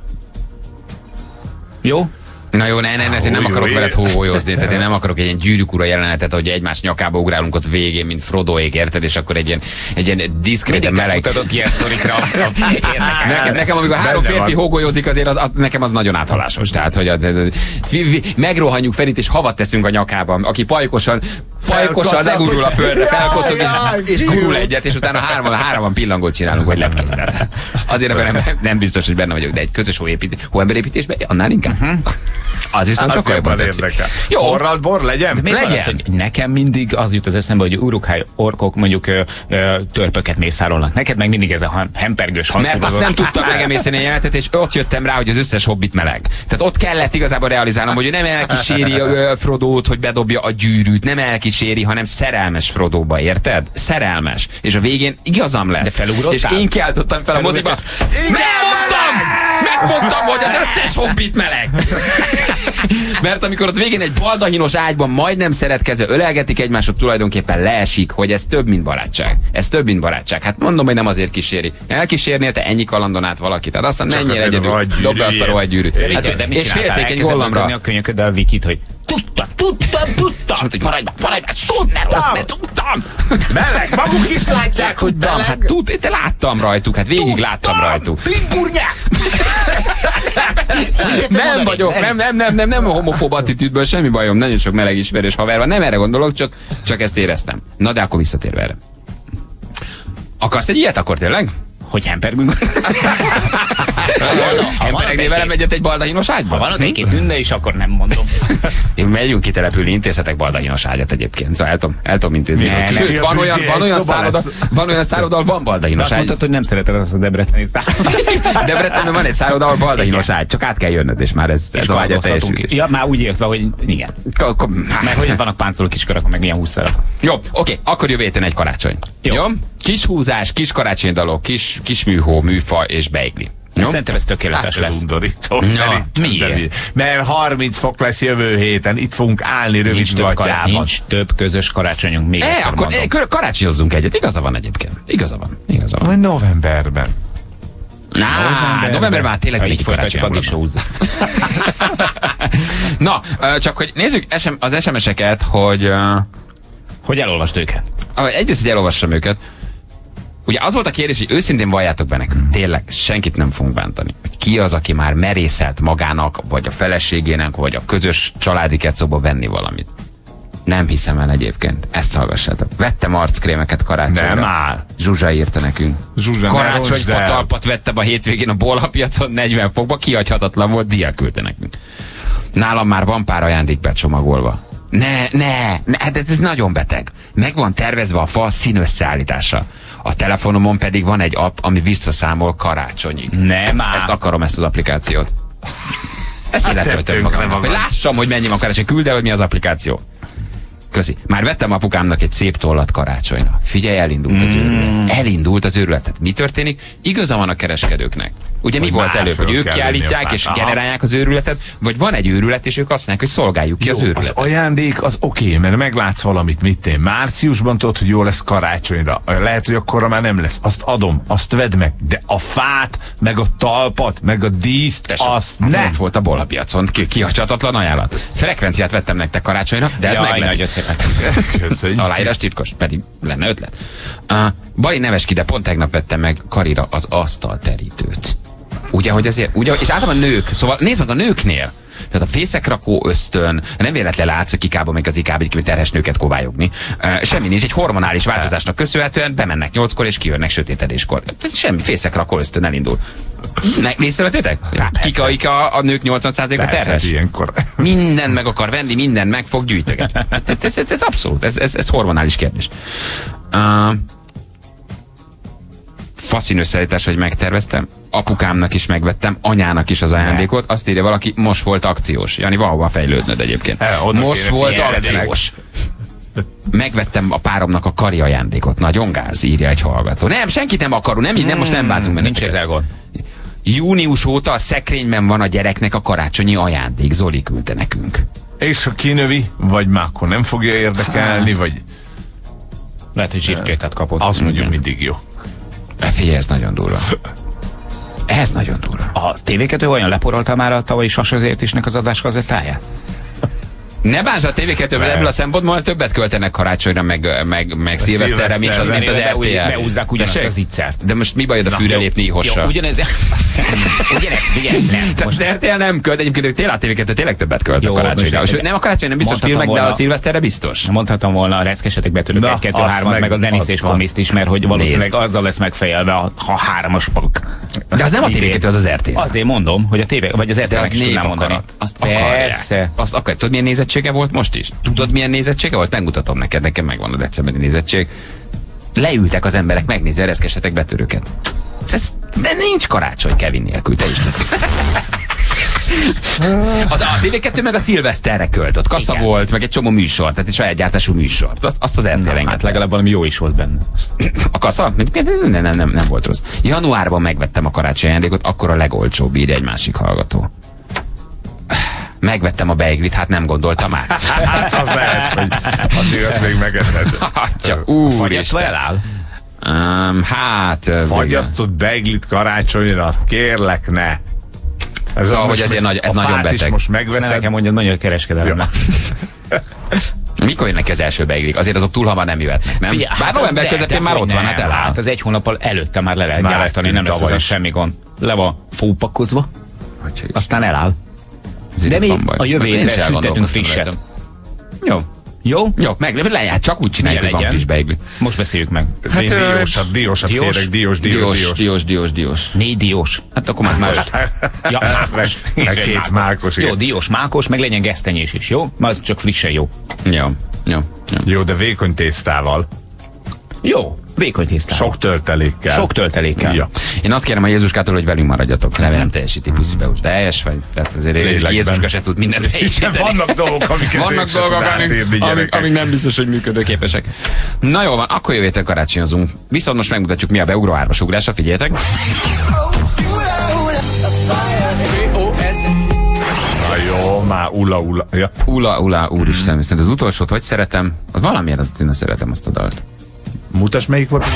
Jó? Na jó, ne, ne, ne, én nem akarok veled hógolyozni, tehát én nem akarok egy ilyen Gyűrűk ura jelenetet, hogy egymás nyakába ugrálunk ott végén, mint Frodoék, érted, és akkor egy ilyen, egy ilyen diszkréten meleg. Mindig te futadod ki ilyen sztorikra. nekem, nekem, amikor a három férfi hógolyozik, azért az, az, nekem az nagyon áthalásos. Tehát, hogy a, megrohanjuk Ferit, és havat teszünk a nyakába. Aki pajkosan Fajkosan legurul a földre, felkocog, és, és gurul egyet, és utána hárman, hárman pillangót csinálunk, hogy lepkény. Tehát azért ebben nem, nem biztos, hogy benne vagyok, de egy közös hóépít, hóemberépítésben annál inkább. Uh-huh. Az viszont sokkal jobban tetszik. Jó. Forralt bor legyen? De miért legyen? Az, hogy nekem mindig az jut az eszembe, hogy urukhái orkok mondjuk ö, ö, törpöket mészárolnak. Neked meg mindig ez a hempergős hang. Mert azt nem tudtam megemészteni a jelenetet, és ott jöttem rá, hogy az összes hobbit meleg. Tehát ott kellett igazából realizálnom, hogy nem elkíséri Frodót, hogy bedobja a gyűrűt, nem elkíséri, hanem szerelmes Frodóba, érted? Szerelmes. És a végén igazam lett. De felugrottál? És én kiáltottam fel a moziba. Megmondtam! Megmondtam, hogy az összes hobbit meleg. Mert amikor ott végén egy baldahinos ágyban majdnem szeretkezve ölelgetik egymást, tulajdonképpen leesik, hogy ez több, mint barátság. Ez több, mint barátság. Hát mondom, hogy nem azért kíséri. Elkísérnél te ennyi kalandon át valakit. Hát aztán menjél egyedül, dobd azt a rohadt gyűrűt. Hát, de és féltékeny gollamra. A könyököddel Vikit, hogy tudtam, tudtam, tudtam. És mondta, hogy maradj már, maradj már, tudtam, ne tudtam. Meleg, maguk is látják, hogy meleg. Hát tud, te láttam rajtuk, hát végig láttam rajtuk. Pimpurnyák! Nem vagyok, nem, nem, nem, nem, nem a homofób attitűdből semmi bajom, nagyon sok meleg ismerős haver van, nem erre gondolok, csak, csak ezt éreztem. Na de akkor visszatérve erre. Akarsz egy ilyet akkor tényleg? Hogy hempergünk? Hemperegnél velem egyet egy baldahinos ágyba? Ha van ott egy-két bünde is, akkor nem mondom. Én megyünk kitelepülni, intézhetek baldahinos ágyat egyébként. Szóval el tudom, el tudom intézni. Ne, Sőt, van olyan, van olyan szálloda, van olyan szálloda, van baldahinos ágy. Azt mondtad, hogy nem szereted azt a debreceni szállodat. Debrecenben van egy szálloda, ahol baldahinos ágy, csak át kell jönnöd, és már ez, ez a vágyat teljesül. Ja, már úgy értve, hogy igen. Mert hogy vannak páncoló kiskarak, meg milyen húszszerak. Jó, oké, akkor jövő héten egy karácsony. Jó? Kis húzás, kis karácsonydalok, kis, kis műhó, műfa és beigli. Szerintem ez tökéletes hát, lesz. Undorító. Ja, miért? Mert harminc fok lesz jövő héten, itt fogunk állni rövid nincs több, kará nincs több közös karácsonyunk, még e, egyszer akkor mondom. E, karácsonyozzunk egyet, igaza van egyébként. Igaza van, igaza van. Majd novemberben. Na, novemberben, november már tényleg még folytatjuk, addig se húzza. Na, csak hogy nézzük az es em es-eket, hogy... Hogy elolvast őket? Egyrészt, hogy elolvassam őket. Ugye az volt a kérdés, hogy őszintén valljátok be nekünk, tényleg senkit nem fogunk bántani. Hogy ki az, aki már merészelt magának, vagy a feleségének, vagy a közös családi kecóba venni valamit. Nem hiszem el egyébként. Ezt hallgassátok. Vettem arckrémeket karácsonyra. Nem áll. Zsuzsa írta nekünk. Zsuzsa, karácsonyfatalpat vettem a hétvégén a bolhapiacon, negyven fokba, kihagyhatatlan volt, díjjal küldte nekünk. Nálam már van pár ajándék becsomagolva. Ne, ne, ne, de ez nagyon beteg. Meg van tervezve a fa színösszeállítása. A telefonomon pedig van egy app, ami visszaszámol karácsonyig. Nem áll. Ezt akarom, ezt az applikációt. Ezt hát letöltöm magamnak, hogy lássam, hogy mennyi van karácsony. Küld el, hogy mi az applikáció. Köszi. Már vettem apukámnak egy szép tollat karácsonyra. Figyelj, elindult az őrület. Elindult az őrület. Tehát mi történik? Igaza van a kereskedőknek. Ugye hogy mi volt előbb, hogy ők kiállítják és aha. generálják az őrületet, vagy van egy őrület, és ők azt mondják, hogy szolgáljuk ki jó, az őrületet. Az ajándék az oké, okay, mert meglátsz valamit, mit én. Márciusban tudod, hogy jó lesz karácsonyra. Lehet, hogy akkorra már nem lesz. Azt adom, azt vedd meg. De a fát, meg a talpat, meg a díszt, Tesó, azt ne. Ott volt a bolhapiacon, kihagyhatatlan ajánlat. Frekvenciát vettem nektek karácsonyra, de ez jaj, meg lett. Aláírás titkos, pedig lenne ötlet. Uh, Bali, neves ki, de pont tegnap vettem meg Karira az asztalterítőt. Ugye, hogy azért, ugye, és általában nők, szóval nézd meg a nőknél. Tehát a fészekrakó ösztön, nem véletlen látsz, hogy kikába még az ikába, hogy terhes nőket kovályogni. Uh, semmi nincs, egy hormonális változásnak köszönhetően bemennek nyolckor és kijönnek sötétedéskor. Tehát semmi fészekrakó ösztön elindul. Észrevettétek? Kik a, a, a nők nyolcvan százaléka terhes? Ilyenkor. Minden meg akar venni, minden meg fog gyűjtögetni. Ez, ez, ez, ez abszolút, ez, ez, ez hormonális kérdés. Uh, Faszín összeállítás, hogy megterveztem. Apukámnak is megvettem, anyának is az ajándékot. Azt írja valaki, most volt akciós. Jani, valahova fejlődnöd egyébként. He, most volt akciós. Megvettem a páromnak a kari ajándékot. Nagyon gáz, írja egy hallgató. Nem, senkit nem akarunk, nem, nem most nem bántunk benne. Nincs ezzel gond. Június óta a szekrényben van a gyereknek a karácsonyi ajándék. Zoli küldte nekünk. És ha kinövi, vagy már akkor nem fogja érdekelni, vagy... Lehet, hogy zsírkrétát kapott. Azt mondjuk mindig jó. Figyelj, ez nagyon durva. Ez nagyon durva. A té vé kettő olyan leporolta már a tavalyi Sasazértisnek az adáskazettáját? Ne bántsd a té vé kettőben, ebből a szempontból többet költenek karácsonyra, meg, meg, meg szilveszterre, mint az, mint az er té el. Beúzzák ugyanazt az ittszert. De most mi bajod a fűre lépni ihosra? Ugyanez... ugyanez, ugye, nem. Most... Az er té el nem költ, egyébként tényleg a té vé kettő tényleg többet költ a karácsonyra. És nem a karácsony nem biztos filmek, de a szilveszterre biztos. Mondhatom volna a reszkesetek betörők egy kettő hármat, meg a Dennis és Komiszt is, mert hogy valószínűleg azzal lesz megfejelve a hármas pak. De az nem a té vé kettő, az az er té el. Azért mondom, hogy a té vé, vagy az er té el is tudnám mondani. Azt akarják. Azt akarják. Tudod, milyen nézettsége volt most is? Tudod, milyen nézettsége volt? Megmutatom neked, nekem megvan a decemberi nézettség. Leültek az emberek megnézni a reszkesetek betörőket. Ez, de nincs karácsony Kevin nélkül, te is tudod. Az a té vé kettő meg a szilveszterre költ, ott kassa igen. volt, meg egy csomó műsor, tehát egy saját gyártású műsort. Azt, azt az er té el engedte. Hát legalább valami jó is volt benne. A kassa? Nem, nem, nem, nem volt rossz. Januárban megvettem a karácsony ajándékot, akkor a legolcsóbb, írja egy másik hallgató. Megvettem a beiglit, hát nem gondoltam át. Hát az lehet, hogy addig azt még megeszed. Fagyasztva eláll? Um, hát... Fagyasztott beiglit karácsonyra? Kérlek, ne! Ez szóval, hogy ezért nagy, ez nagyon beteg. Is most megveszed. Nekem mondja, nagyon kereskedelem. Ja. Mikor jönnek az első beiglik? Azért azok túl hamar nem jöhetnek, nem? Figyelj, bár hát november de, közepén de, már ott van, hát eláll. Hát az egy hónappal előtte már le lehet már gyártani, nem lesz az semmi gond. Le van fópakozva, aztán eláll. De mi a jövő hétre sütetünk frisset. Jó. Jó? Jó, meg lejárt, csak úgy csináljuk, hogy van friss beigli. Most beszéljük meg. Hát, Én diósat, diósat diós, kérek, diós, diós, diós. Diós, diós, diós. Négy diós. Hát akkor már más. Ja, mákos. Meg, meg két mákos. mákos jó, diós, mákos, meg legyen gesztenyés is, jó? Már az csak frissen jó. Jó, jó, jó. Jó, de vékony tésztával. Jó. Vékony tésztával. Sok töltelékkel. Sok töltelékkel. Ja. Én azt kérem a Jézuskától, hogy velünk maradjatok. Remélem teljesíti, puszi be, úgy teljes vagy. Tehát azért Lélekben. Jézuska se tud mindent teljesíteni. Vannak dolgok, amiket Vannak dolgok, amik, amik, amik nem biztos, hogy működőképesek. Na jól van, akkor jövő héten karácsonyozunk. Viszont most megmutatjuk, mi a beugró árvas ugrásra, figyeljetek. Na jó, már ula ula. Ja. Ula ula, úristen, viszont az utolsót hogy szeretem? Az valamiért az én szeretem azt a dalt. Mutas melyik volt?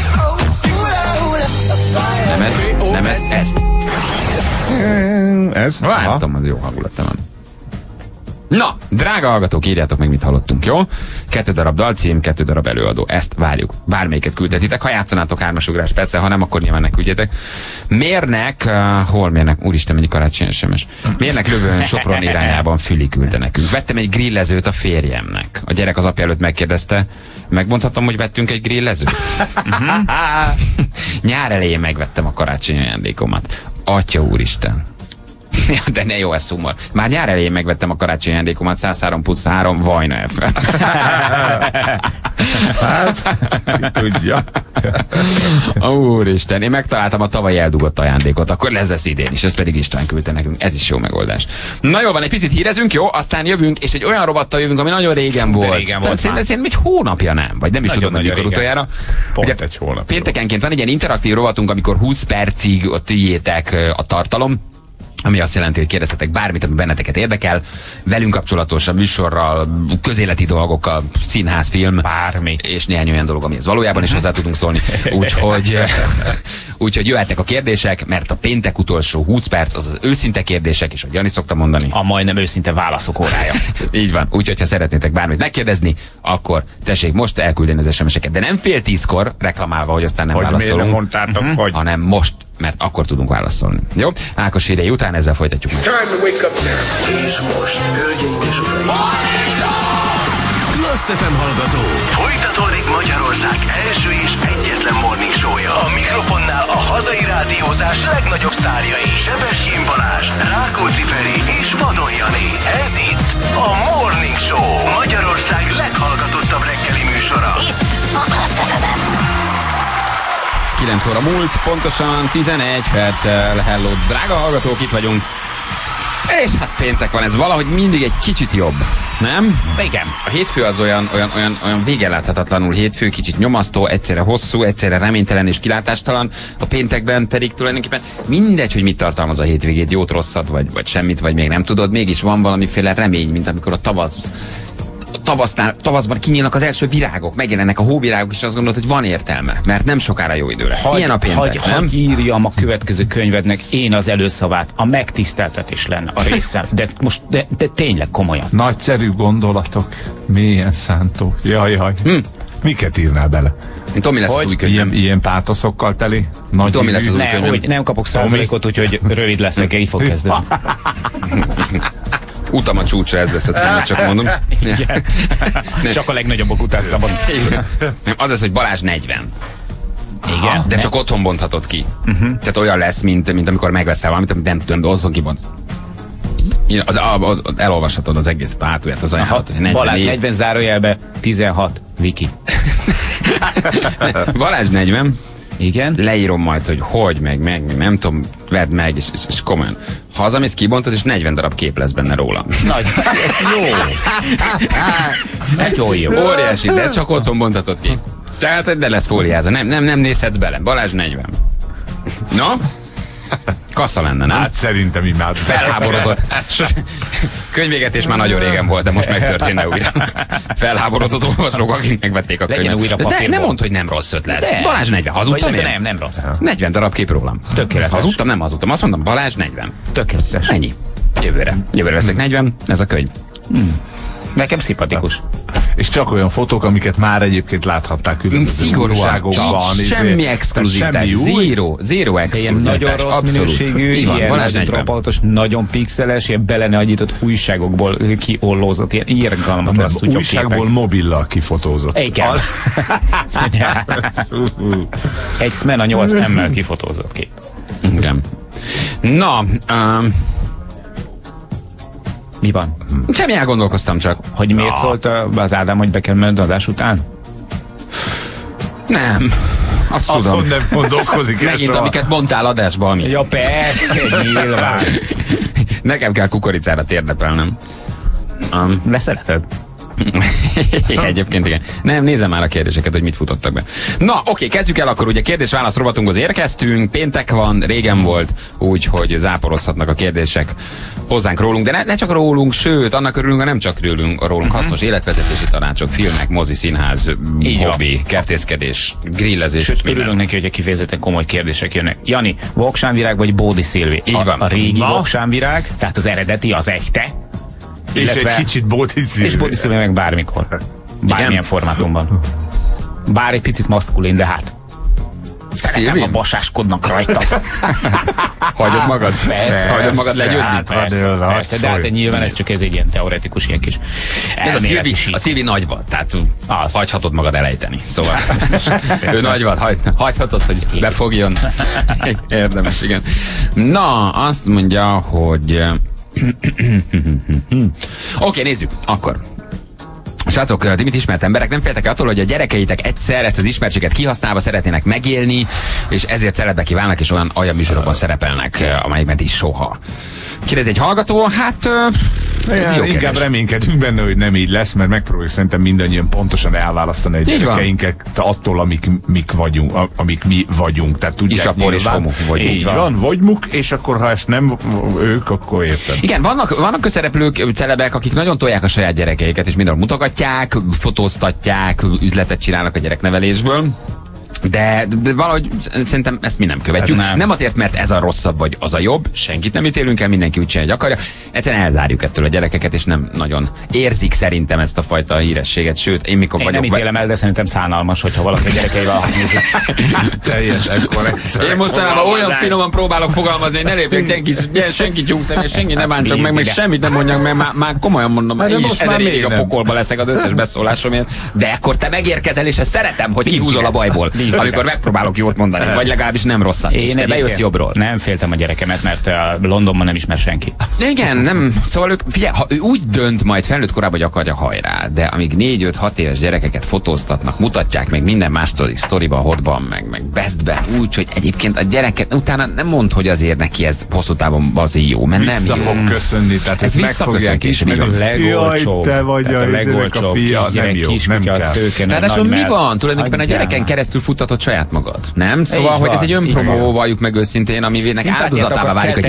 Nem ez, nem ez, ez. Ez? Nem tudom, az jó hangulattam. Na, drága hallgatók, írjátok meg, mit hallottunk, jó? Kettő darab dalcím, kettő darab előadó. Ezt várjuk. Bármelyiket küldhetitek. Ha játszanátok hármas ugrás, persze, ha nem, akkor nyilván ne küldjetek. Mérnek, uh, hol mérnek? Úristen, mennyi karácsony es em es. Mérnek Lövőn, Sopron irányában Füli küldte nekünk. Vettem egy grillezőt a férjemnek. A gyerek az apja előtt megkérdezte, megmondhatom, hogy vettünk egy grillezőt? uh-huh. Nyár elején megvettem a karácsonyi ajándékomat. Atya úristen. Ja, de ne jó, ez humor. Már nyár elején megvettem a karácsonyi ajándékomat, száz három plusz három, Vajna ef em. Hát, tudja. Úristen, én megtaláltam a tavaly eldugott ajándékot, akkor lesz ez idén is, ez pedig István küldte nekünk, ez is jó megoldás. Na jó van, egy picit hírezünk, jó? Aztán jövünk, és egy olyan rovattal jövünk, ami nagyon régen volt. Régen volt szerintem egy hónapja nem, vagy nem is nagyon tudom, mikor utoljára. Pont ugye, egy hónap. Péntekenként van egy ilyen interaktív rovatunk, amikor húsz percig ott üljétek a tartalom, ami azt jelenti, hogy kérdezhetek bármit, ami benneteket érdekel, velünk kapcsolatos, a műsorral, közéleti dolgokkal, színház, film, bármi, és néhány olyan dolog, amihez valójában is hozzá tudunk szólni. Úgyhogy, úgyhogy jöhetnek a kérdések, mert a péntek utolsó húsz perc az az őszinte kérdések, és ahogy Jani szokta mondani, a majdnem őszinte válaszok órája. Így van. Úgyhogy ha szeretnétek bármit megkérdezni, akkor tessék most elküldeni az es em es-eket, de nem fél tízkor reklamálva, hogy aztán nem hogy válaszolunk, nem mondtátok, uh-huh. hogy... hanem most, mert akkor tudunk válaszolni. Jó? Ákos hírei után ezzel folytatjuk meg. És most, hölgyeim és uraim, Klassz ef em hallgató, folytatódik Magyarország első és egyetlen morning show-ja. A mikrofonnál a hazai rádiózás legnagyobb sztárjai. Sebestyén Balázs, Rákóczi Feri és Vadon Jani. Ez itt a Morning Show, Magyarország leghallgatottabb reggeli műsora. Itt a Klassz ef em-en. kilenc óra múlt, pontosan tizenegy perccel. Hello, drága hallgatók, itt vagyunk. És hát péntek van, ez valahogy mindig egy kicsit jobb, nem? Igen. A hétfő az olyan, olyan, olyan, olyan végeláthatatlanul hétfő, kicsit nyomasztó, egyszerre hosszú, egyszerre reménytelen és kilátástalan. A péntekben pedig tulajdonképpen mindegy, hogy mit tartalmaz a hétvégét, jót, rosszat, vagy, vagy semmit, vagy még nem tudod, mégis van valamiféle remény, mint amikor a tavasz tavasznál, tavaszban kinyílnak az első virágok, megjelennek a hóvirágok, és azt gondolod, hogy van értelme, mert nem sokára jó idő lesz. Hagy, Ilyen a péntek, hagy, nem? hagy írjam a következő könyvednek én az előszavát, a megtiszteltetés lenne a részem, de most de, de tényleg komolyan. Nagyszerű gondolatok, mélyen szántó. Jaj, jaj. Hm. Miket írnál bele? Tomi lesz az új ilyen, ilyen pátoszokkal teli? Nagy Tomi lesz az új ne, könyvem. hogy nem kapok százalékot, úgyhogy rövid leszek, így fog kezdeni. Utam a csúcsra, ez lesz a címe, csak mondom. Igen. Csak a legnagyobbak után szabad. Nem, az lesz, hogy Balázs negyven. Igen. De csak otthon bonthatod ki. Uh-huh. Tehát olyan lesz, mint, mint amikor megveszel valamit, amit nem tudom, de otthon kibont. Az, az, az, elolvashatod az egészet, a hátulját, az ajánlat. Balázs negyven zárójelbe, tizenhat wiki. Balázs negyven. Igen. Leírom majd, hogy hogy, meg, meg, nem tudom, vedd meg, és, és, és komolyan. Hazamész, kibontod, és negyven darab kép lesz benne róla. Nagy, ez jó. Nagyon jó. Óriási, de csak otthon bontatod ki. Tehát de lesz fóliázva, nem, nem, nem nézhetsz bele. Balázs negyven. No? Kassa lenne, nem? Hát szerintem imád. Felháborodott. Könyvégetés már nagyon régen volt, de most megtörténne újra. Felháborodott olvasók, akik megvették a könyvet. Újra de nem mondd, hogy nem rossz ötlet. De. Balázs negyven. Hazudtam én? Nem, nem rossz. negyven darab kép rólam. Tökéletes. Hazudtam, nem hazudtam. Azt mondtam, Balázs negyven. Tökéletes. Ennyi. Jövőre. Jövőre veszek negyven, ez a könyv. Hmm. Nekem szimpatikus. És csak olyan fotók, amiket már egyébként láthatták különböző újságokban. Semmi exkluzivitás. Zero. Zero exkluzivitás. Ilyen nagyon rossz abszolút. minőségű, ilyen nagyon dropautos, nagyon pixeles, ilyen bele ne agyított újságokból kiollózott, ilyen irgalmatlan szutyok újságból képek. mobillal kifotózott. Igen. Az... Egy Smen a nyolc emmel kifotózott kép. Igen. Na, um, mi van? Semmi, elgondolkoztam csak. Hogy miért Na. szólt az Ádám, hogy be kell menned adás után? Nem. Azt Azon tudom. nem gondolkozik. Megint, amiket mondtál adásban. Ja, persze, nyilván. Nekem kell kukoricára térdepelnem. Um, Leszereted? Egyébként igen. Nem, nézem már a kérdéseket, hogy mit futottak be. Na, oké, kezdjük el akkor, ugye kérdés-válasz rovatunkhoz érkeztünk, péntek van, régen volt, úgyhogy záporozhatnak a kérdések hozzánk rólunk, de ne, ne csak rólunk, sőt, annak örülünk, ha nem csak rólunk, rólunk uh-huh. hasznos életvezetési tanácsok, filmek, mozi, színház, így hobbi, van. Kertészkedés, grillezés. Sőt, örülünk neki, hogy a kifejezetten komoly kérdések jönnek. Jani, voksánvirág vagy Bódi Szilvi? Így a, van. a régi Na? voksánvirág, tehát az eredeti, az echte. És Illetve, egy kicsit Bódi Szilvi. És Bódi Szilvi meg bármikor. Bármilyen igen? formátumban. Bár egy picit maszkulin, de hát szeretem, Szilvi? ha basáskodnak rajta. Hagyod magad? Persze. Hagyod magad legyőzni? Hát, persze, Van, persze, de hát nyilván ez csak ez egy ilyen teoretikus, ilyen kis Ez a Szilvi, a Szilvi nagy volt, tehát az. Hagyhatod magad elejteni. Szóval ő nagy volt, hagy, hagyhatod, hogy befogjon. Érdemes, igen. Na, azt mondja, hogy oké, okay, nézzük, akkor. Srácok, Dimit ismert emberek nem féltek attól, hogy a gyerekeitek egyszer ezt az ismertséget kihasználva szeretnének megélni, és ezért szeretbe kívánnak, és olyan, olyan műsorokban szerepelnek, amelyikben is soha. Kérdez egy hallgató, hát ez jó inkább kérdés. reménykedünk benne, hogy nem így lesz, mert megpróbáljuk szerintem mindannyian pontosan elválasztani a gyerekeinket attól, amik, mik vagyunk, amik mi vagyunk. Tehát tudják, Isapor és homo vagyunk. Így van, van vagy muk, és akkor ha ezt nem ők, akkor értem. Igen, vannak, vannak közszereplők, celebek, akik nagyon tolják a saját gyerekeiket, és mindenhol mutogatják, fotóztatják, üzletet csinálnak a gyereknevelésből. De, de valahogy szerintem ezt mi nem követjük. Nem. nem azért, mert ez a rosszabb vagy az a jobb, senkit nem ítélünk el, mindenki úgy csinálja, hogy akarja. Egyszerűen elzárjuk ettől a gyerekeket, és nem nagyon érzik szerintem ezt a fajta hírességet. Sőt, én mikor én vagyok... nem ítélem el, de szerintem szánalmas, hogyha valaki a gyerekeivel nézi. Teljesen korrekt. Én mostanában olyan finoman próbálok fogalmazni, hogy ne lépjek senki, senki tyúkszem, és senki nem bántsak meg, meg semmit nem mondjak, mert már, már komolyan mondom, én is ezer évig a pokolba leszek az összes beszólásomért. De akkor te megérkezel, és ezt szeretem, hogy kihúzol a bajból. Amikor megpróbálok jót mondani, vagy legalábbis nem rosszat. És te bejössz jobbról. Nem féltem a gyerekemet, mert uh, Londonban nem ismer senki. Igen, nem. Szóval ők, figyelj, ha ő úgy dönt majd felnőtt korában, hogy akarja, hajrá, de amíg négy-öt-hat éves gyerekeket fotóztatnak, mutatják meg minden más sztoriban, hotban, meg, meg bestben, úgy, hogy egyébként a gyereket utána nem mond, hogy azért neki ez hosszú távon azért jó, mert vissza nem jó. fog köszönni, tehát ez meg fogják ismerni. A legolcsóbb. Jaj, te vagy a legolcsóbb kisgyerek, kiskutya, szőke, ráadásul mi van? Tulajdonképpen a gyereken keresztül futtatod saját magad. Nem? Szóval, hogy ez egy önpromó, valljuk meg őszintén, aminek áldozatává válik a gyerek.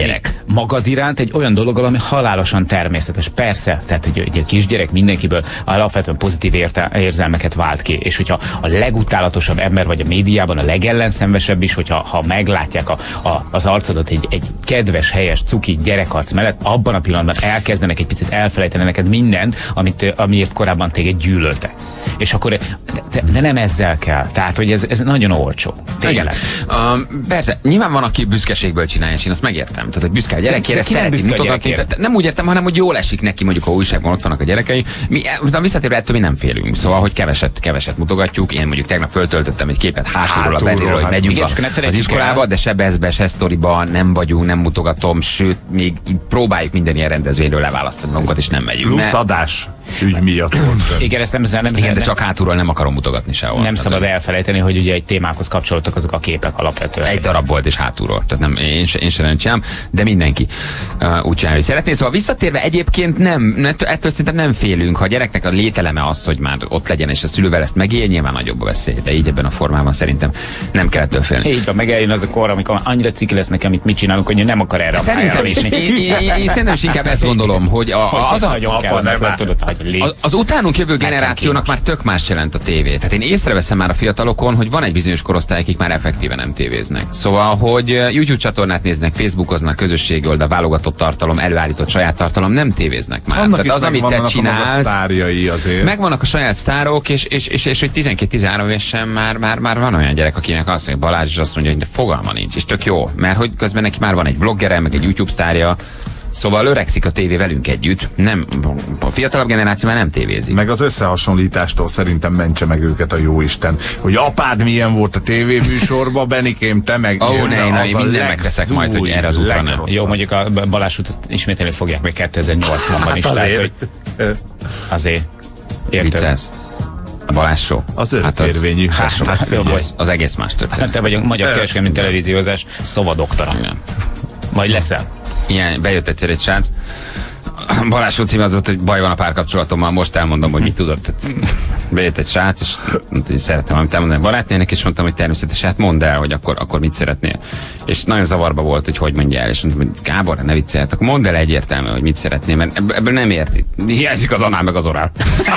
magad iránt egy olyan dologgal, ami halálosan természetes. Persze, tehát hogy egy kisgyerek mindenkiből alapvetően pozitív érte, érzelmeket vált ki, és hogyha a legutálatosabb ember vagy a médiában a legellenszenvesebb is, hogyha ha meglátják a, a, az arcodat egy, egy kedves, helyes, cuki gyerekarc mellett, abban a pillanatban elkezdenek egy picit elfelejteni neked mindent, amit, amiért korábban téged gyűlöltek. És akkor, de, de nem ezzel kell. Tehát, hogy ez, ez nagyon olcsó. Tényleg. Uh, persze, nyilván van, aki büszkeségből csinálja, és én azt megértem. Tehát, hogy büszke a gyerekére, szereti mutogatni. Nem úgy értem, hanem hogy jól esik neki, mondjuk, ha újságban ott vannak a gyerekei. Mi, de visszatérve ettől mi nem félünk. Szóval, hogy keveset, keveset mutogatjuk. Én mondjuk tegnap föltöltöttem egy képet hátulról, a bedéről, hogy megyünk igen, a, az iskolába, de se bezbe, se sztoriba nem vagyunk, nem mutogatom, sőt, még próbáljuk minden ilyen rendezvényről leválasztani magunkat, és nem megyünk. Plusz adás ügy miatt volt. Igen, ezt nem, nem, nem, igen, de csak hátulról nem akarom mutogatni sehol. Nem szabad elfelejteni, hogy ugye egy témákhoz kapcsolódtak azok a képek alapvetően. Egy darab volt és hátulról, tehát nem, én, se, én sem nem csinálom, de mindenki uh, úgy csinálja, hogy szeretné. Szóval visszatérve egyébként nem, ettől szerintem nem félünk, ha a gyereknek a lételeme az, hogy már ott legyen és a szülővel ezt megélje, nyilván nagyobb a veszély, de így ebben a formában szerintem nem kell ettől félni. Így van, meg eljön az a kor, amikor annyira ciki lesz nekem, amit mit csinálunk, hogy nem akar erre. Szerintem is. Én, én, én, én szerintem is inkább ezt gondolom, hogy a, az, a, az, az utánunk jövő generációnak már tök más jelent a tévé. Tehát én észreveszem már a fiatalokon, hogy van egy bizonyos korosztály, akik már effektíven nem tévéznek. Szóval, hogy YouTube csatornát néznek, Facebookoznak, közösségi oldal, válogatott tartalom, előállított saját tartalom, nem tévéznek már. Annak Tehát az, amit te csinálsz, azért. Megvannak a saját sztárok, és, és, és, és hogy tizenkét-tizenhárom évesen már, már, már van olyan gyerek, akinek azt mondja, Balázs, és azt mondja, hogy de fogalma nincs, és tök jó, mert hogy közben neki már van egy vloggere, meg egy YouTube sztárja. Szóval öregszik a tévé velünk együtt. Nem, a fiatalabb generáció már nem tévézik. Meg az összehasonlítástól szerintem mentse meg őket a jóisten. Hogy apád milyen volt a tévéműsorban, Benikém, te meg... Ó, ne, én, én minden megteszek majd, hogy erre az útra nem. Jó, mondjuk a Balázs út, azt ismételni fogják még kétezer-nyolcvanban is. Hát azért. Lehet, hogy azért. Érted? A Balázs show. Az örökérvényű. Hát, hát, hát, az, az egész más történet. Hát te vagy a Magyar Kereskedelmi Televíziózás szavadoktora. Majd leszel. Ilyen, bejött egyszer egy srác. Balázs cím az volt, hogy baj van a párkapcsolatommal, most elmondom, hogy mit tudod. Bejött egy srác, és mondta, hogy szeretem, amit elmondani barátnőnek, és mondtam, hogy természetesen, hát mondd el, hogy akkor, akkor mit szeretnél. És nagyon zavarba volt, hogy hogy mondja el, és mondtam, hogy Gábor, ne viccelj, akkor mondd el egyértelműen, hogy mit szeretnél, mert ebből nem érti. Hiányzik az anál meg az orál.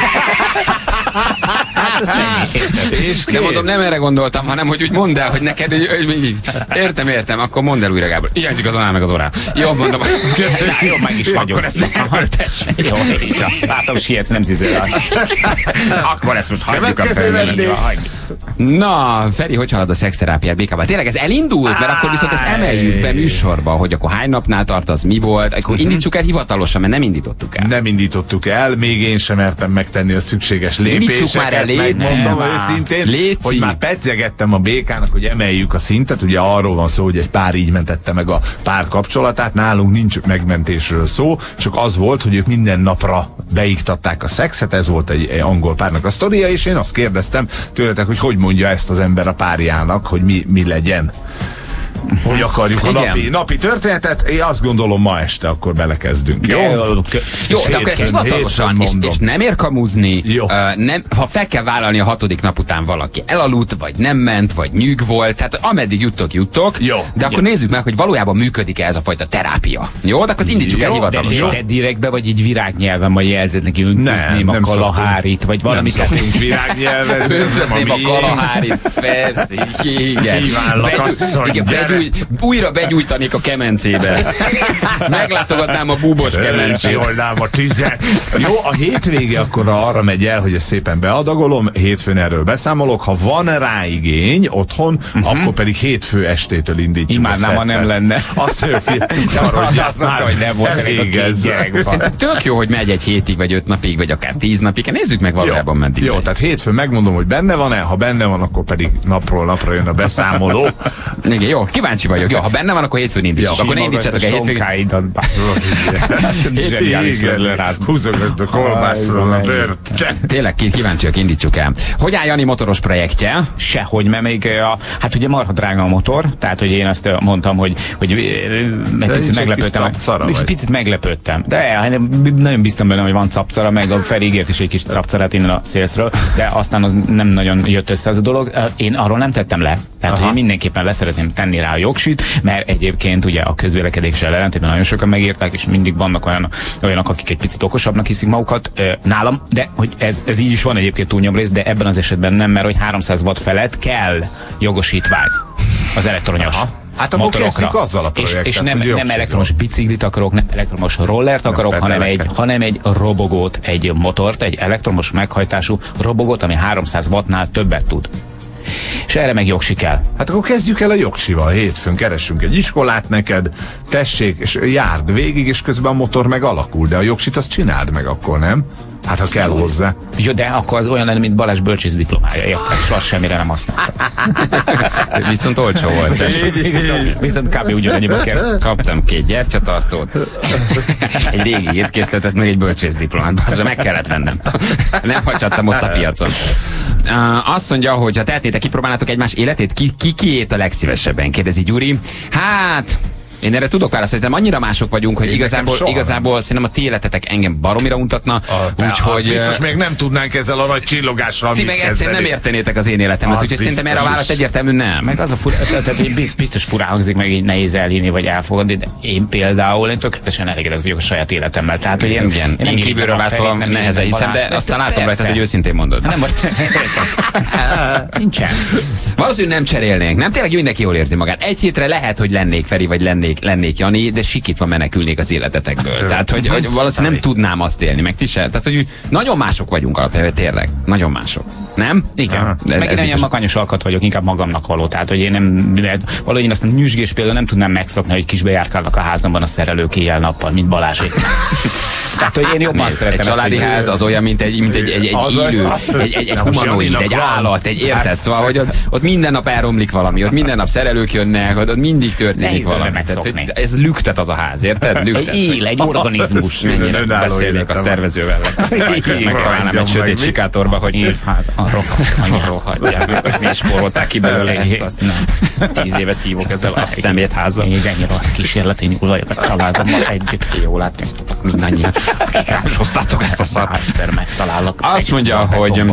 De mondom, nem erre gondoltam, hanem hogy úgy mondd el, hogy neked, hogy, hogy értem, értem, akkor mondd el újra, Gábor. Hiányzik az anál meg az orál. Jó, mondom. Jó, meg is vagyok. Akkor ezt ne erőltesse. Jó, látom, sietsz, nem zizél. Akkor ezt most hagyjuk a felmenni. Na, Feri, hogy halad a szexterápiát bé ká-ban? Tényleg ez elindult, mert akkor viszont ezt emeljük be műsorba, hogy akkor hány napnál tart, az mi volt, akkor indítsuk el hivatalosan, mert nem indítottuk el. Nem indítottuk el, még én sem mertem megtenni a szükséges lépéseket. Indítsuk már el, légy, megmondom őszintén, légy, hogy már pedzegettem a bé ká-nak, hogy emeljük a szintet, ugye arról van szó, hogy egy pár így mentette meg a pár kapcsolatát, nálunk nincs megmentésről szó, csak az volt, hogy ők minden napra beiktatták a szexet, ez volt egy, egy angol párnak a sztoria, és én azt kérdeztem tőletek, hogy hogy mondja ezt az ember a párjának, hogy mi, mi legyen. Hogy akarjuk a napi, napi történetet, én azt gondolom ma este akkor belekezdünk. Jó, jó, jó de akkor ezt hivatalosan, és, és nem ér kamuzni, uh, nem, ha fel kell vállalni a hatodik nap után valaki elaludt, vagy nem ment, vagy nyűg volt, tehát ameddig juttok, juttok, jó, de akkor jó. Nézzük meg, hogy valójában működik-e ez a fajta terápia. Jó, de akkor indítsuk jó, el hivatalosan. De, de direktbe, vagy így virágnyelven, vagy jelzed neki, öntözném a kalahárit, vagy valamit. Nem szoktunk virágnyelvezni. Öntözném a kalahárit, persze, igen. Begyújt, újra begyújtanék a kemencébe. Meglátogatnám a búbos kemencsét. Oldám a tüzet. Jó, a hétvége akkor arra megy el, hogy ezt szépen beadagolom, hétfőn erről beszámolok. Ha van rá igény otthon, uh-huh. akkor pedig hétfő estétől indítjuk. Imádnám, ha nem lenne. Azt mondta, hogy nem volt elég a két gyerek. Szerintem tök jó, hogy megy egy hétig, vagy öt napig, vagy akár tíz napig. Nézzük meg valójában meddig. Jó, tehát hétfőn megmondom, hogy benne van-e, ha benne van, akkor pedig napról napra jön a beszámoló. Igen, jó, kíváncsi vagyok. Jó, ha benne van, akkor hétfőn indítsuk. Akkor ne indítsatok egy hétfőn. Húzogat a kolbászról a bőrt. Tényleg kíváncsiak, indítsuk el. Hogy áll Jani motoros projektje? Sehogy, mert még a, hát ugye marha drága a motor, tehát hogy én azt mondtam, hogy, hogy egy picit meglepődtem. Egy picit meglepődtem. De nagyon biztos benne, hogy van capcara, meg a Feri ígért is egy kis capcarát innen a szélszről, de aztán az nem nagyon jött össze ez a dolog. Én arról nem tettem le. Tehát, hogy én mindenképpen leszeretném tenni rá rá a jogsit, mert egyébként ugye a közvélekedéssel ellentétben nagyon sokan megírták, és mindig vannak olyan, olyanok, akik egy picit okosabbnak hiszik magukat ö, nálam, de hogy ez, ez így is van egyébként túlnyomrészt, de ebben az esetben nem, mert hogy háromszáz watt felett kell jogosítvány az elektronyos. Aha. Hát akkor kezdjük azzal a projektet, és, és nem, nem elektromos biciklit akarok, nem elektromos rollert akarok, hanem egy, hanem egy robogót, egy motort, egy elektromos meghajtású robogót, ami háromszáz wattnál többet tud. És erre meg jogsi kell. Hát akkor kezdjük el a jogsival. Hétfőn keresünk egy iskolát neked, tessék, és járd végig, és közben a motor meg alakul, de a jogsit azt csináld meg akkor, nem? Hát ha kell hozzá. Jó, de akkor az olyan lenne, mint Balázs bölcsész diplomája, érted? És azt semmire nem használtam. Viszont olcsó volt. viszont, viszont kb. Ugyanannyiba kell. Kaptam két gyertyatartót, egy régi étkészletet, meg egy bölcsész diplomát. Azra meg kellett vennem. Nem hagyhattam ott a piacon. Uh, azt mondja, hogy ha tehetnétek, kipróbálnátok egymás életét, ki, ki kiét a legszívesebben, kérdezi Gyuri. Hát... Én erre tudok válaszolni, de annyira mások vagyunk, hogy igazából, igazából szerintem a ti életetek engem baromira mutatna. Úgyhogy biztos még nem tudnánk ezzel a nagy csillogással ti meg egyszerűen nem értenétek az én életemet, úgyhogy szerintem erre a válasz egyértelmű nem. Meg az a fura, tehát, hogy biztos furán hangzik, meg így nehéz elhinni, vagy elfogadni, de én például én tökéletesen elégedett vagyok a saját életemmel. Tehát, hogy én, igen, én, én kívülről látva nehezen hiszem, de aztán látom rajtad, hogy őszintén mondod. Nem, nincsen. Valószínűleg nem cserélnénk. Nem, tényleg mindenki jól érzi magát. Egy hétre lehet, hogy lennék Feri, vagy lennék, lennék Jani, de sikítva menekülnék az életetekből. Tehát, hogy, hogy valószínűleg nem tudnám azt élni, meg ti se. Tehát, hogy nagyon mások vagyunk alapjában, tényleg. Nagyon mások. Nem? Igen. De, meg én nagyon makányos alkat vagyok, inkább magamnak való. Tehát, hogy én nem, valahogy én azt a nyüzsgés például nem tudnám megszokni, hogy kisbe járkálnak a házamban a szerelők éjjel-nappal, mint Balázsék. Tehát, hogy én jobban szeretem. Egy családi ezt, ház az olyan, mint egy, mint egy, egy, egy élő, egy, egy, egy humanoid, egy állat, egy érted, szóval, hogy ott, ott minden nap elromlik valami, ott minden nap szerelők jönnek, ott, ott mindig történik valami. Tehát, ez lüktet az a ház, érted? Lüktet. Egy él, egy organizmus. Mennyire beszélnék a tervezővel. Megtalálnám egy sötét sikátorba, hogy évház, annyira rohadják, és spórolták ki belőle ezt, azt nem. Tíz éve szívok ezzel a szemétházal. Még ennyire a kísérleti nyúlajak a családommal együtt. Jól látjátok mindannyian, akik rám is hoztátok ezt a szart. Egyszer megtalálok. Azt mondja, hogy...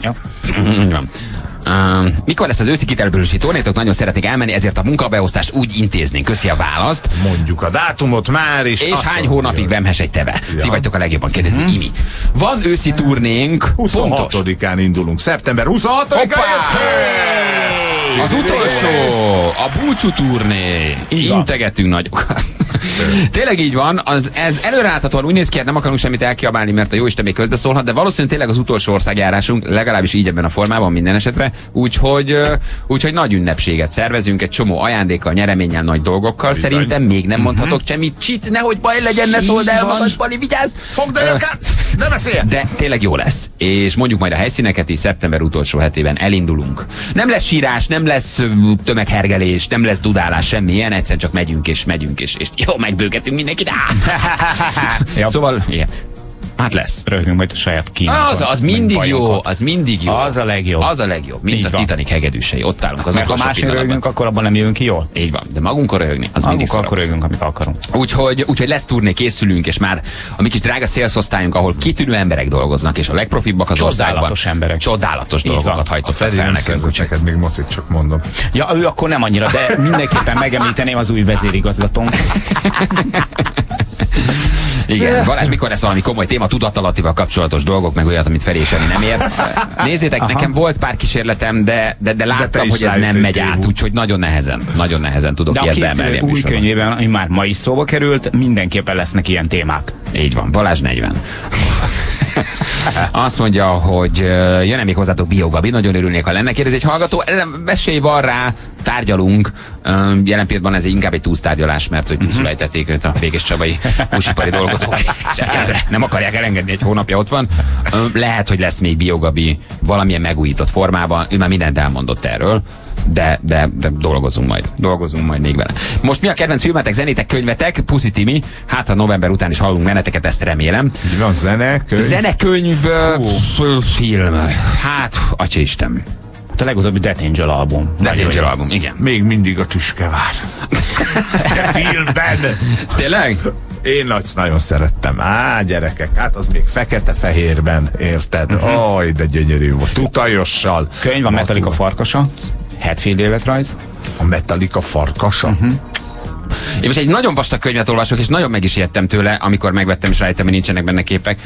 Uh, mikor lesz az őszi kitelepülési tornétok? Nagyon szeretnék elmenni, ezért a munkabeosztást úgy intéznénk. Köszi a választ. Mondjuk a dátumot már is. És hány hónapig vemhes egy teve? Ja. Ti vagytok a legjobban, kérdezi uh-huh. Imi. Van őszi turnénk. huszonhatodikán indulunk. Szeptember huszonhatodikán. Az utolsó, a búcsú turné. Integetünk nagyokat. Tényleg így van, az, ez előreláthatóan úgy néz ki, hát nem akarunk semmit elkiabálni, mert a jóisten még közbeszólhat, de valószínűleg tényleg az utolsó országjárásunk, legalábbis így ebben a formában minden esetre, úgyhogy, úgyhogy nagy ünnepséget szervezünk, egy csomó ajándékkal, nyereménnyel, nagy dolgokkal. Bizony. Szerintem még nem mondhatok uh-huh. semmit, csit, nehogy baj legyen, ne szóld el magad, Bali, vigyázz! Fogd el őket, ne beszélj! De tényleg jó lesz, és mondjuk majd a helyszíneket is szeptember utolsó hetében elindulunk. Nem lesz sírás, nem lesz tömeghergelés, nem lesz dudálás, semmilyen, egyszer csak megyünk és megyünk és, és jó, megbőgetünk mindenkit. Szóval, igen. Hát lesz. Röhögünk majd a saját kínánkon. Az, az mindig jó, az mindig jó. Az a legjobb. Az a legjobb, mint így a Titanic hegedűsei. Ott állunk az utolsó pillanatban. Ha másik röhögünk, akkor abban nem jövünk ki jól. Így van, de magunkon röhögni, az magunk mindig akkor röhögünk, amit akarunk. Úgyhogy, úgyhogy lesz turné, készülünk, és már a mi kis drága szélszosztályunk, ahol kitűnő emberek dolgoznak, és a legprofibbak az országban. Csodálatos emberek. Csodálatos dolgokat hajtottak fel nekünk. Neked még mocit, csak mondom. Ja, ő akkor nem annyira, de mindenképpen megemlíteném az új vezérigazgatónk. Igen, Balázs, mikor lesz valami komoly téma, tudatalattival kapcsolatos dolgok, meg olyat, amit Feri és Jani nem ért. Nézzétek, aha. nekem volt pár kísérletem, de, de, de láttam, de hogy ez nem megy át, úgyhogy nagyon nehezen, nagyon nehezen tudok de ilyet beemelni. De a új könyvében, ami már ma is szóba került, mindenképpen lesznek ilyen témák. Így van, Balázs negyven. Azt mondja, hogy jön-e még hozzátok Bio Gabi, nagyon örülnék, ha lenne. Kérdez egy hallgató, esély van rá, tárgyalunk. Jelen pillanatban ez inkább egy túlsztárgyalás, mert hogy túlszulejtették őt a Békés Csabai húsipari dolgozók. Nem akarják elengedni, egy hónapja ott van. Lehet, hogy lesz még Bio Gabi valamilyen megújított formában. Ő már mindent elmondott erről. De, de, de dolgozunk majd. Dolgozunk majd még vele. Most mi a kedvenc filmetek, zenétek, könyvetek? Puszi Timi. Hát, ha november után is hallunk meneteket, ezt remélem. Van zene, könyv? Zenekönyv, film. Hát, atya Isten. A legutóbbi Death Angel album. Death Angel album, igen. Még mindig a tüske vár. Filmben! Tényleg? Én nagy, nagyon szerettem. Á, gyerekek, hát az még fekete-fehérben, érted? Mm-hmm. Aj, de gyönyörű volt. Tutajossal. Könyv a Metallica farkasa. Hetfield életrajz. A Metallica farkasa? Uh-huh. Én most egy nagyon vastag könyvet olvasok, és nagyon meg is ijedtem tőle, amikor megvettem, és rájöttem, hogy nincsenek benne képek.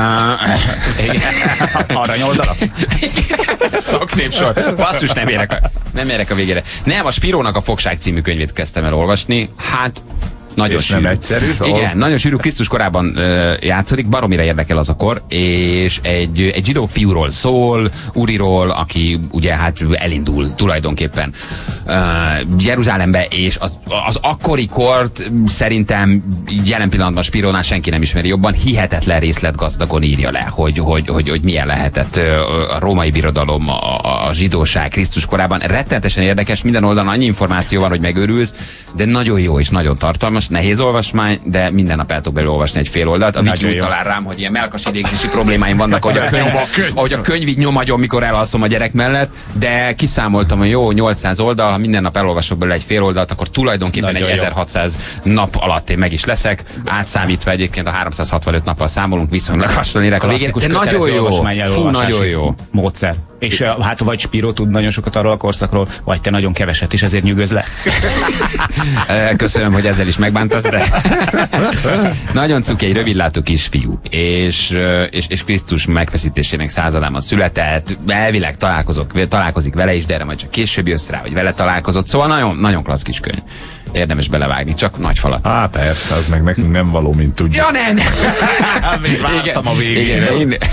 Uh, Aranyoldalak? Szaknépsor. Basszus, nem érek a, nem érek a végére. Nem, a Spirónak a Fogság című könyvét kezdtem el olvasni. Hát nagyon és sűrű. nem egyszerű? Igen, ahol... nagyon sűrű, Krisztus korában uh, játszódik, baromira érdekel az a kor, és egy, egy zsidó fiúról szól, Uriról, aki ugye hát elindul tulajdonképpen uh, Jeruzsálembe, és az, az akkori kort szerintem jelen pillanatban Spirónál senki nem ismeri jobban, hihetetlen részletgazdagon írja le, hogy, hogy, hogy, hogy milyen lehetett a római birodalom, a, a zsidóság Krisztus korában. Rettenetesen érdekes, minden oldalon annyi információ van, hogy megőrülsz, de nagyon jó és nagyon tartalmas. Nehéz olvasmány, de minden nap el tudok belőle olvasni egy fél oldalt. A Wiki úgy talál rám, hogy ilyen melkasi légzési problémáim vannak, hogy a könyv, ahogy a könyv így nyomagyon, mikor elalszom a gyerek mellett, de kiszámoltam, hogy jó, nyolcszáz oldal, ha minden nap elolvasok belőle egy fél oldalt, akkor tulajdonképpen nagyon egy ezerhatszáz nap alatt én meg is leszek. Átszámítva egyébként a háromszázhatvanöt nappal számolunk, viszonylag lassan érek a végén. De nagyon jó. Fú, nagyon jó módszer. És hát vagy Spiro tud nagyon sokat arról a korszakról, vagy te nagyon keveset, és ezért nyugodj le. Köszönöm, hogy ezzel is megbántasz, de nagyon cuki, egy rövidlátó kisfiú, és, és, és Krisztus megfeszítésének századában született, elvileg találkozok, találkozik vele is, de erre majd csak később jössz rá, hogy vele találkozott, szóval nagyon, nagyon klassz kis könyv. Érdemes belevágni, csak nagy falat. Á, persze, az meg nekünk nem való, mint tudjuk. Ja, nem! Még vártam a végére. Igen, én...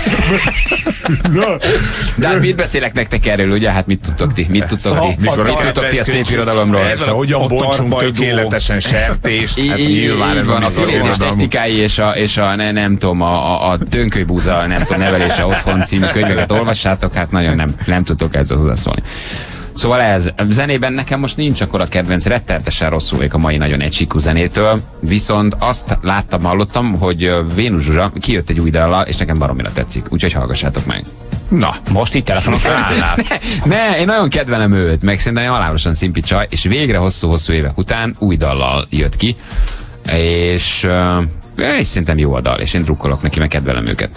De hát mit beszélek nektek erről, ugye? Hát mit tudtok ti? Mit tudtok ti? Mikor mit tudtok ti a szép irodalomról? Persze, hogyan bontsunk tökéletesen sertést? Hát nyilván ez van, a filézés technikái és a, és a ne, nem tudom, a, a, a Tönkölybúza, nem tudom, nevelése otthon című könyveket olvassátok, hát nagyon nem, nem tudtok ezzel hozzászólni. Szóval ez, zenében nekem most nincs akkor a kedvenc, rettenetesen rosszul vagyok a mai nagyon egysíkú zenétől, viszont azt láttam, hallottam, hogy Vénusz Zsuzsa kijött egy új dallal, és nekem baromira tetszik, úgyhogy hallgassátok meg. Na, most itt telefonos ne, ne, én nagyon kedvelem őt, meg szerintem halálosan szimpi csaj, és végre hosszú-hosszú évek után új dallal jött ki, és, és szerintem jó a dal, és én drukkolok neki, meg kedvelem őket.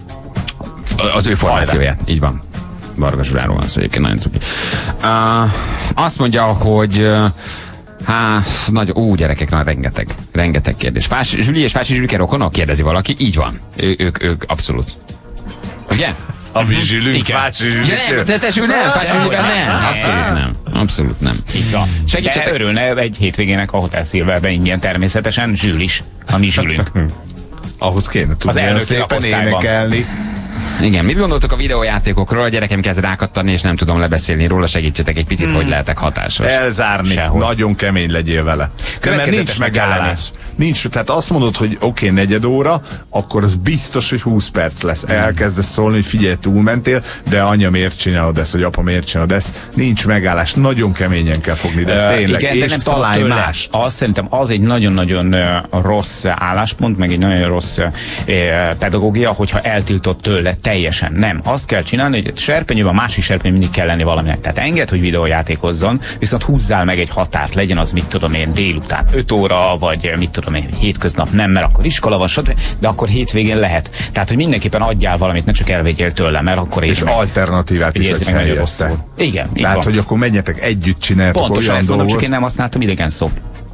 Az ő formációját, így van. Varga Zsuráról van szó, egyébként nagyon cuki. Uh, azt mondja, hogy uh, hát, nagyon, ó, gyerekek, na, rengeteg, rengeteg kérdés. Fás, Zsüli és Fási Zsülike rokonok? Kérdezi valaki. Így van. Ő, ők, ők abszolút. Ugye? A mi Zsülünk, Fási Zsülike. Ja, nem, te, te Zsül, nem, Fási Zsülike, nem. Abszolút nem. Abszolút nem. Így van. Segítsetek. De örülne egy hétvégének a Hotel Silverben ingyen természetesen. Zsül is, a mi Zsülünk. Ahhoz kéne tudni szépen énekelni. Igen, mit gondoltok a videójátékokról? A gyerekem kezd rákattani, és nem tudom lebeszélni róla, segítsetek egy picit, hmm. hogy lehetek hatásos. Elzárni, sehogy. Nagyon kemény legyél vele. Mert nincs megállás. Nincs, tehát azt mondod, hogy oké, okay, negyed óra, akkor az biztos, hogy húsz perc lesz. Hmm. Elkezdesz szólni, hogy figyelj, túlmentél, de anya, miért csinálod ezt, vagy apa, miért csinálod ezt. Nincs megállás, nagyon keményen kell fogni, de uh, tényleg, igen, és találj más. Azt szerintem az egy nagyon-nagyon uh, rossz álláspont, meg egy nagyon rossz uh, pedagógia, hogyha eltiltott tőle teljesen. Nem. Azt kell csinálni, hogy serpenyőben, a másik serpenyő mindig kell lenni valaminek. Tehát enged, hogy videójátékozzon, viszont húzzál meg egy határt, legyen az, mit tudom én, délután öt óra, vagy mit tudom én, hogy hétköznap nem, mert akkor iskola van, stb. De akkor hétvégén lehet. Tehát, hogy mindenképpen adjál valamit, ne csak elvegyél tőle, mert akkor és meg, alternatívát is, hogy helyette. Igen. Tehát, van. Hogy akkor menjetek együtt, csináljátok olyan pontosan ezt mondom, dolgot. csak én nem használtam idegen szó.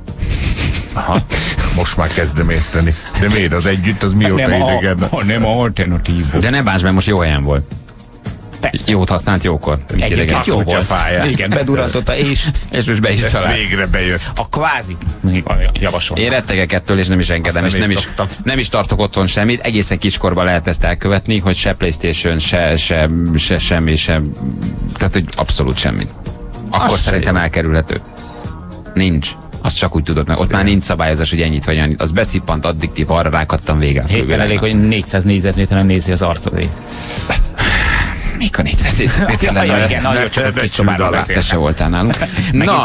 Aha. Most már kezdem érteni. De miért az együtt, az mióta idegen? Nem alternatívó. De ne bánts, mert most jó helyen volt. Persze. Jót használt jókor. Egyébként jó volt. Igen, bedurantotta, és, és most be is talált. Végre bejött. A kvázi javasol. Én rettegek ettől, és nem is engedem, és nem is, nem is tartok otthon semmit. Egészen kiskorban lehet ezt elkövetni, hogy se PlayStation, se, se, se semmi, se... Tehát, hogy abszolút semmit. Akkor azt szerintem elkerülhető. Nincs. Azt csak úgy tudod meg. Ott már nincs szabályozás, hogy ennyit vagy annyit. Az beszippant, addiktív, arra rákattam vége. Hétben elég, hogy négyszáz négyzetméteren nézi az arcodét. Mikor négyszáz négyzetméteren? Ja, igen, nagyon csak a kis szobáról beszéltem. Te se voltál nálunk. Na.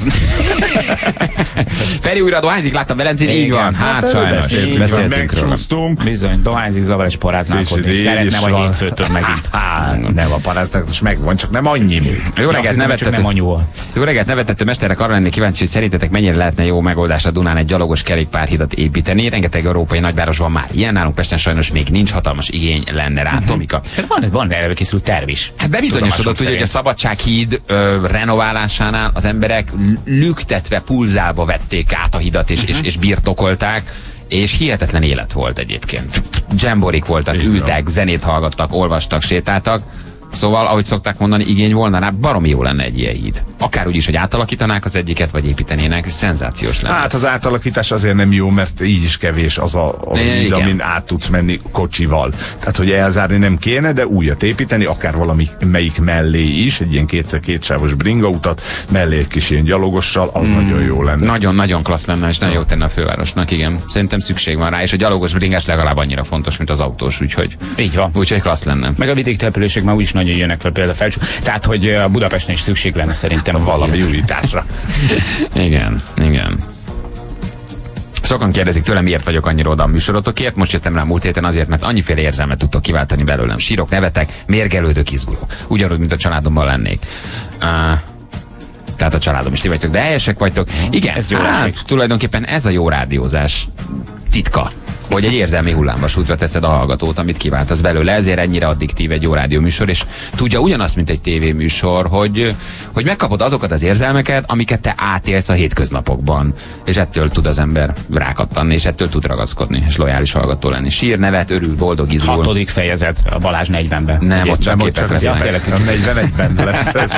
Feri újra dohányzik, láttam Velencén, így van. Hát sajnos. Beszéltünk róla. Bizony, dohányzik, zavar és paráználkodni. Szeretne vagy hétfőtől megint. Nem a paráználkodni, most megvan, csak nem annyi. Jó reggelt, nevettető. Jó reggelt, nevettető mesterek, arra lennék kíváncsi, hogy szerintetek mennyire lehetne jó megoldás a Dunán egy gyalogos kerékpárhidat építeni. Rengeteg európai nagyváros van már ilyen, nálunk Pesten sajnos még nincs, hatalmas igény lenne rá. Tomika. Van, van erre készült terv is. Hát bebizonyosodott, ugye, hogy a Szabadsághíd ö, renoválásánál az emberek lüktetve, pulzálva vették át a hidat, és, uh-huh. és, és birtokolták, és hihetetlen élet volt egyébként. Jamborik voltak, ültek, zenét hallgattak, olvastak, sétáltak. Szóval, ahogy szokták mondani, igény volna rá, baromi jó lenne egy ilyen híd. Akár úgy is, hogy átalakítanák az egyiket, vagy építenének, szenzációs lenne. Hát az átalakítás azért nem jó, mert így is kevés az a, a híd, amin át tudsz menni kocsival. Tehát, hogy elzárni nem kéne, de újat építeni, akár valami melyik mellé is, egy ilyen kétszer kétsávos bringautat, mellé egy kis ilyen gyalogossal, az hmm. nagyon jó lenne. Nagyon-nagyon klassz lenne, és nagyon jó tenne a fővárosnak, igen. Szerintem szükség van rá, és a gyalogos bringás legalább annyira fontos, mint az autós, úgyhogy, így van. Úgyhogy klassz lenne. Meg a vidéktelepülések már úgyis nagyon jönnek fel, például Felcsú. Tehát, hogy a Budapesten is szükség lenne szerintem valami újításra. Igen, igen. Sokan kérdezik tőlem, miért vagyok annyira oda a műsorotokért. Most jöttem rá múlt héten azért, mert annyiféle érzelmet tudtok kiváltani belőlem. Sírok, nevetek, mérgelődök, izgulok. Ugyanúgy, mint a családomban lennék. Uh, tehát a családom is ti vagytok, de helyesek vagytok. Igen, ez jó hát, tulajdonképpen ez a jó rádiózás titka, hogy egy érzelmi hullámvasútra teszed a hallgatót, amit kiváltasz belőle, ezért ennyire addiktív egy jó rádióműsor, és tudja ugyanazt, mint egy tévéműsor, hogy, hogy megkapod azokat az érzelmeket, amiket te átélsz a hétköznapokban, és ettől tud az ember rákattanni, és ettől tud ragaszkodni, és lojális hallgató lenni. Sír, nevet, örül, boldog, izgul. Hatodik fejezet, a Balázs negyvenben. Nem, ott csak képek lesznek. A negyvenegyben lesz ez.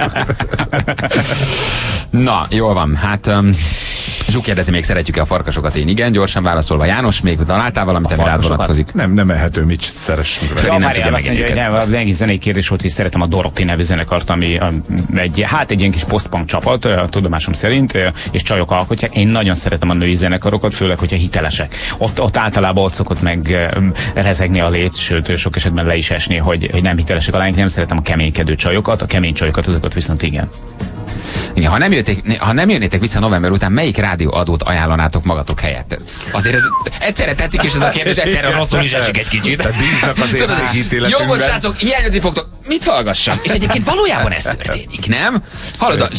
Na, jól van, hát... Um, Zsuk kérdezi, még szeretjük-e a farkasokat? Én igen, gyorsan válaszolva. János, még találtál valamit, ami rád vonatkozik? Nem, nem ehető, mit szeressünk vele. Ja, várjál, azt mondja, hogy nem, a egész zenei kérdés volt, hogy szeretem a Dorothy nevű zenekart, ami egy, hát egy ilyen kis post-punk csapat, a tudomásom szerint, és csajok alkotják. Én nagyon szeretem a női zenekarokat, főleg, hogyha hitelesek. Ott, ott általában ott szokott meg rezegni a léc, sőt, sok esetben le is esni, hogy, hogy nem hitelesek alá. Nem szeretem a keménykedő csajokat, a kemény csajokat, azokat viszont igen. Igen, ha nem, jötték, ha nem jönnétek vissza november után, melyik rádióadót ajánlanátok magatok helyett? Azért ez egyszerre tetszik, és ez a kérdés egyszerre rosszul is esik egy kicsit. Bíznak az értékítéletünkben. Jó volt, srácok, hiányozni fogtok. Mit hallgassam? És egyébként valójában ez történik, nem? Hallod a...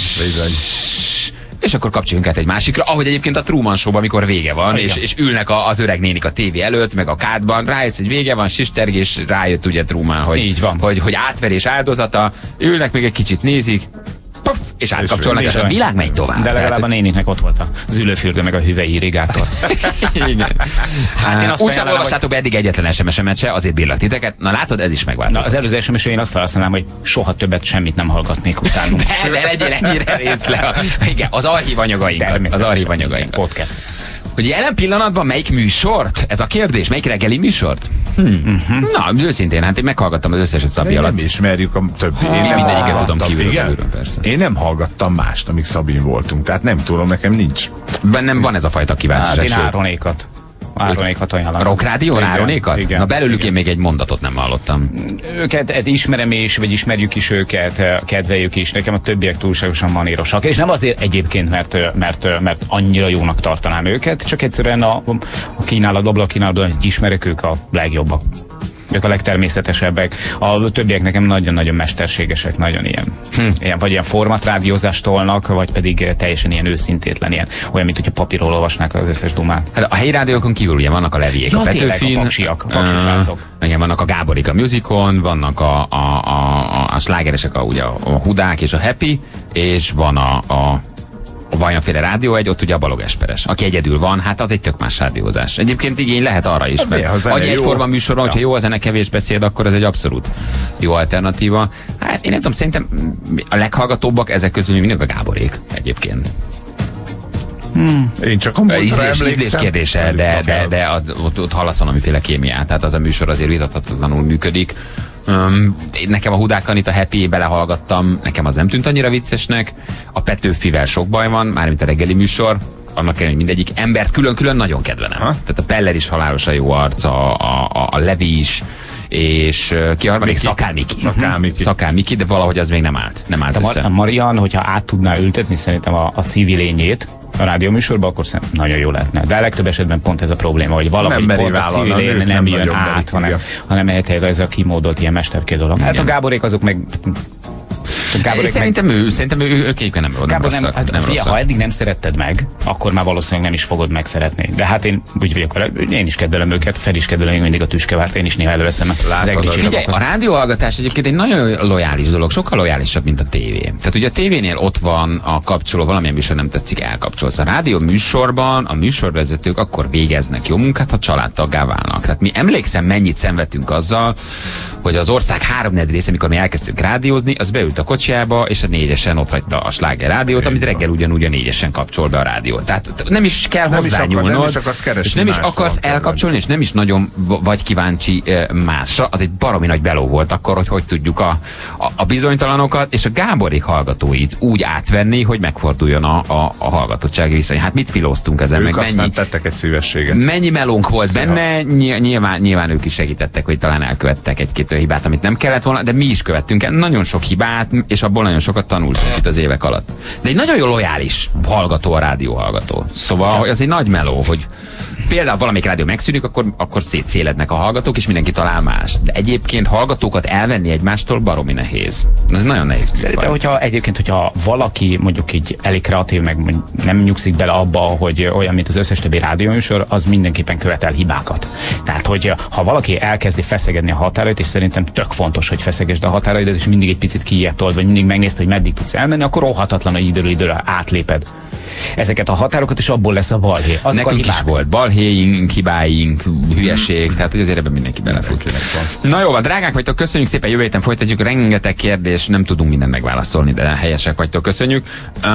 És akkor kapcsoljunk át egy másikra, ahogy egyébként a Truman Show-ban, amikor vége van, és, és ülnek a, az öreg nénik a tévé előtt, meg a kádban, rájössz, hogy vége van, sistergés, rájött ugye Truman, hogy, így van. Hogy, hogy átverés áldozata, ülnek még egy kicsit nézik, puff, és átkapcsolnak, és, és a világ megy tovább. De legalább a néniknek ott volt az ülőfürdő, meg a hüvely irrigátor. Hát én úgy sem olvassátok be eddig egyetlen es em es-emet se, azért bírlak titeket. Na látod, ez is megváltozott. Az előző es em es-én én azt válaszolnám, hogy soha többet semmit nem hallgatnék utánunk. De, de legyél ennyire részle. Igen, az archív anyagainkat. Az archív anyagainkat. Podcast. Hogy jelen pillanatban melyik műsort? Ez a kérdés. Melyik reggeli műsort? Hmm. Uh-huh. Na, őszintén, hát én meghallgattam az összeset Szabi alatt. Nem ismerjük a többi. Én nem mindegyiket tudom kívülről, persze. Én nem hallgattam mást, amíg Szabin voltunk, tehát nem tudom, nekem nincs. Bennem van ez a fajta kíváncsiság. Hát én Áronékat. Áronékat ajánlom. Rock rádión Áronékat? Igen, na belőlük igen. Én még egy mondatot nem hallottam. Őket ismerem is, vagy ismerjük is őket, kedveljük is. Nekem a többiek túlságosan manírosak. És nem azért egyébként, mert, mert, mert annyira jónak tartanám őket, csak egyszerűen a, a kínálatban, a kínálatban ismerek, ők a legjobbak. Ők a legtermészetesebbek. A többiek nekem nagyon-nagyon mesterségesek, nagyon ilyen, hm. ilyen vagy ilyen formatrádiózást tolnak, vagy pedig teljesen ilyen őszintétlen, ilyen, olyan, mint hogyha papírról olvasnák az összes dumát. Hát a helyi rádiókon kívül ugye vannak a Leviék, ja, a Petőfin, a paksiak, a paksi srácok. Igen, vannak a Gáborik a Musicon, vannak a, a, a, a, a slágeresek, a, ugye a, a Hudák és a Happy, és van a, a a Vajnaféle Rádió egy, ott ugye a Balog Esperes. Aki egyedül van, hát az egy tök más rádiózás. Egyébként igény lehet arra is, mert annyi egyforma műsorban, hogyha jó a zene, kevés beszéd, akkor ez egy abszolút jó alternatíva. Hát én nem tudom, szerintem a leghallgatóbbak ezek közül mindig a Gáborék egyébként. Hmm. Én csak a múltra ízlés kérdése, de, de, de ott, ott hallasz valamiféle kémiát, tehát az a műsor azért vitathatatlanul működik. Um, nekem a Hudákkal itt a Happy belehallgattam, nekem az nem tűnt annyira viccesnek. A Petőfivel sok baj van, mármint a reggeli műsor, annak ellenére mindegyik embert külön-külön nagyon kedvelem. Ha? Tehát a Peller is halálosan jó arc, a, a, a Levi is, és uh, ki harmadik? Szakál Miki. Szakál Miki. Szakál Miki, de valahogy az még nem állt. Nem állt a, össze. Mar- a Marian, hogyha át tudná ültetni szerintem a, a civilényét a rádióműsorban, akkor szerintem nagyon jó lehetne. De a legtöbb esetben pont ez a probléma, hogy valahogy pont a civilén nem, nem jön át, hanem, hanem ez a kimódolt ilyen mesterké dolog. Hát a Gáborék azok meg Gábor, szerintem ő, szerintem ő, ők egyébként nem, Gábor, nem, nem, rosszak, hát, nem fia, rosszak. ha eddig nem szeretted meg, akkor már valószínűleg nem is fogod megszeretni. De hát én úgy vagyok vele, én is kedvelem őket, Fel is kedvelem mindig a tüskevárt, én is néha előveszem az egri Figyelj, csillagokat. a rádióhallgatás egyébként egy nagyon lojális dolog, sokkal lojálisabb, mint a tévé. Tehát ugye a tévénél ott van a kapcsoló, valamilyen műsor nem tetszik, elkapcsolsz. A rádió műsorban a műsorvezetők akkor végeznek jó munkát, ha családtaggá válnak. Tehát mi emlékszem, mennyit szenvedtünk azzal, hogy az ország háromnegyed része, amikor mi elkezdtünk rádiózni, az beült a kocsiába, és a négyesen ott hagyta a sláger rádiót, amit reggel ugyanúgy a négyesen kapcsol be a rádiót. Tehát nem is kell Nem is akar- hozzányúlnod, nem is akarsz keresni és nem is mást, akarsz van elkapcsolni, és nem is nagyon v- vagy kíváncsi e, másra. Az egy baromi nagy beló volt akkor, hogy hogy tudjuk a, a, a bizonytalanokat és a Gáborék hallgatóit úgy átvenni, hogy megforduljon a, a, a hallgatottsági viszony. Hát mit filóztunk ezen, Ők meg aztán mennyi, tettek egy szívességet. mennyi melónk volt benne, Ny- nyilván, nyilván ők is segítettek, hogy talán elkövettek egy-két olyan hibát, amit nem kellett volna, de mi is követtünk el nagyon sok hibát, és abból nagyon sokat tanultunk itt az évek alatt. De egy nagyon jó lojális hallgató a rádió hallgató. Szóval hogy az egy nagy meló, hogy például valamelyik rádió megszűnik, akkor, akkor szétszélednek a hallgatók, és mindenki talál más. De egyébként hallgatókat elvenni egymástól baromi nehéz. Ez nagyon nehéz. Szerintem, hogyha egyébként, hogyha valaki mondjuk így elég kreatív, meg nem nyugszik bele abba, hogy olyan, mint az összes többi rádióműsor, az mindenképpen követel hibákat. Tehát, hogy ha valaki elkezdi feszegedni a határait, és szerintem tök fontos, hogy feszegesd a határaidat, és mindig egy picit kijebb told, vagy mindig megnézd, hogy meddig tudsz elmenni, akkor óhatatlan, hogy időről időre átléped ezeket a határokat, és abból lesz a balhé. Azok Nekünk a is volt balhéink, hibáink, hülyeség, tehát hogy azért ebben mindenki belefut. Na jó, van, drágák vagytok, köszönjük szépen, jövő héten folytatjuk, rengeteg kérdés, nem tudunk mindent megválaszolni, de helyesek vagytok, köszönjük. Uh,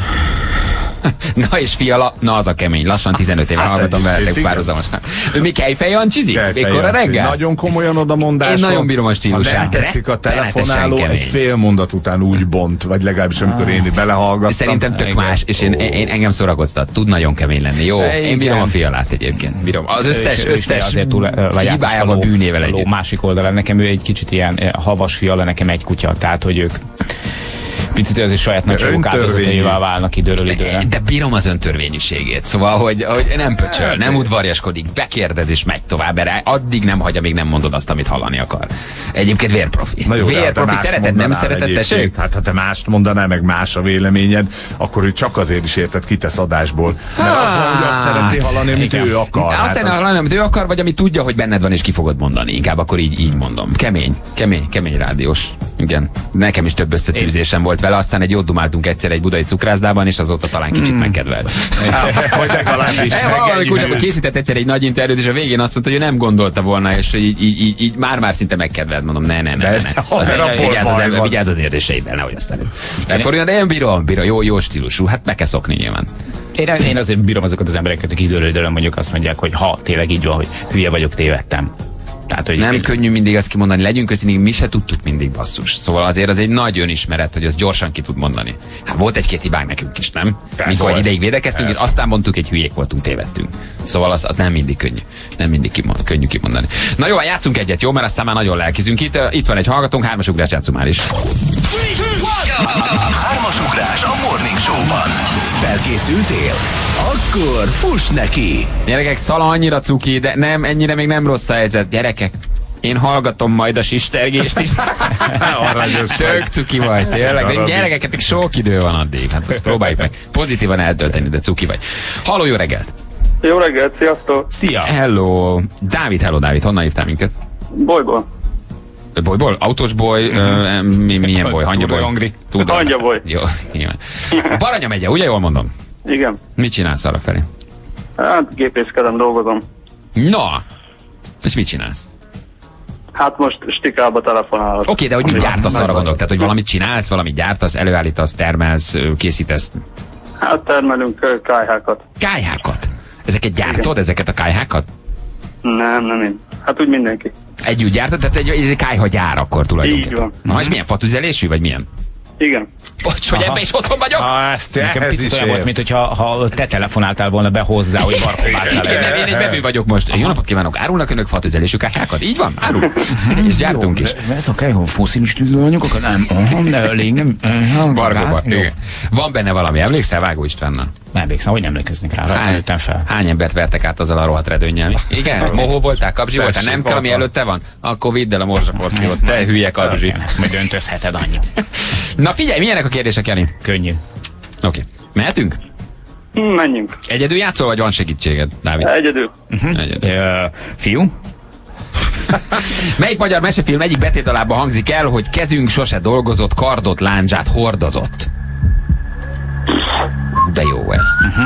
na és Fiala, na az a kemény, lassan tizenöt éve hát hallgatom veletek párhuzamosan. Ő mi Kejfej Jancsizik? Mikor a reggel? Nagyon komolyan odamondáson. Én nagyon bírom a stílusát. Ha nem tetszik a telefonáló, kemény. egy fél mondat után úgy bont, vagy legalábbis amikor én itt belehallgattam. Szerintem tök más, és én, én engem szórakoztat, tud nagyon kemény lenni. Jó, én bírom a Fialát egyébként. Bírom. Az összes, összes hibájával, bűnével egyet. Másik oldalán nekem ő egy kicsit ilyen havas Fiala, nekem egy kutya, tehát hogy ők picit azért saját nagyságuk áldozataival válnak időről időre. De bírom az öntörvényűségét. Szóval, hogy, hogy nem pöcsöl, nem udvarjaskodik, bekérdez és megy tovább, erre addig nem hagy, amíg nem mondod azt, amit hallani akar. Egyébként vérprofi. Na jó, vérprofi, szereted, nem szereted, tessék? Hát ha te mást mondanál, meg más a véleményed, akkor ő csak azért is érted, kitesz adásból. Mert az van, hogy azt szereti hallani, amit ő akar. Azt hát szeretné az... hallani, amit ő akar, vagy ami tudja, hogy benned van, és ki fogod mondani. Inkább akkor így, így mondom. Kemény, kemény, kemény rádiós. Igen. Nekem is több összetűzésem volt vele, aztán egy jót dumáltunk egyszer egy budai cukrászdában, és azóta talán kicsit mm. megkedvelt. Hogy legalábbis meg készített egyszer egy nagy interjút, és a végén azt mondta, hogy ő nem gondolta volna, és így, így, így, így már-már szinte megkedvelt, mondom, ne, ne, ne, ne. Vigyázz az, vigyázz az érzéseiddel, nehogy aztán ez. Akkor de én bírom, bírom, jó, jó stílusú, hát meg kell szokni nyilván. Én, én azért bírom azokat az embereket, akik időről időre mondjuk azt mondják, hogy ha tényleg így van, hogy hülye vagyok, tévedtem. Tehát, hogy nem egy... könnyű mindig azt kimondani, legyünk őszintén, mi se tudtuk mindig, basszus. Szóval azért az egy nagy önismeret, hogy az gyorsan ki tud mondani. Hát volt egy-két hibánk nekünk is, nem? Persze. Mikor egy ideig védekeztünk, és aztán mondtuk, egy hülyék voltunk, tévedtünk. Szóval az, az nem mindig könnyű. Nem mindig kimond, könnyű kimondani. Na jó, játszunk egyet, jó? Mert aztán már nagyon lelkizünk. Itt, itt van egy hallgatónk, hármas ugrás, játszunk már is. Hármas ugrás a Morning Show-ban. Felkészültél? Akkor fuss neki! Gyerekek, Szala annyira cuki, de nem, ennyire még nem rossz a helyzet. Gyerekek, én hallgatom majd a sistergést is. Tök cuki vagy, tényleg. De gyerekeket, még sok idő van addig. Hát azt próbáljuk meg pozitívan eltölteni, de cuki vagy. Halló, jó reggelt! Jó reggelt, sziasztok! Szia! Hello! Dávid, hello Dávid, honnan hívtál minket? Bolyból. Bolyból? Autós boly? Mm-hmm. mi, milyen boly? Hangyaboly? Hangyaboly. Jó, nyilván. Baranya megye, ugye jól mondom? Igen. Mit csinálsz arra felé? Hát gépészkedem, dolgozom. Na! És mit csinálsz? Hát most stikába telefonálok. Oké, okay, de hogy mit gyártasz, arra gondolok? Tehát, hogy valamit csinálsz, valamit gyártasz, előállítasz, termelsz, készítesz? Hát termelünk kályhákat. Kályhákat? Ezeket gyártod, igen. Ezeket a kályhákat? Nem, nem én. Hát úgy mindenki. Együtt gyártod? Tehát egy, egy kályha gyár akkor tulajdonképpen. Így van. Na, és milyen fatüzelésű, vagy milyen? Igen. Bocs, hogy ebben is otthon vagyok? Ha, ezt, nekem picit olyan volt, mint hogyha ha te telefonáltál volna be hozzá, hogy barkobáltál. Igen, én egy bevő vagyok most. Jó napot kívánok, árulnak önök fatüzelésű kályhákat? Így van? Árul. És gyártunk is. Ez a kályha fosszilis tűzolajányokat? Nem, nem elég, nem. Barkóba, igen. Van benne valami, emlékszel Vágó Istvánnal? Nem emlékszem, hogy nem emlékeznék rá, Hány, nőttem fel. hány embert vertek át azzal a rohadt redőnnyel? Igen? Mohó voltál, Kabzsi voltál? Nem kell, ami ott van. előtte van? Akkor vidd el a morzsaporciót, te hülye Kabzsi. Majd döntözheted, anyja. Na figyelj, milyenek a kérdések, Jani? Könnyű. Oké. Mehetünk? Menjünk. Egyedül játszol, vagy van segítséged, Dávid? Egyedül. Uh-huh. Egyedül. Uh, fiú? Melyik magyar mesefilm egyik betétdalában hangzik el, hogy kezünk sose dolgozott, kardot, lándzsát hordozott? De jó ez. Uh-huh.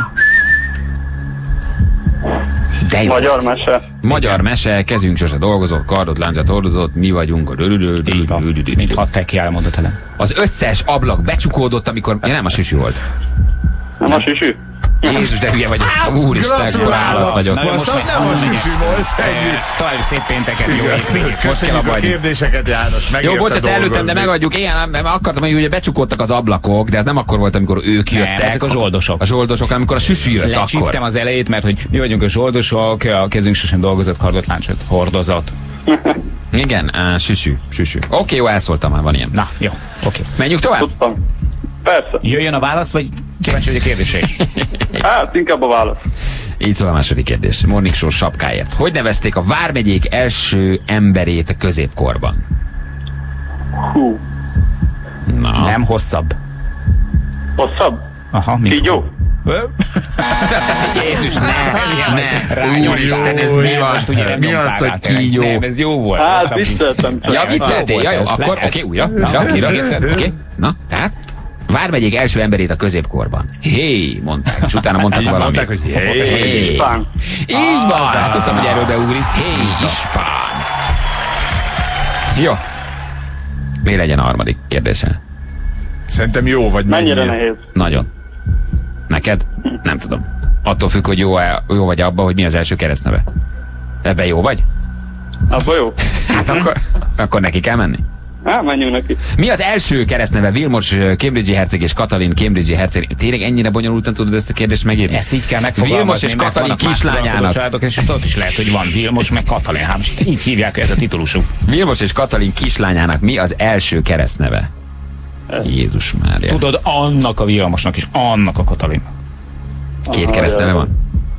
De jó Magyar ez. mese. Magyar mese, kezünk sose dolgozott, kardot, lándzsát hordozott, mi vagyunk a Így van, mint hat teki elmondott elem. Az összes ablak becsukódott, amikor... Ja, nem a süsű volt. Nem a süsű? Jézus, de hülye vagyok. Úristen, akkor állat vagyok. Most nem a süsű volt. További szép pénteket, jó hétvégét. Most kell Köszönjük a abbahagyni. kérdéseket, János. Jó, bocs, ezt előttem, de megadjuk. Én nem, nem akartam, hogy ugye becsukódtak az ablakok, de ez nem akkor volt, amikor ők jöttek. Nem, ezek a zsoldosok. A zsoldosok, amikor a süsű jött, akkor. Lecsíptem az elejét, mert hogy mi vagyunk a zsoldosok, a kezünk sosem dolgozott, kardot, láncsot hordozott. Igen, uh, süsű, süsű. Oké, okay, jó, elszóltam már, van ilyen. Na, jó, oké. Okay. Menjünk tovább? Tudtam. Persze. Jöjjön a válasz, vagy kíváncsi vagy a kérdéség? Hát, inkább a válasz. Így szól a második kérdés. Morning Show sapkáért. Hogy nevezték a vármegyék első emberét a középkorban? Hú. Na. Nem hosszabb. Hosszabb? Aha, mikor? Kígyó? Jézus, ne, ne, Úristen, ez mi van? Most ugye nem Mi az, hogy kígyó? Nem, ez jó volt. Hát, vicceltem. Ja, vicceltél? Ja, jó, akkor oké, újra. Ja, újra. Oké, na, tehát? Vármegyék első emberét a középkorban. Hé, mondták, és utána mondtak Így valamit. mondták, hogy hé. Hé. Hispán. Így van, hát tudtam, hogy erről beugrik. Hé, hispán. Jó. Mi legyen a harmadik kérdése? Szerintem jó vagy Mennyire mennyire. nehéz? Nagyon. Neked? Nem tudom. Attól függ, hogy jó, jó vagy abban, hogy mi az első keresztneve. Ebben jó vagy? Abba jó. Hát akkor, akkor neki kell menni. Hát, menjünk neki. Mi az első keresztneve? Vilmos Cambridge-i herceg és Katalin Cambridge-i herceg. Tényleg ennyire bonyolultan tudod ezt a kérdést megírni? Ezt így kell megfogalmazni. Vilmos és mert Katalin vannak más kislányának. családok, és ott is lehet, hogy van Vilmos, meg Katalin. Hát most így hívják ez a titulusuk. Vilmos és Katalin kislányának mi az első keresztneve? Jézus Mária. Tudod, annak a Vilmosnak is, annak a Katalinnak. Két keresztneve van?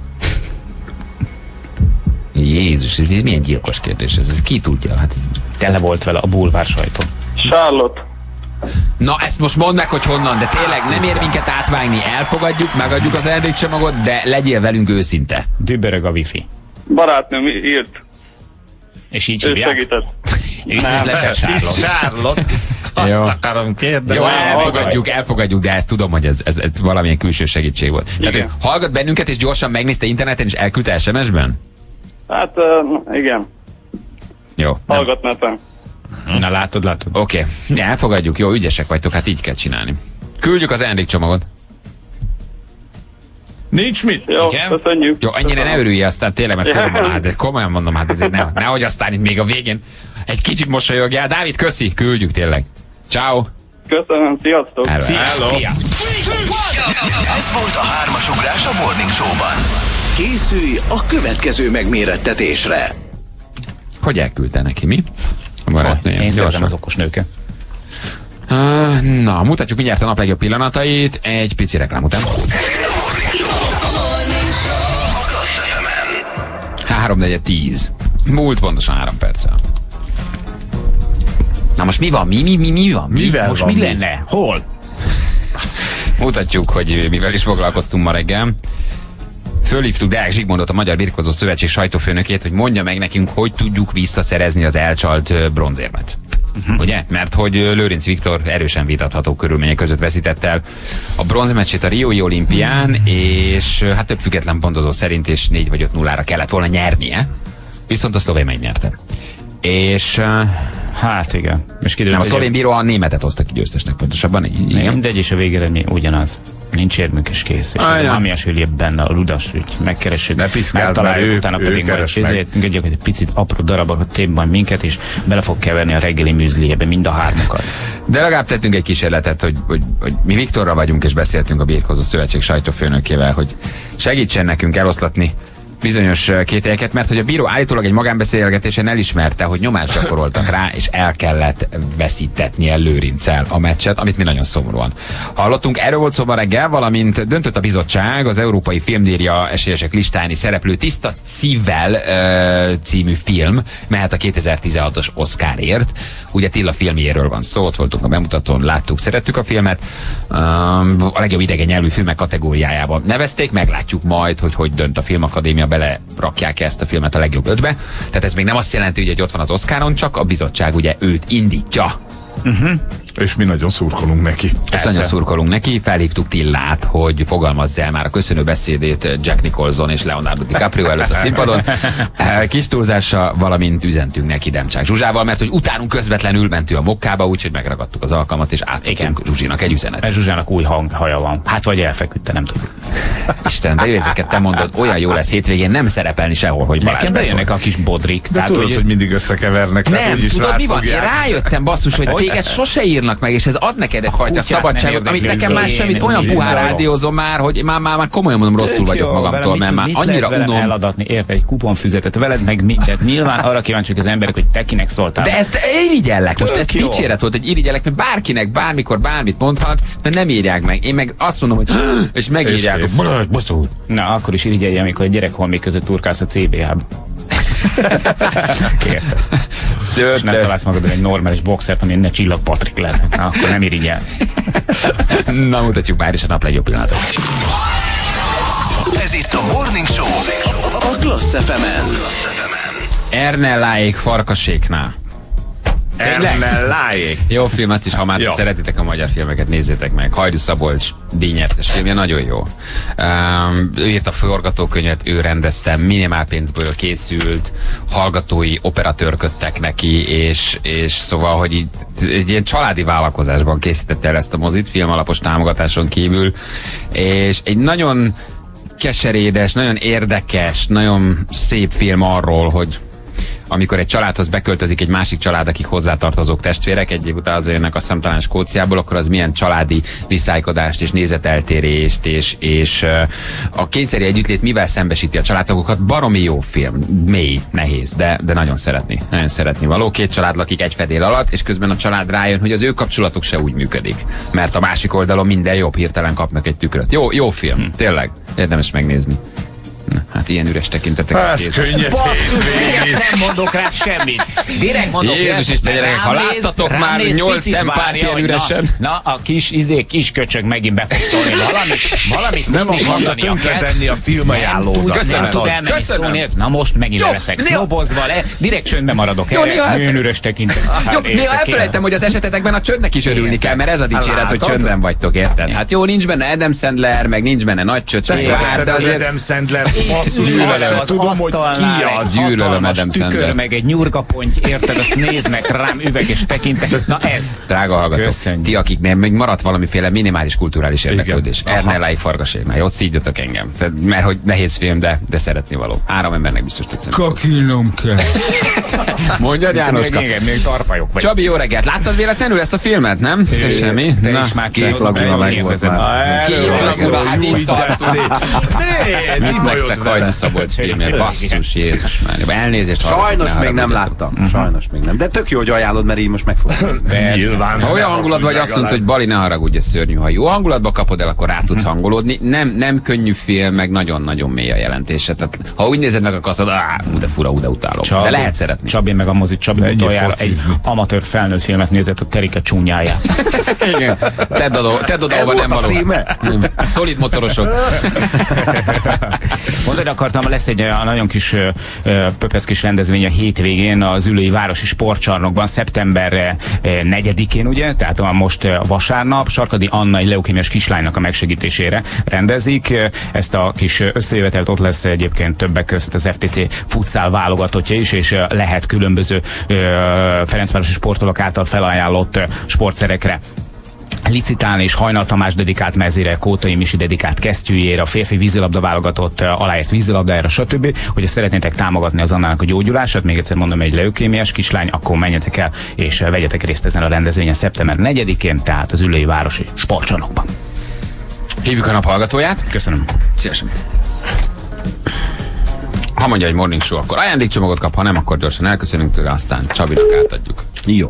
Jézus, ez milyen gyilkos kérdés ez? Ez ki tudja? Hát tele volt vele a bulvár sajtó. Charlotte. Na ezt most mondd meg, hogy honnan, de tényleg nem ér minket átvágni. Elfogadjuk, megadjuk az ajándékcsomagot, de legyél velünk őszinte. Dübörög a wifi. Barátnőm írt. És így Ő hívják? segített. Üdvözletes Charlotte. Charlotte. Azt Jó. akarom kérdezni. Jó, elfogadjuk, elfogadjuk, de ezt tudom, hogy ez, ez, ez valamilyen külső segítség volt. Tehát, hogy hallgat bennünket, és gyorsan megnézte interneten, és elküldte es em es-ben? Hát, uh, igen. Jó. Hallgatnám. Na látod, látod. Oké, okay. Elfogadjuk, jó, ügyesek vagytok, hát így kell csinálni. Küldjük az ajándékcsomagot. Nincs mit? Jó, igen? köszönjük. Jó, ennyire ne örülj aztán tényleg, mert fölmondom, hát de komolyan mondom, hát azért ne, nehogy aztán itt még a végén egy kicsit mosolyogjál. Dávid, köszi, küldjük tényleg. Ciao. Köszönöm, sziasztok. Erről. Szia, szia. Ez volt a hármas ugrás a Morning Show-ban. Készülj a következő megmérettetésre. Hogy elküldte neki, mi? A barátnője. Én szeretem Gyorsan. az okos nőket. Uh, na, mutatjuk mindjárt a nap legjobb pillanatait. Egy pici reklám után. három negyven tíz. Múlt pontosan három perccel. Na most mi van? Mi, mi, mi, mi van? Mi? Mivel Most van mi mi? lenne? Hol? Mutatjuk, hogy mivel is foglalkoztunk ma reggel. Fölhívtuk Deák Zsigmondot, a Magyar Birkózó Szövetség sajtófőnökét, hogy mondja meg nekünk, hogy tudjuk visszaszerezni az elcsalt ö, bronzérmet. Uh-huh. Ugye? Mert hogy ö, Lőrinc Viktor erősen vitatható körülmények között veszített el a bronzmeccsét a Riói olimpián, uh-huh. és ö, hát több független pontozó szerint és négy vagy öt nullára kellett volna nyernie. Viszont a szlovén megnyerte. És... Ö, Hát igen. És kiderült, nem, a hogy szlovén bíró a németet hozta ki győztesnek pontosabban. Igen. mindegy, és a végeredmény ugyanaz. Nincs érmünk és kész. És ez a Mamiasvili benne a ludas, hogy megkeressük, Ne piszkáld, megtaláljuk, mert ő- utána ő pedig majd keres meg. ezért engedjük, hogy egy picit apró darabokat tép majd minket, és bele fog keverni a reggeli műzliébe mind a hármukat. De legalább tettünk egy kísérletet, hogy, hogy, hogy mi Viktorral vagyunk, és beszéltünk a Birkózó Szövetség sajtófőnökével, hogy segítsen nekünk eloszlatni bizonyos kételyeket, mert hogy a bíró állítólag egy magánbeszélgetésen elismerte, hogy nyomást gyakoroltak rá, és el kellett veszítetnie Lőrinccel a meccset, amit mi nagyon szomorúan hallottunk. Erről volt szó ma reggel, valamint döntött a bizottság az Európai Filmdíjra esélyesek listájáni szereplő Tiszta szívvel uh, című film mehet a kétezer-tizenhatos Oscarért. Ugye Tilla filmjéről van szó, ott voltunk a bemutatón, láttuk, szerettük a filmet. Um, a legjobb idegen nyelvű filmek kategóriájában nevezték, meglátjuk majd, hogy hogy dönt a Filmakadémia, bele rakják ezt a filmet a legjobb ötbe. Tehát ez még nem azt jelenti, hogy ott van az Oscaron, csak a bizottság ugye őt indítja. Uh-huh. És mi nagyon szurkolunk neki. És nagyon szurkolunk neki, felhívtuk Tillát, hogy fogalmazza el már a köszönő beszédét Jack Nicholson és Leonardo DiCaprio előtt a színpadon. Kis túlzással, valamint üzentünk neki Demcsák Zsuzsával, mert hogy utánunk közvetlenül ment ő a mokkába, úgyhogy megragadtuk az alkalmat, és átadtunk Zsuzsinak egy üzenetet. Mert Zsuzsának új hanghaja van. Hát vagy elfeküdte, nem tudjuk. Isten, de ezeket te mondod, olyan jó lesz hétvégén nem szerepelni sehol, hogy Balázs nekem bejönnek a kis bodrik. De tudod, hogy, hogy mindig összekevernek. Nem, tudod mi van? Én rájöttem, basszus, hogy téged sose írnak meg, és ez ad neked egyfajta szabadságot, amit nekem már semmit, olyan puhán rádiózom már, hogy már, már, már komolyan mondom, rosszul vagyok magamtól, mert már annyira unom. Eladatni, érte egy kuponfüzetet veled, meg mindent. Nyilván arra kíváncsiak az emberek, hogy te kinek szóltál. De ezt irigyellek, most ez dicséret volt, hogy irigyellek, mert bárkinek bármikor bármit mondhat, mert nem írják meg. Én meg azt mondom, hogy és megírják. Na, akkor is irigyelj, amikor a gyerekholmék között turkálsz a cé bé há-ba. Érted? És nem találsz magadon egy normális boxert, ami ne Csillag Patrik lenne. Na, akkor nem irigyel. Na, mutatjuk már is a nap legjobb pillanatot. Ez itt a Morning Show a Klassz ef emen. Ernelláék Farkaséknál. Ernelláék. Jó film, azt is, ha már szeretitek a magyar filmeket, nézzétek meg. Hajdú Szabolcs díjnyertes filmje, nagyon jó. Um, ő írt a forgatókönyvet, ő rendezte, minimál pénzből készült, hallgatói operatőrködtek neki, és, és szóval, hogy így, egy ilyen családi vállalkozásban készítette el ezt a mozit, film alapos támogatáson kívül, és egy nagyon keserédes, nagyon érdekes, nagyon szép film arról, hogy amikor egy családhoz beköltözik egy másik család, akik hozzátartozók testvérek, egy év után az jönnek a szemtelen Skóciából, akkor az milyen családi viszálykodást és nézeteltérést és, és uh, a kényszeri együttlét mivel szembesíti a családtagokat. Baromi jó film, mély, nehéz, de, de nagyon szeretni, nagyon szeretni való. Két család lakik egy fedél alatt, és közben a család rájön, hogy az ő kapcsolatuk se úgy működik, mert a másik oldalon minden jobb, hirtelen kapnak egy tükröt. Jó, jó film, hm. tényleg, érdemes megnézni. Na, hát ilyen üres tekintetek. Hát könnyed nem mondok rá semmit. Direkt mondok. Jézus Isten, gyerekek, ha láttatok már nyolc szempárt ilyen üresen. Na, na, a kis izé, kis köcsög megint be fog szólni. Valamit, valamit nem akarta tönkretenni a filmajánlódat. Nem tud elmenni szólni. Na most megint leszek sznobozva le. Direkt csöndben maradok. Milyen üres tekintet. Jó, néha elfelejtem, hogy az esetetekben a csöndnek is örülni kell, mert ez a dicséret, hogy csöndben vagytok, érted? Hát jó, nincs benne Adam Sandler, meg nincs benne nagy csöcs. Te szereted az Adam Sandler. Basszus, az tudom, hogy ki az. Gyűlölöm Adam Sandler. Meg egy nyurgaponty, érted, azt néznek rám üveges tekintek. Na ez. Drága hallgatók, ti, akiknél még maradt valamiféle minimális kulturális érdeklődés. Ernelláék Farkaséknál, ott szígyatok engem. Tehát, mert hogy nehéz film, de, de szeretni való. Három embernek biztos tetszem. Kakilnom kell. Mondjad, Jánoska. Még, még tarpajok vagy. Csabi, jó reggelt. Láttad véletlenül ezt a filmet, nem? Te semmi? Te is már Kék lakula meg volt már. Kék lakula, hát itt tartunk. Mit nektek Hajdú Szabolcs filmje? Basszus, Jézus már. Elnézést. Sajnos még nem láttam. Sajnos még nem. De tök jó, hogy ajánlod, mert így most meg fogom. Nyilván. Ha olyan hangulat vagy, azt mondta, hogy Bali, ne haragudj, ez szörnyű. Ha jó hangulatba kapod el, akkor rá tudsz hangolódni. Nem, nem könnyű film, meg nagyon-nagyon mély a jelentése. Tehát, ha úgy nézed meg, akkor azt mondod, áh, de fura, de utálom. Csabi, de lehet szeretni. Csabi meg a mozi, Csabi utoljára egy amatőr felnőtt filmet nézett, a Terike csúnyáját. Igen. Tedd oda, tedd oda, ahova nem való. Szolid motorosok. Mondod, akartam, lesz egy nagyon kis pöpesz kis rendezvény a hétvégén az Ülői Városi Sportcsarnokban, szeptember negyedikén, ugye, tehát a most vasárnap, Sarkadi Anna egy leukémiás kislánynak a megsegítésére rendezik. Ezt a kis összejövetelt, ott lesz egyébként többek közt az ef té cé futszál válogatottja is, és lehet különböző Ferencvárosi sportolók által felajánlott sportszerekre licitálni, és Hajnal Tamás dedikált mezére, Kótai Misi dedikált kesztyűjére, a férfi vízilabda válogatott aláírt vízilabdájára, stb. Hogyha szeretnétek támogatni az Annának a gyógyulását, még egyszer mondom, egy leukémiás kislány, akkor menjetek el és vegyetek részt ezen a rendezvényen szeptember negyedikén, tehát az Ülői Városi Sportcsarnokban. Hívjuk a nap hallgatóját. Köszönöm. Szívesen. Ha mondja, hogy morning show, akkor ajándékcsomagot kap, ha nem, akkor gyorsan elköszönünk tőle, aztán Csabinak átadjuk. Jó.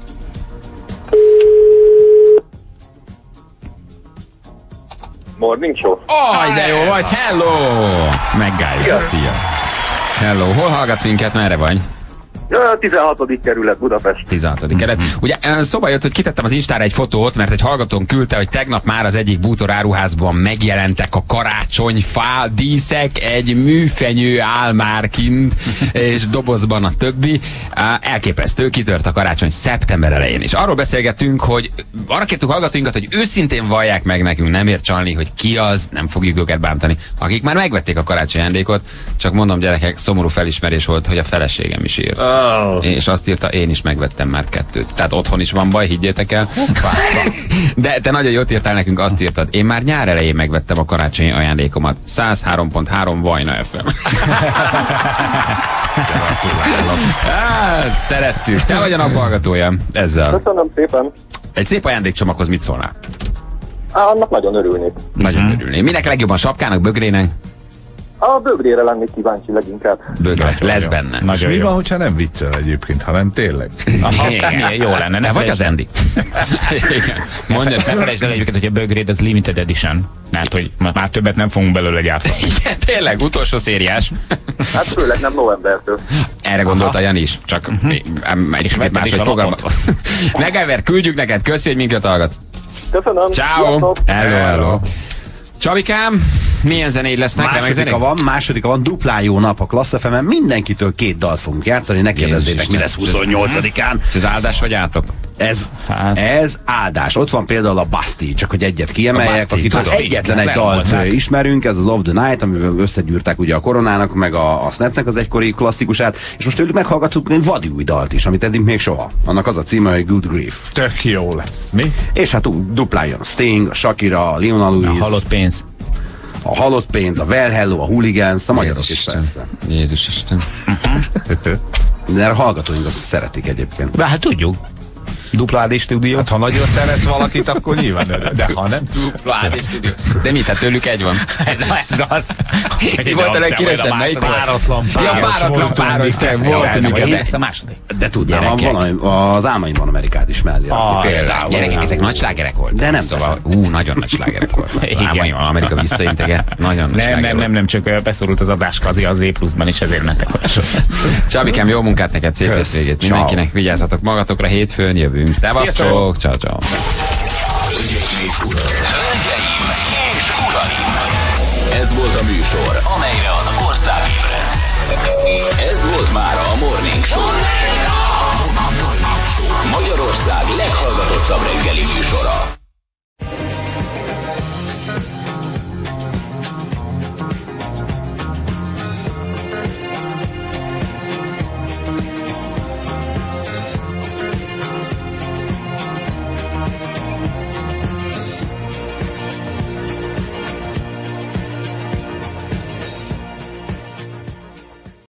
Morning show. Aj, de jó vagy, hello! Megálljuk, szia. Hello, hol hallgatsz minket, merre vagy? Ja, tizenhatodik kerület, Budapest. tizenhatodik kerület. Ugye szóba jött, hogy kitettem az Instára egy fotót, mert egy hallgatón küldte, hogy tegnap már az egyik bútoráruházban megjelentek a karácsonyfá díszek, egy műfenyő áll már kint, és dobozban a többi. Elképesztő, kitört a karácsony szeptember elején. És arról beszélgettünk, hogy arra kértük hallgatóinkat, hogy őszintén vallják meg nekünk, nem ért csalni, hogy ki az, nem fogjuk őket bántani, akik már megvették a karácsony ajándékot. Csak mondom, gyerekek, szomorú felismerés volt, hogy a feleségem is írt. Oh. És azt írta, én is megvettem már kettőt. Tehát otthon is van baj, higgyétek el. De te nagyon jót írtál nekünk, azt írtad, én már nyár elején megvettem a karácsonyi ajándékomat. száz három pont három Vajna ef em. Hát, szerettük. Te vagy a naphallgatója ezzel. Köszönöm szépen. Egy szép ajándékcsomaghoz mit szólnál? Á, annak nagyon örülnék. Nagyon hmm. örülnék. Minek legjobban, sapkának, bögrének? A bögrére lennék kíváncsi leginkább. Bögre, lesz jó. Benne. És mi van, hogyha nem viccel egyébként, hanem tényleg? Aha, milyen jó lenne. Te vagy az Andy. Mondja, ne felejtsd el egyébként, hogy a bögréd az limited edition. Mert hogy már többet nem fogunk belőle gyártani. Igen, tényleg, utolsó szériás. Hát főleg nem novembertől. Erre gondolta Jani is, csak uh-huh. egy kicsit máshogy fogalmaz. Megever, küldjük neked, köszi, hogy minket hallgatsz. Köszönöm. Ciao. Hello, hello. Csabikám, milyen zenéid lesznek? Másodika van, másodika van, duplán jó nap a Klassz ef emen, mindenkitől két dalt fogunk játszani, ne kérdezzétek, mi lesz huszonnyolcadikán. És ez áldás vagy átok? Ez, ez áldás. Ott van például a Basti, csak hogy egyet kiemeljek, akitől egyetlen egy dalt ismerünk, ez az Of the Night, amivel összegyűrták ugye a Koronának, meg a, a Snapnek az egykori klasszikusát, és most tőlük meghallgattuk egy vadi új dalt is, amit eddig még soha. Annak az a címe, hogy Good Grief. Tök jó lesz. Mi? És hát duplán jön a Sting, a Shakira, a Leona Lewis. A halott pénz. A halott pénz, a Well Hello, a Hooligans, a magyarok is persze. Jézus Isten. De a hallgatóink azt szeretik egyébként. De hát tudjuk. Dupla á dé stúdió. Hát ha nagyon szeretsz valakit, akkor nyilván örül. De ha nem. Dupla á dé stúdió. De mit, hát tőlük egy van. Na ez az. Mi volt a legkíresebb? Melyik? Páratlan páros. Ja, páratlan páros. Lesz a második. De tudnám, van az Álmaimban Amerikát is mellé. Például. Gyerekek, ezek nagy slágerek voltak. De nem szóval, ú, nagyon nagy slágerek voltak. Álmaimban Amerika visszainteget. Nagyon nagy Nem, nem, nem, nem, csak beszorult az adáskazi az E pluszban is, ezért mentek. Csabikám, jó munkát neked, szép hétvégét. Mindenkinek vigyázzatok magatokra, hétfőn jövünk. Szevasztok, ciao, ciao. Hölgyeim és uraim, ez volt a műsor, amelyre az ország ébredt. Ez volt már a Morning Show. Magyarország leghallgatottabb reggeli műsora.